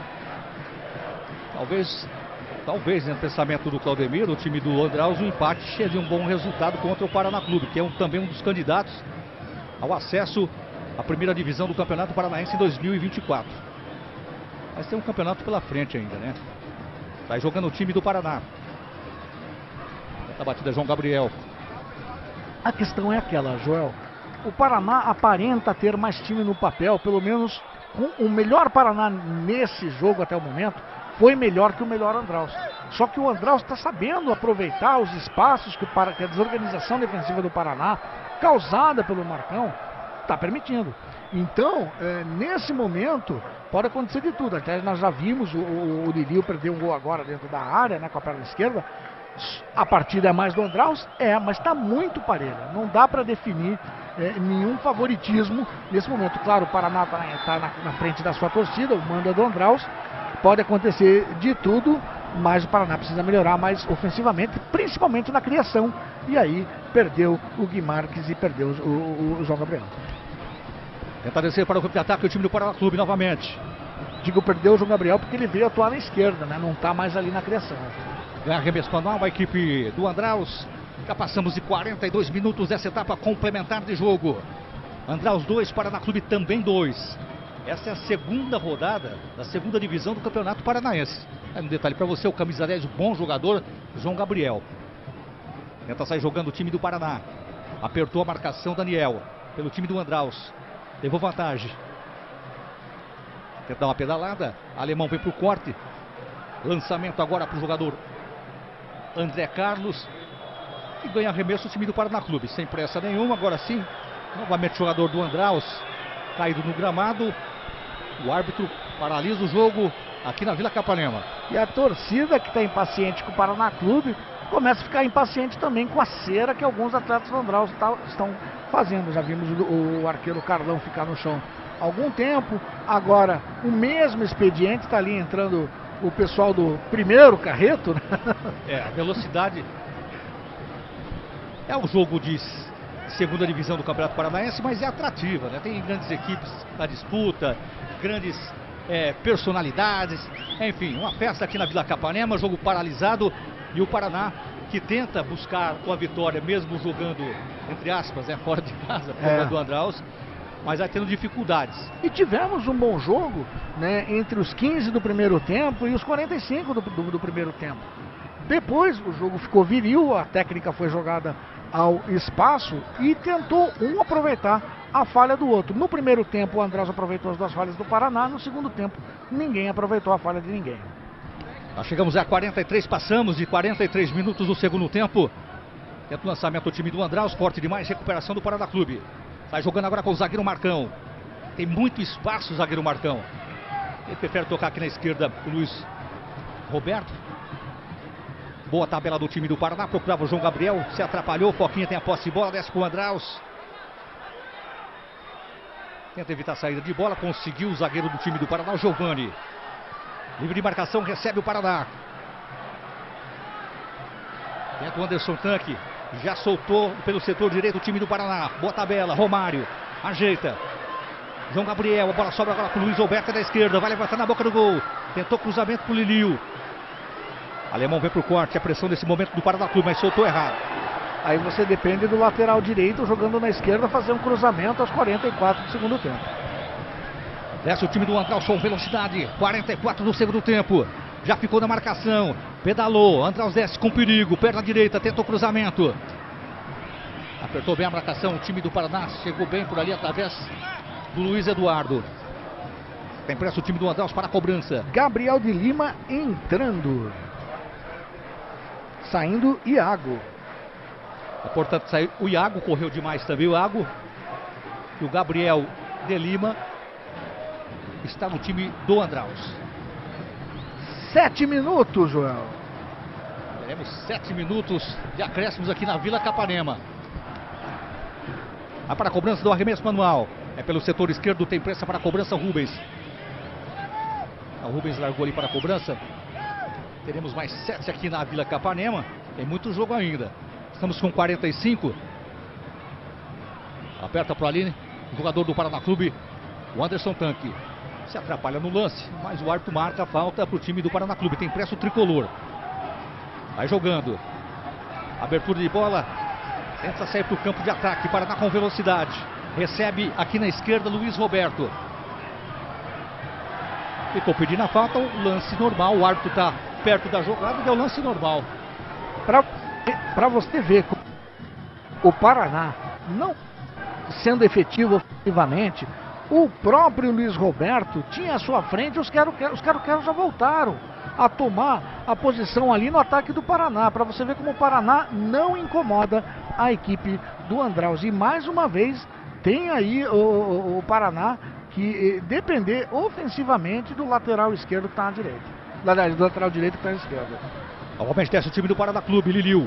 Talvez, talvez no pensamento do Claudemir, o time do Andraus, o empate seria um bom resultado contra o Paraná Clube, que é um, também um dos candidatos ao acesso à primeira divisão do Campeonato Paranaense em dois mil e vinte e quatro. Mas tem um campeonato pela frente ainda, né? Vai jogando o time do Paraná. A batida João Gabriel. A questão é aquela, Joel. O Paraná aparenta ter mais time no papel, pelo menos o melhor Paraná nesse jogo até o momento foi melhor que o melhor Andraus. Só que o Andraus está sabendo aproveitar os espaços que, o, que a desorganização defensiva do Paraná, causada pelo Marcão, está permitindo. Então, é, nesse momento, pode acontecer de tudo. Até nós já vimos o, o, o Liliu perder um gol agora dentro da área, né, com a perna esquerda. A partida é mais do Andraus? É, mas está muito parelha. Não dá para definir é, nenhum favoritismo nesse momento. Claro, o Paraná está tá na, na frente da sua torcida, o manda do Andraus. Pode acontecer de tudo, mas o Paraná precisa melhorar mais ofensivamente, principalmente na criação. E aí perdeu o Gui Marques e perdeu o, o, o João Gabriel. Tenta descer para o campo de ataque o time do Paraná Clube novamente. Digo perdeu o João Gabriel porque ele veio atuar na esquerda, né? Não está mais ali na criação. Ganha arremesso manual a equipe do Andraus. Já passamos de quarenta e dois minutos dessa etapa complementar de jogo. Andraus dois, Paraná Clube também dois. Essa é a segunda rodada da segunda divisão do Campeonato Paranaense. É um detalhe para você, o camisa dez, o bom jogador, João Gabriel. Tenta sair jogando o time do Paraná. Apertou a marcação Daniel, pelo time do Andraus. Levou vantagem. Tenta dar uma pedalada. Alemão vem para o corte. Lançamento agora para o jogador André Carlos. E ganha arremesso o time do Paraná Clube. Sem pressa nenhuma, agora sim. Novamente o jogador do Andraus caído no gramado. O árbitro paralisa o jogo aqui na Vila Capanema. E a torcida que está impaciente com o Paraná Clube começa a ficar impaciente também com a cera que alguns atletas do Andraus tá, estão fazendo. Já vimos o, o arqueiro Carlão ficar no chão há algum tempo. Agora o mesmo expediente está ali entrando o pessoal do primeiro carreto, né? É, a velocidade é um jogo de segunda divisão do Campeonato Paranaense, mas é atrativa, né? Tem grandes equipes na disputa, grandes é, personalidades, enfim, uma festa aqui na Vila Capanema, jogo paralisado, e o Paraná que tenta buscar uma vitória mesmo jogando, entre aspas, né, fora de casa, fora é. do Andraus, mas vai tendo dificuldades. E tivemos um bom jogo, né, entre os quinze do primeiro tempo e os quarenta e cinco do, do, do primeiro tempo. Depois o jogo ficou viril, a técnica foi jogada ao espaço e tentou um aproveitar a falha do outro. No primeiro tempo o Andraus aproveitou as duas falhas do Paraná, no segundo tempo ninguém aproveitou a falha de ninguém. Nós chegamos a quarenta e três, passamos de quarenta e três minutos do segundo tempo. Tenta o lançamento do time do Andraus, forte demais, recuperação do Paraná Clube. Vai jogando agora com o zagueiro Marcão. Tem muito espaço o zagueiro Marcão. Ele prefere tocar aqui na esquerda o Luiz Roberto. Boa tabela do time do Paraná, procurava o João Gabriel, se atrapalhou, Foquinha tem a posse de bola, desce com o Andraus. Tenta evitar a saída de bola, conseguiu o zagueiro do time do Paraná, o Giovani. Livre de marcação, recebe o Paraná. Tenta o Anderson Tanque. Já soltou pelo setor direito o time do Paraná. Boa tabela, Romário. Ajeita. João Gabriel, a bola sobra agora para o Luiz Roberto da esquerda. Vai levantar na boca do gol. Tentou cruzamento para o Liliu. Alemão vem para o corte. A pressão nesse momento do Paraná Clube, mas soltou errado. Aí você depende do lateral direito jogando na esquerda, fazer um cruzamento aos quarenta e quatro do segundo tempo. Desce o time do Andraus, velocidade. quarenta e quatro do segundo tempo. Já ficou na marcação. Pedalou. Andraus desce com perigo. Perna direita. Tentou cruzamento. Apertou bem a marcação. O time do Paraná chegou bem por ali através do Luiz Eduardo. Tem pressa o time do Andraus para a cobrança. Gabriel de Lima entrando. Saindo Iago. É importante sair. O Iago correu demais também. O Iago. E o Gabriel de Lima está no time do Andraus. Sete minutos, Joel. Teremos sete minutos de acréscimos aqui na Vila Capanema. Vai para a cobrança do arremesso manual. É pelo setor esquerdo, tem pressa para a cobrança Rubens. O Rubens largou ali para a cobrança. Teremos mais sete aqui na Vila Capanema. Tem muito jogo ainda. Estamos com quarenta e cinco. Aperta para ali, o jogador do Paraná Clube, o Anderson Tanque. Se atrapalha no lance, mas o árbitro marca a falta para o time do Paraná Clube. Tem pressa o tricolor. Vai jogando. Abertura de bola. Tenta sair para o campo de ataque. Paraná com velocidade. Recebe aqui na esquerda Luiz Roberto. Ficou pedindo a falta. O lance normal. O árbitro está perto da jogada e deu lance normal. Para você ver, o Paraná não sendo efetivo ofensivamente, o próprio Luiz Roberto tinha à sua frente, os quero-quero, os quero-quero já voltaram a tomar a posição ali no ataque do Paraná, para você ver como o Paraná não incomoda a equipe do Andraus. E mais uma vez tem aí o, o, o Paraná que eh, depender ofensivamente do lateral esquerdo que está à direita, do lateral direito que está à esquerda. Novamente desce o time do Paraná Clube, Liliu.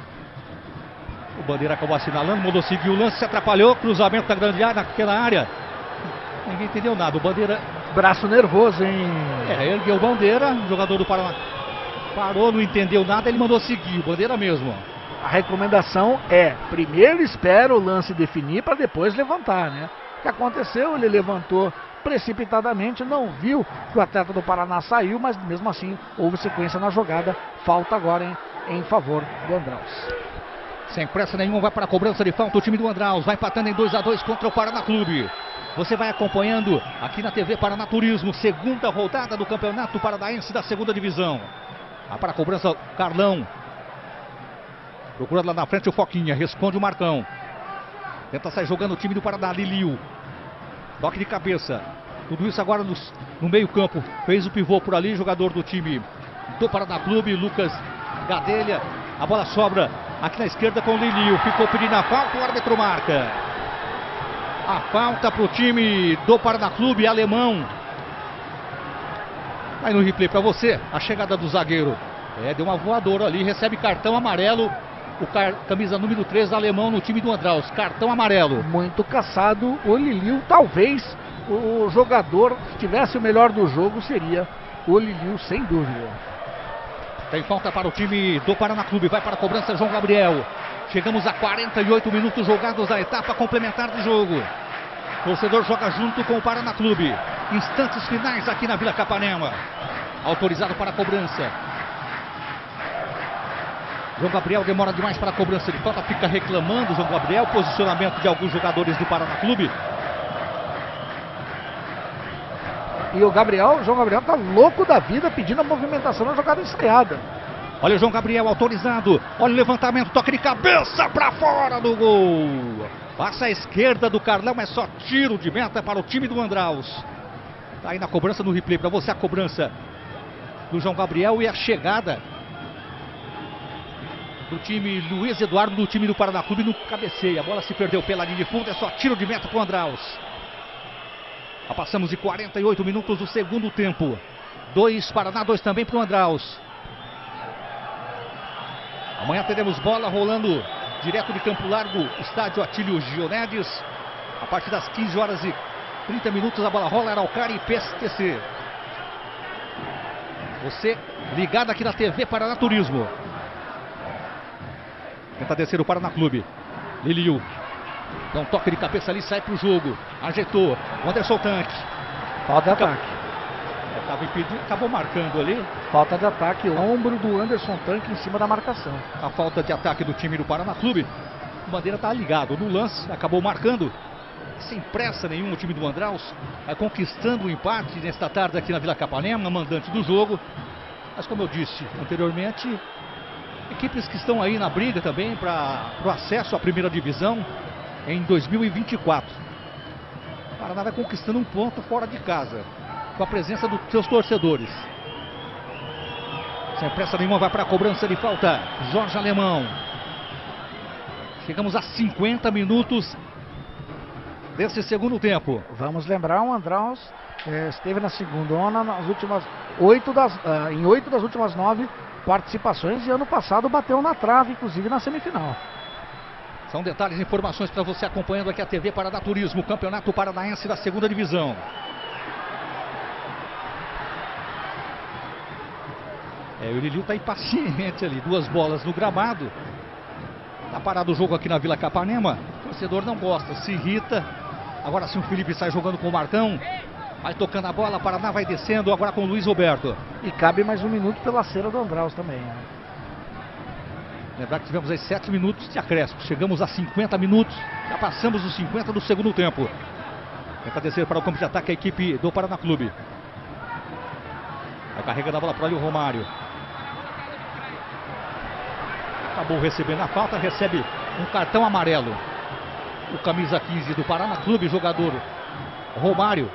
O Bandeira acabou assinalando, mandou seguir o lance, se atrapalhou, cruzamento da grande área, naquela área. Ninguém entendeu nada, o Bandeira... Braço nervoso, hein? É, ergueu o Bandeira, jogador do Paraná. Parou, não entendeu nada, ele mandou seguir, o Bandeira mesmo. A recomendação é, primeiro espera o lance definir para depois levantar, né? O que aconteceu, ele levantou precipitadamente, não viu que o atleta do Paraná saiu, mas mesmo assim houve sequência na jogada. Falta agora em, em favor do Andraus. Sem pressa nenhuma, vai para a cobrança de falta o time do Andraus, vai empatando em dois a dois contra o Paraná Clube. Você vai acompanhando aqui na T V Paraná Turismo, segunda rodada do Campeonato Paranaense da segunda divisão. Vai para a cobrança Carlão. Procurando lá na frente o Foquinha, responde o Marcão. Tenta sair jogando o time do Paraná, Liliu. Toque de cabeça. Tudo isso agora no, no meio campo. Fez o pivô por ali, jogador do time do Paraná Clube, Lucas Gadelha. A bola sobra aqui na esquerda com o Liliu. Ficou pedindo a falta, o árbitro marca. A falta para o time do Paraná Clube, alemão. Vai no replay para você, a chegada do zagueiro. É, deu uma voadora ali, recebe cartão amarelo. O car... camisa número três, alemão no time do Andraus, cartão amarelo. Muito caçado o Liliu, talvez o jogador que tivesse o melhor do jogo seria o Liliu, sem dúvida. Tem falta para o time do Paraná Clube, vai para a cobrança João Gabriel. Chegamos a quarenta e oito minutos jogados da etapa complementar do jogo. O torcedor joga junto com o Paraná Clube. Instantes finais aqui na Vila Capanema. Autorizado para a cobrança. João Gabriel demora demais para a cobrança de falta, fica reclamando João Gabriel. Posicionamento de alguns jogadores do Paraná Clube. E o Gabriel, o João Gabriel tá louco da vida pedindo a movimentação na jogada ensaiada. Olha o João Gabriel autorizado. Olha o levantamento, toque de cabeça para fora do gol. Passa a esquerda do Carlão, é só tiro de meta para o time do Andraus. Tá aí na cobrança no replay para você a cobrança do João Gabriel e a chegada do time Luiz Eduardo, do time do Paraná Clube no cabeceio. A bola se perdeu pela linha de fundo, é só tiro de meta para o Andraus. Já passamos de quarenta e oito minutos do segundo tempo. Dois Paraná, dois também para o Andraus. Amanhã teremos bola rolando direto de Campo Largo, estádio Atílio Gionedes. A partir das quinze horas e trinta minutos a bola rola, Araucária e P S T C. Você ligado aqui na T V Paraná Turismo. Tenta descer o Paraná Clube. Liliu. Dá um toque de cabeça ali, sai pro jogo. Ajeitou. O Anderson Tanque. Falta de ataque. Estava impedido, acabou marcando ali. Falta de ataque, ombro do Anderson Tanque em cima da marcação. A falta de ataque do time do Paraná Clube. O Bandeira tá ligado no lance, acabou marcando. Sem pressa nenhuma, o time do Andraus vai conquistando o empate nesta tarde aqui na Vila Capanema, mandante do jogo. Mas como eu disse anteriormente, equipes que estão aí na briga também para o acesso à primeira divisão em dois mil e vinte e quatro. O Paraná vai conquistando um ponto fora de casa, com a presença dos seus torcedores. Sem pressa nenhuma, vai para a cobrança de falta. Jorge Alemão. Chegamos a cinquenta minutos desse segundo tempo. Vamos lembrar, o Andraus eh, esteve na segunda onda nas últimas oito das, uh, em oito das últimas nove participações e ano passado bateu na trave, inclusive na semifinal. São detalhes e informações para você acompanhando aqui a T V Paraná Turismo, Campeonato Paranaense da segunda divisão. É, o Liliu está impaciente ali, duas bolas no gramado. Tá parado o jogo aqui na Vila Capanema. O torcedor não gosta, se irrita. Agora sim o Felipe sai jogando com o Marcão. Vai tocando a bola, Paraná vai descendo agora com o Luiz Roberto. E cabe mais um minuto pela cera do Andraus também, né? Lembrar que tivemos aí sete minutos de acréscimo. Chegamos a cinquenta minutos. Já passamos os cinquenta do segundo tempo. Tenta descer para o campo de ataque a equipe do Paraná Clube. Vai carregando a bola para ali o Romário. Acabou recebendo a falta, recebe um cartão amarelo. O camisa quinze do Paraná Clube, jogador Romário.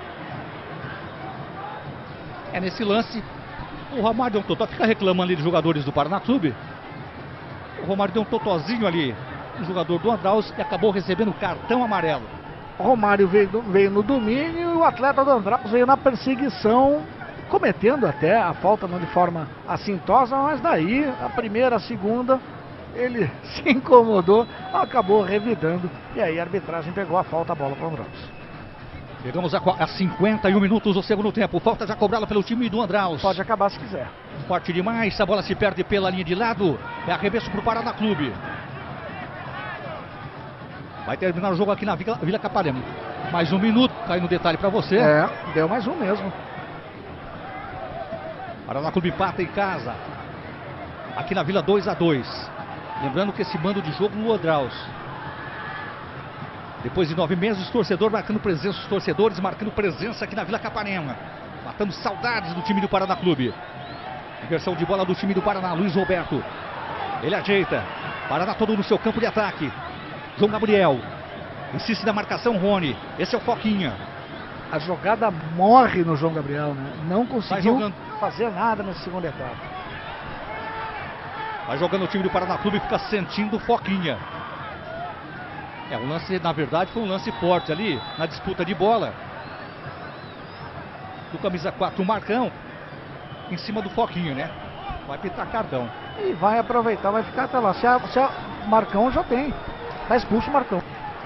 É nesse lance, o Romário deu um totó, fica reclamando ali de jogadores do Paraná Clube. O Romário deu um totozinho ali, o jogador do Andraus, e acabou recebendo o cartão amarelo. O Romário veio, veio no domínio e o atleta do Andraus veio na perseguição, cometendo até a falta não de forma assintosa, mas daí a primeira, a segunda, ele se incomodou, acabou revidando e aí a arbitragem pegou a falta, a bola para o Andraus. Chegamos a, a cinquenta e um minutos do segundo tempo, falta já cobrada pelo time do Andraus. Pode acabar se quiser. Forte demais, a bola se perde pela linha de lado, é arremesso para o Paraná Clube. Vai terminar o jogo aqui na Vila, Vila Capanema. Mais um minuto, cai no detalhe para você. É, deu mais um mesmo. Paraná Clube empata em casa. Aqui na Vila dois a dois. Lembrando que esse mando de jogo no Andraus. Depois de nove meses, os torcedores marcando presença, os torcedores marcando presença aqui na Vila Capanema. Matando saudades do time do Paraná Clube. Inversão de bola do time do Paraná, Luiz Roberto. Ele ajeita. Paraná todo no seu campo de ataque. João Gabriel. Insiste na marcação, Rony. Esse é o Foquinha. A jogada morre no João Gabriel, né? Não conseguiu fazer nada nessa segunda etapa. Vai jogando o time do Paraná Clube e fica sentindo Foquinha. É, o lance, na verdade, foi um lance forte ali, na disputa de bola. Do camisa quatro, o Marcão, em cima do Foquinha, né? Vai pitar cartão. E vai aproveitar, vai ficar até lá. Se a, se a Marcão já tem, tá expulso o Marcão.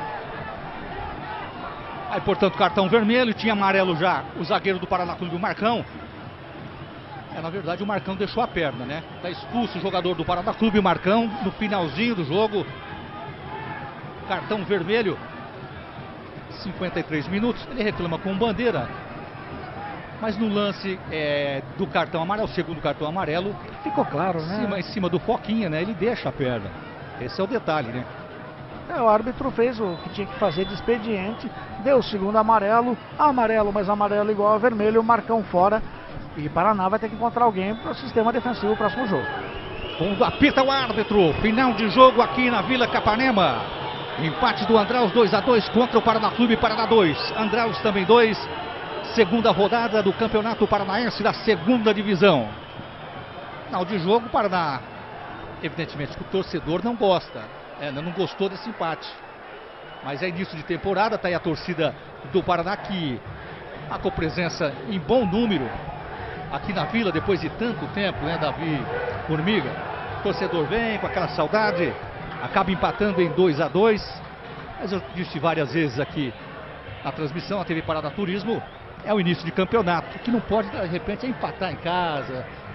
Aí, portanto, cartão vermelho, tinha amarelo já o zagueiro do Paraná Clube, o Marcão. É, na verdade, o Marcão deixou a perna, né? Tá expulso o jogador do Paraná Clube, o Marcão, no finalzinho do jogo. Cartão vermelho. cinquenta e três minutos, ele reclama com bandeira. Mas no lance é, do cartão amarelo, o segundo cartão amarelo, ficou claro, né? Em cima, em cima do Foquinha, né? Ele deixa a perna. Esse é o detalhe, né? É, o árbitro fez o que tinha que fazer de expediente, deu o segundo amarelo, amarelo, mas amarelo igual a vermelho, o Marcão fora. E Paraná vai ter que encontrar alguém para o sistema defensivo no próximo jogo. Quando apita o árbitro, final de jogo aqui na Vila Capanema. Empate do Andraus dois a dois contra o Paraná Clube, Paraná dois. Andraus também dois. Segunda rodada do Campeonato Paranaense da segunda divisão. Final de jogo, Paraná. Evidentemente que o torcedor não gosta, é, não gostou desse empate. Mas é início de temporada, tá aí a torcida do Paraná que está com presença em bom número aqui na Vila, depois de tanto tempo, né, Davi Formiga? O torcedor vem com aquela saudade, acaba empatando em dois a dois. Mas eu disse várias vezes aqui na transmissão, a T V Paraná Turismo, é o início de campeonato, que não pode, de repente, empatar em casa,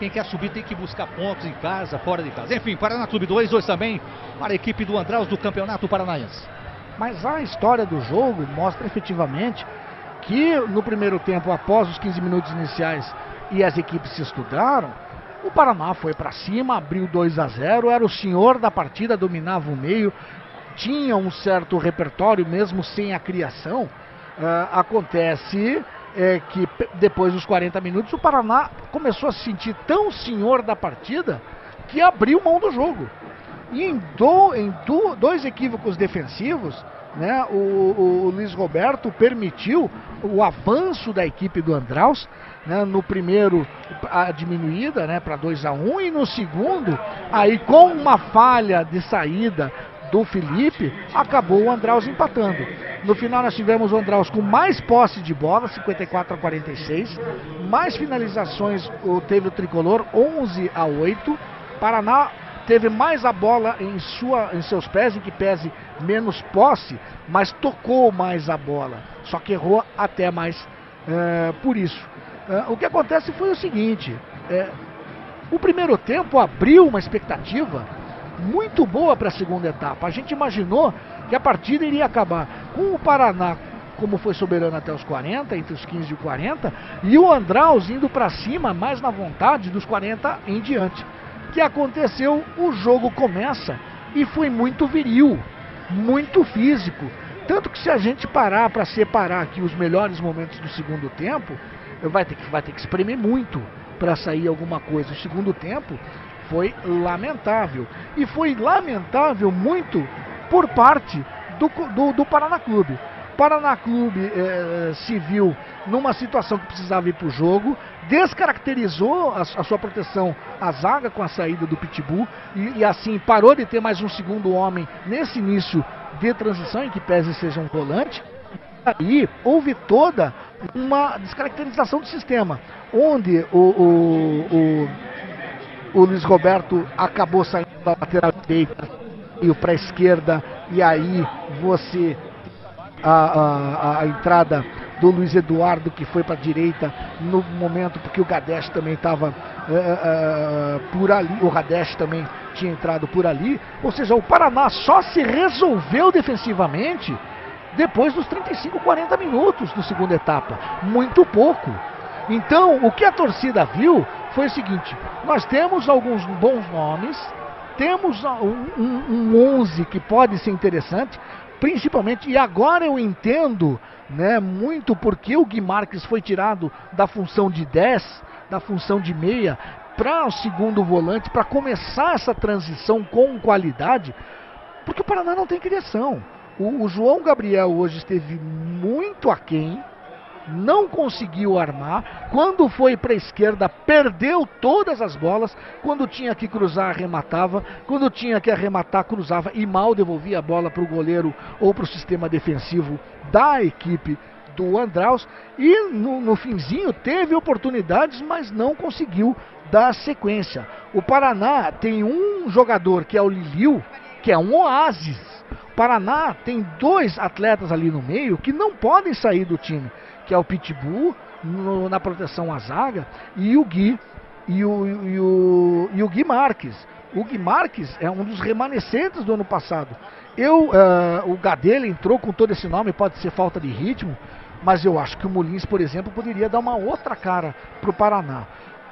Quem quer subir tem que buscar pontos em casa, fora de casa. Enfim, Paraná Clube dois, dois também para a equipe do Andraus do Campeonato Paranaense. Mas a história do jogo mostra efetivamente que no primeiro tempo, após os quinze minutos iniciais e as equipes se estudaram, o Paraná foi para cima, abriu dois a zero, era o senhor da partida, dominava o meio, tinha um certo repertório mesmo sem a criação. Uh, acontece é, que depois dos quarenta minutos o Paraná começou a se sentir tão senhor da partida que abriu mão do jogo. E em, do, em do, dois equívocos defensivos, né, o, o, o Luiz Roberto permitiu o avanço da equipe do Andraus, né, no primeiro a diminuída, né, para dois a um, e no segundo, aí com uma falha de saída do Felipe, acabou o Andraus empatando. No final nós tivemos o Andraus com mais posse de bola, cinquenta e quatro a quarenta e seis, mais finalizações teve o Tricolor, onze a oito. Paraná teve mais a bola em, sua, em seus pés, em que pese menos posse, mas tocou mais a bola, só que errou até mais é, por isso. É, o que acontece foi o seguinte, é, o primeiro tempo abriu uma expectativa muito boa para a segunda etapa. A gente imaginou que a partida iria acabar com o Paraná, como foi soberano até os quarenta, entre os quinze e os quarenta, e o Andraus indo para cima mais na vontade dos quarenta em diante. O que aconteceu? O jogo começa e foi muito viril, muito físico. Tanto que se a gente parar para separar aqui os melhores momentos do segundo tempo, vai ter que, vai ter que espremer muito para sair alguma coisa. O segundo tempo foi lamentável. E foi lamentável muito por parte do, do, do Paraná Clube. O Paraná Clube eh, se viu numa situação que precisava ir para o jogo, descaracterizou a, a sua proteção à zaga com a saída do Pitbull e, e assim parou de ter mais um segundo homem nesse início de transição, em que pese seja um volante. Aí houve toda uma descaracterização do sistema, onde o, o, o, o Luiz Roberto acabou saindo da lateral direita e para a esquerda, e aí você a, a, a entrada do Luiz Eduardo, que foi para a direita no momento, porque o Gadesh também estava uh, uh, por ali, o Gadesh também tinha entrado por ali, ou seja, o Paraná só se resolveu defensivamente depois dos trinta e cinco, quarenta minutos da segunda etapa, muito pouco. Então, o que a torcida viu foi o seguinte: nós temos alguns bons nomes, temos um, um, um onze que pode ser interessante, principalmente, e agora eu entendo, né, muito porque o Gui Marques foi tirado da função de dez, da função de meia, para o segundo volante, para começar essa transição com qualidade, porque o Paraná não tem criação. O, o João Gabriel hoje esteve muito aquém, não conseguiu armar, quando foi para a esquerda perdeu todas as bolas, quando tinha que cruzar arrematava, quando tinha que arrematar cruzava e mal devolvia a bola para o goleiro ou para o sistema defensivo da equipe do Andraus, e no, no finzinho teve oportunidades, mas não conseguiu dar sequência. O Paraná tem um jogador que é o Liliu, que é um oásis. O Paraná tem dois atletas ali no meio que não podem sair do time, que é o Pitbull no, na proteção à zaga, e o Gui e o, e o, e o Gui Marques. O Gui Marques é um dos remanescentes do ano passado. Eu, uh, o Gadelha entrou com todo esse nome, pode ser falta de ritmo, mas eu acho que o Molins, por exemplo, poderia dar uma outra cara para o Paraná.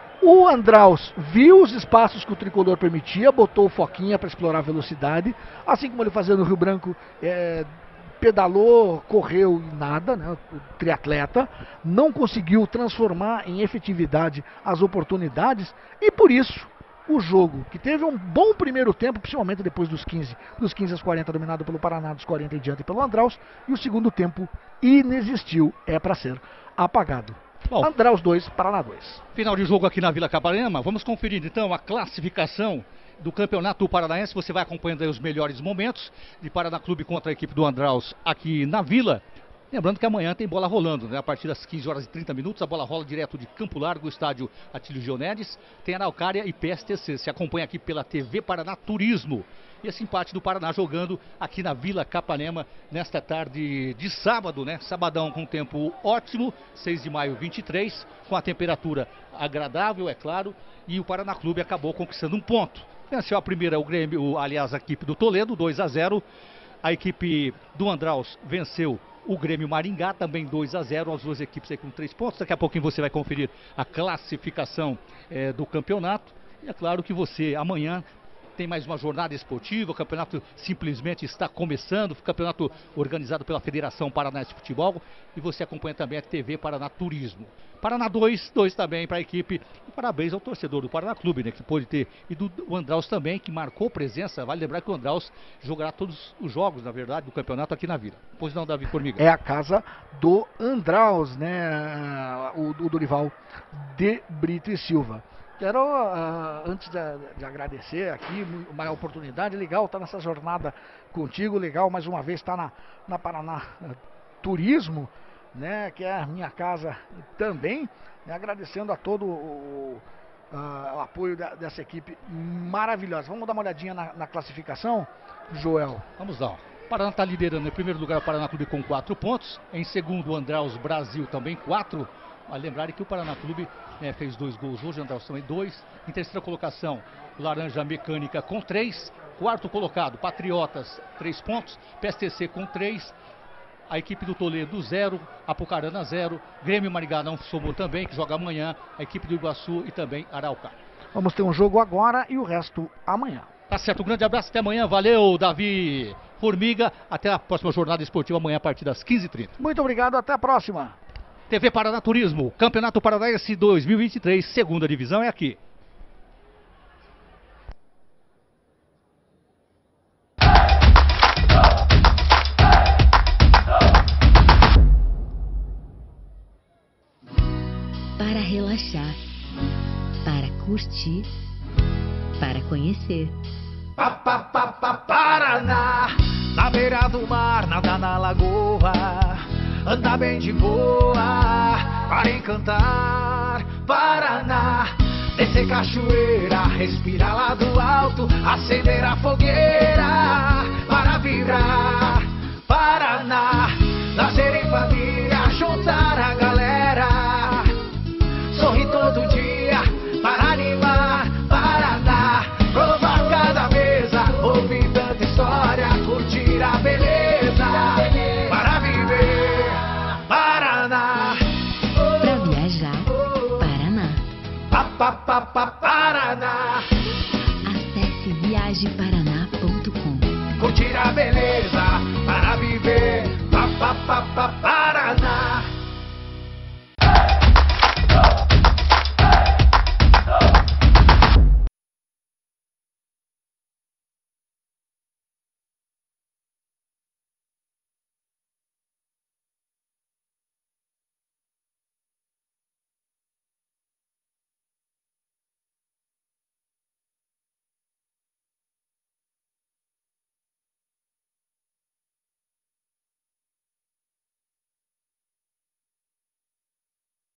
O Andraus viu os espaços que o Tricolor permitia, botou o Foquinha para explorar a velocidade, assim como ele fazia no Rio Branco, é, pedalou, correu e nada, né? O triatleta não conseguiu transformar em efetividade as oportunidades, e por isso o jogo, que teve um bom primeiro tempo, principalmente depois dos quinze, dos quinze aos quarenta, dominado pelo Paraná, dos quarenta em diante pelo Andraus, e o segundo tempo inexistiu, é para ser apagado. Bom, Andraus dois, Paraná dois. Final de jogo aqui na Vila Capanema. Vamos conferir então a classificação do Campeonato Paranaense. Você vai acompanhando aí os melhores momentos de Paraná Clube contra a equipe do Andraus aqui na Vila. Lembrando que amanhã tem bola rolando, né? A partir das quinze horas e trinta minutos, a bola rola direto de Campo Largo, estádio Atílio Geonedes. Tem Araucária e P S T C. Se acompanha aqui pela T V Paraná Turismo. E esse empate do Paraná jogando aqui na Vila Capanema nesta tarde de sábado, né? Sabadão com tempo ótimo, seis de maio, vinte e três, com a temperatura agradável, é claro. E o Paraná Clube acabou conquistando um ponto. Venceu a primeira, o Grêmio, aliás, a equipe do Toledo, dois a zero. A equipe do Andraus venceu o Grêmio Maringá, também dois a zero, as duas equipes aí com três pontos. Daqui a pouquinho você vai conferir a classificação é, do campeonato. E é claro que você, amanhã, tem mais uma jornada esportiva. O campeonato simplesmente está começando. O campeonato organizado pela Federação Paranaense de Futebol. E você acompanha também a T V Paraná Turismo. Paraná dois, dois também para a equipe. E parabéns ao torcedor do Paraná Clube, né, que pôde ter. E do Andraus também, que marcou presença. Vale lembrar que o Andraus jogará todos os jogos, na verdade, do campeonato aqui na Vila. Pois não, Davi Formiga? É a casa do Andraus, né? O, o Dorival de Brito e Silva. Quero, uh, antes de, de agradecer aqui, uma oportunidade legal estar nessa jornada contigo, legal mais uma vez estar na, na Paraná uh, Turismo, né, que é a minha casa também, né, agradecendo a todo o, uh, o apoio da, dessa equipe maravilhosa. Vamos dar uma olhadinha na, na classificação, Joel? Vamos lá. O Paraná está liderando em primeiro lugar o Paraná Clube com quatro pontos, em segundo o Andraus Brasil também quatro. A lembrar que o Paraná Clube, né, fez dois gols hoje, o Andraus também dois. Em terceira colocação, Laranja Mecânica com três. Quarto colocado, Patriotas, três pontos. P S T C com três. A equipe do Toledo, zero. Apucarana, zero. Grêmio Maringá não somou também, que joga amanhã. A equipe do Iguaçu e também Araucária. Vamos ter um jogo agora e o resto amanhã. Tá certo, um grande abraço, até amanhã. Valeu, Davi Formiga. Até a próxima jornada esportiva amanhã a partir das quinze e trinta. Muito obrigado, até a próxima. T V Paraná Turismo, Campeonato Paranaense dois mil e vinte e três, segunda divisão é aqui. Para relaxar, para curtir, para conhecer. Pa, pa, pa, pa, Paraná, na beira do mar, nada na lagoa. Anda bem de boa, para encantar, Paraná. Descer cachoeira, respirar lá do alto, acender a fogueira, para vibrar, Paraná. Nascer em família, juntar a galera, sorrir todo dia, para animar, Paraná. Provar cada mesa, ouvir tanta história, curtir a beleza, para viver. Paraná. Pra viajar, Paraná. Pa, pa, pa, pa, Paraná. Acesse viaje paraná ponto com. Curtir a beleza para viver. Pa, pa, pa, pa, Paraná.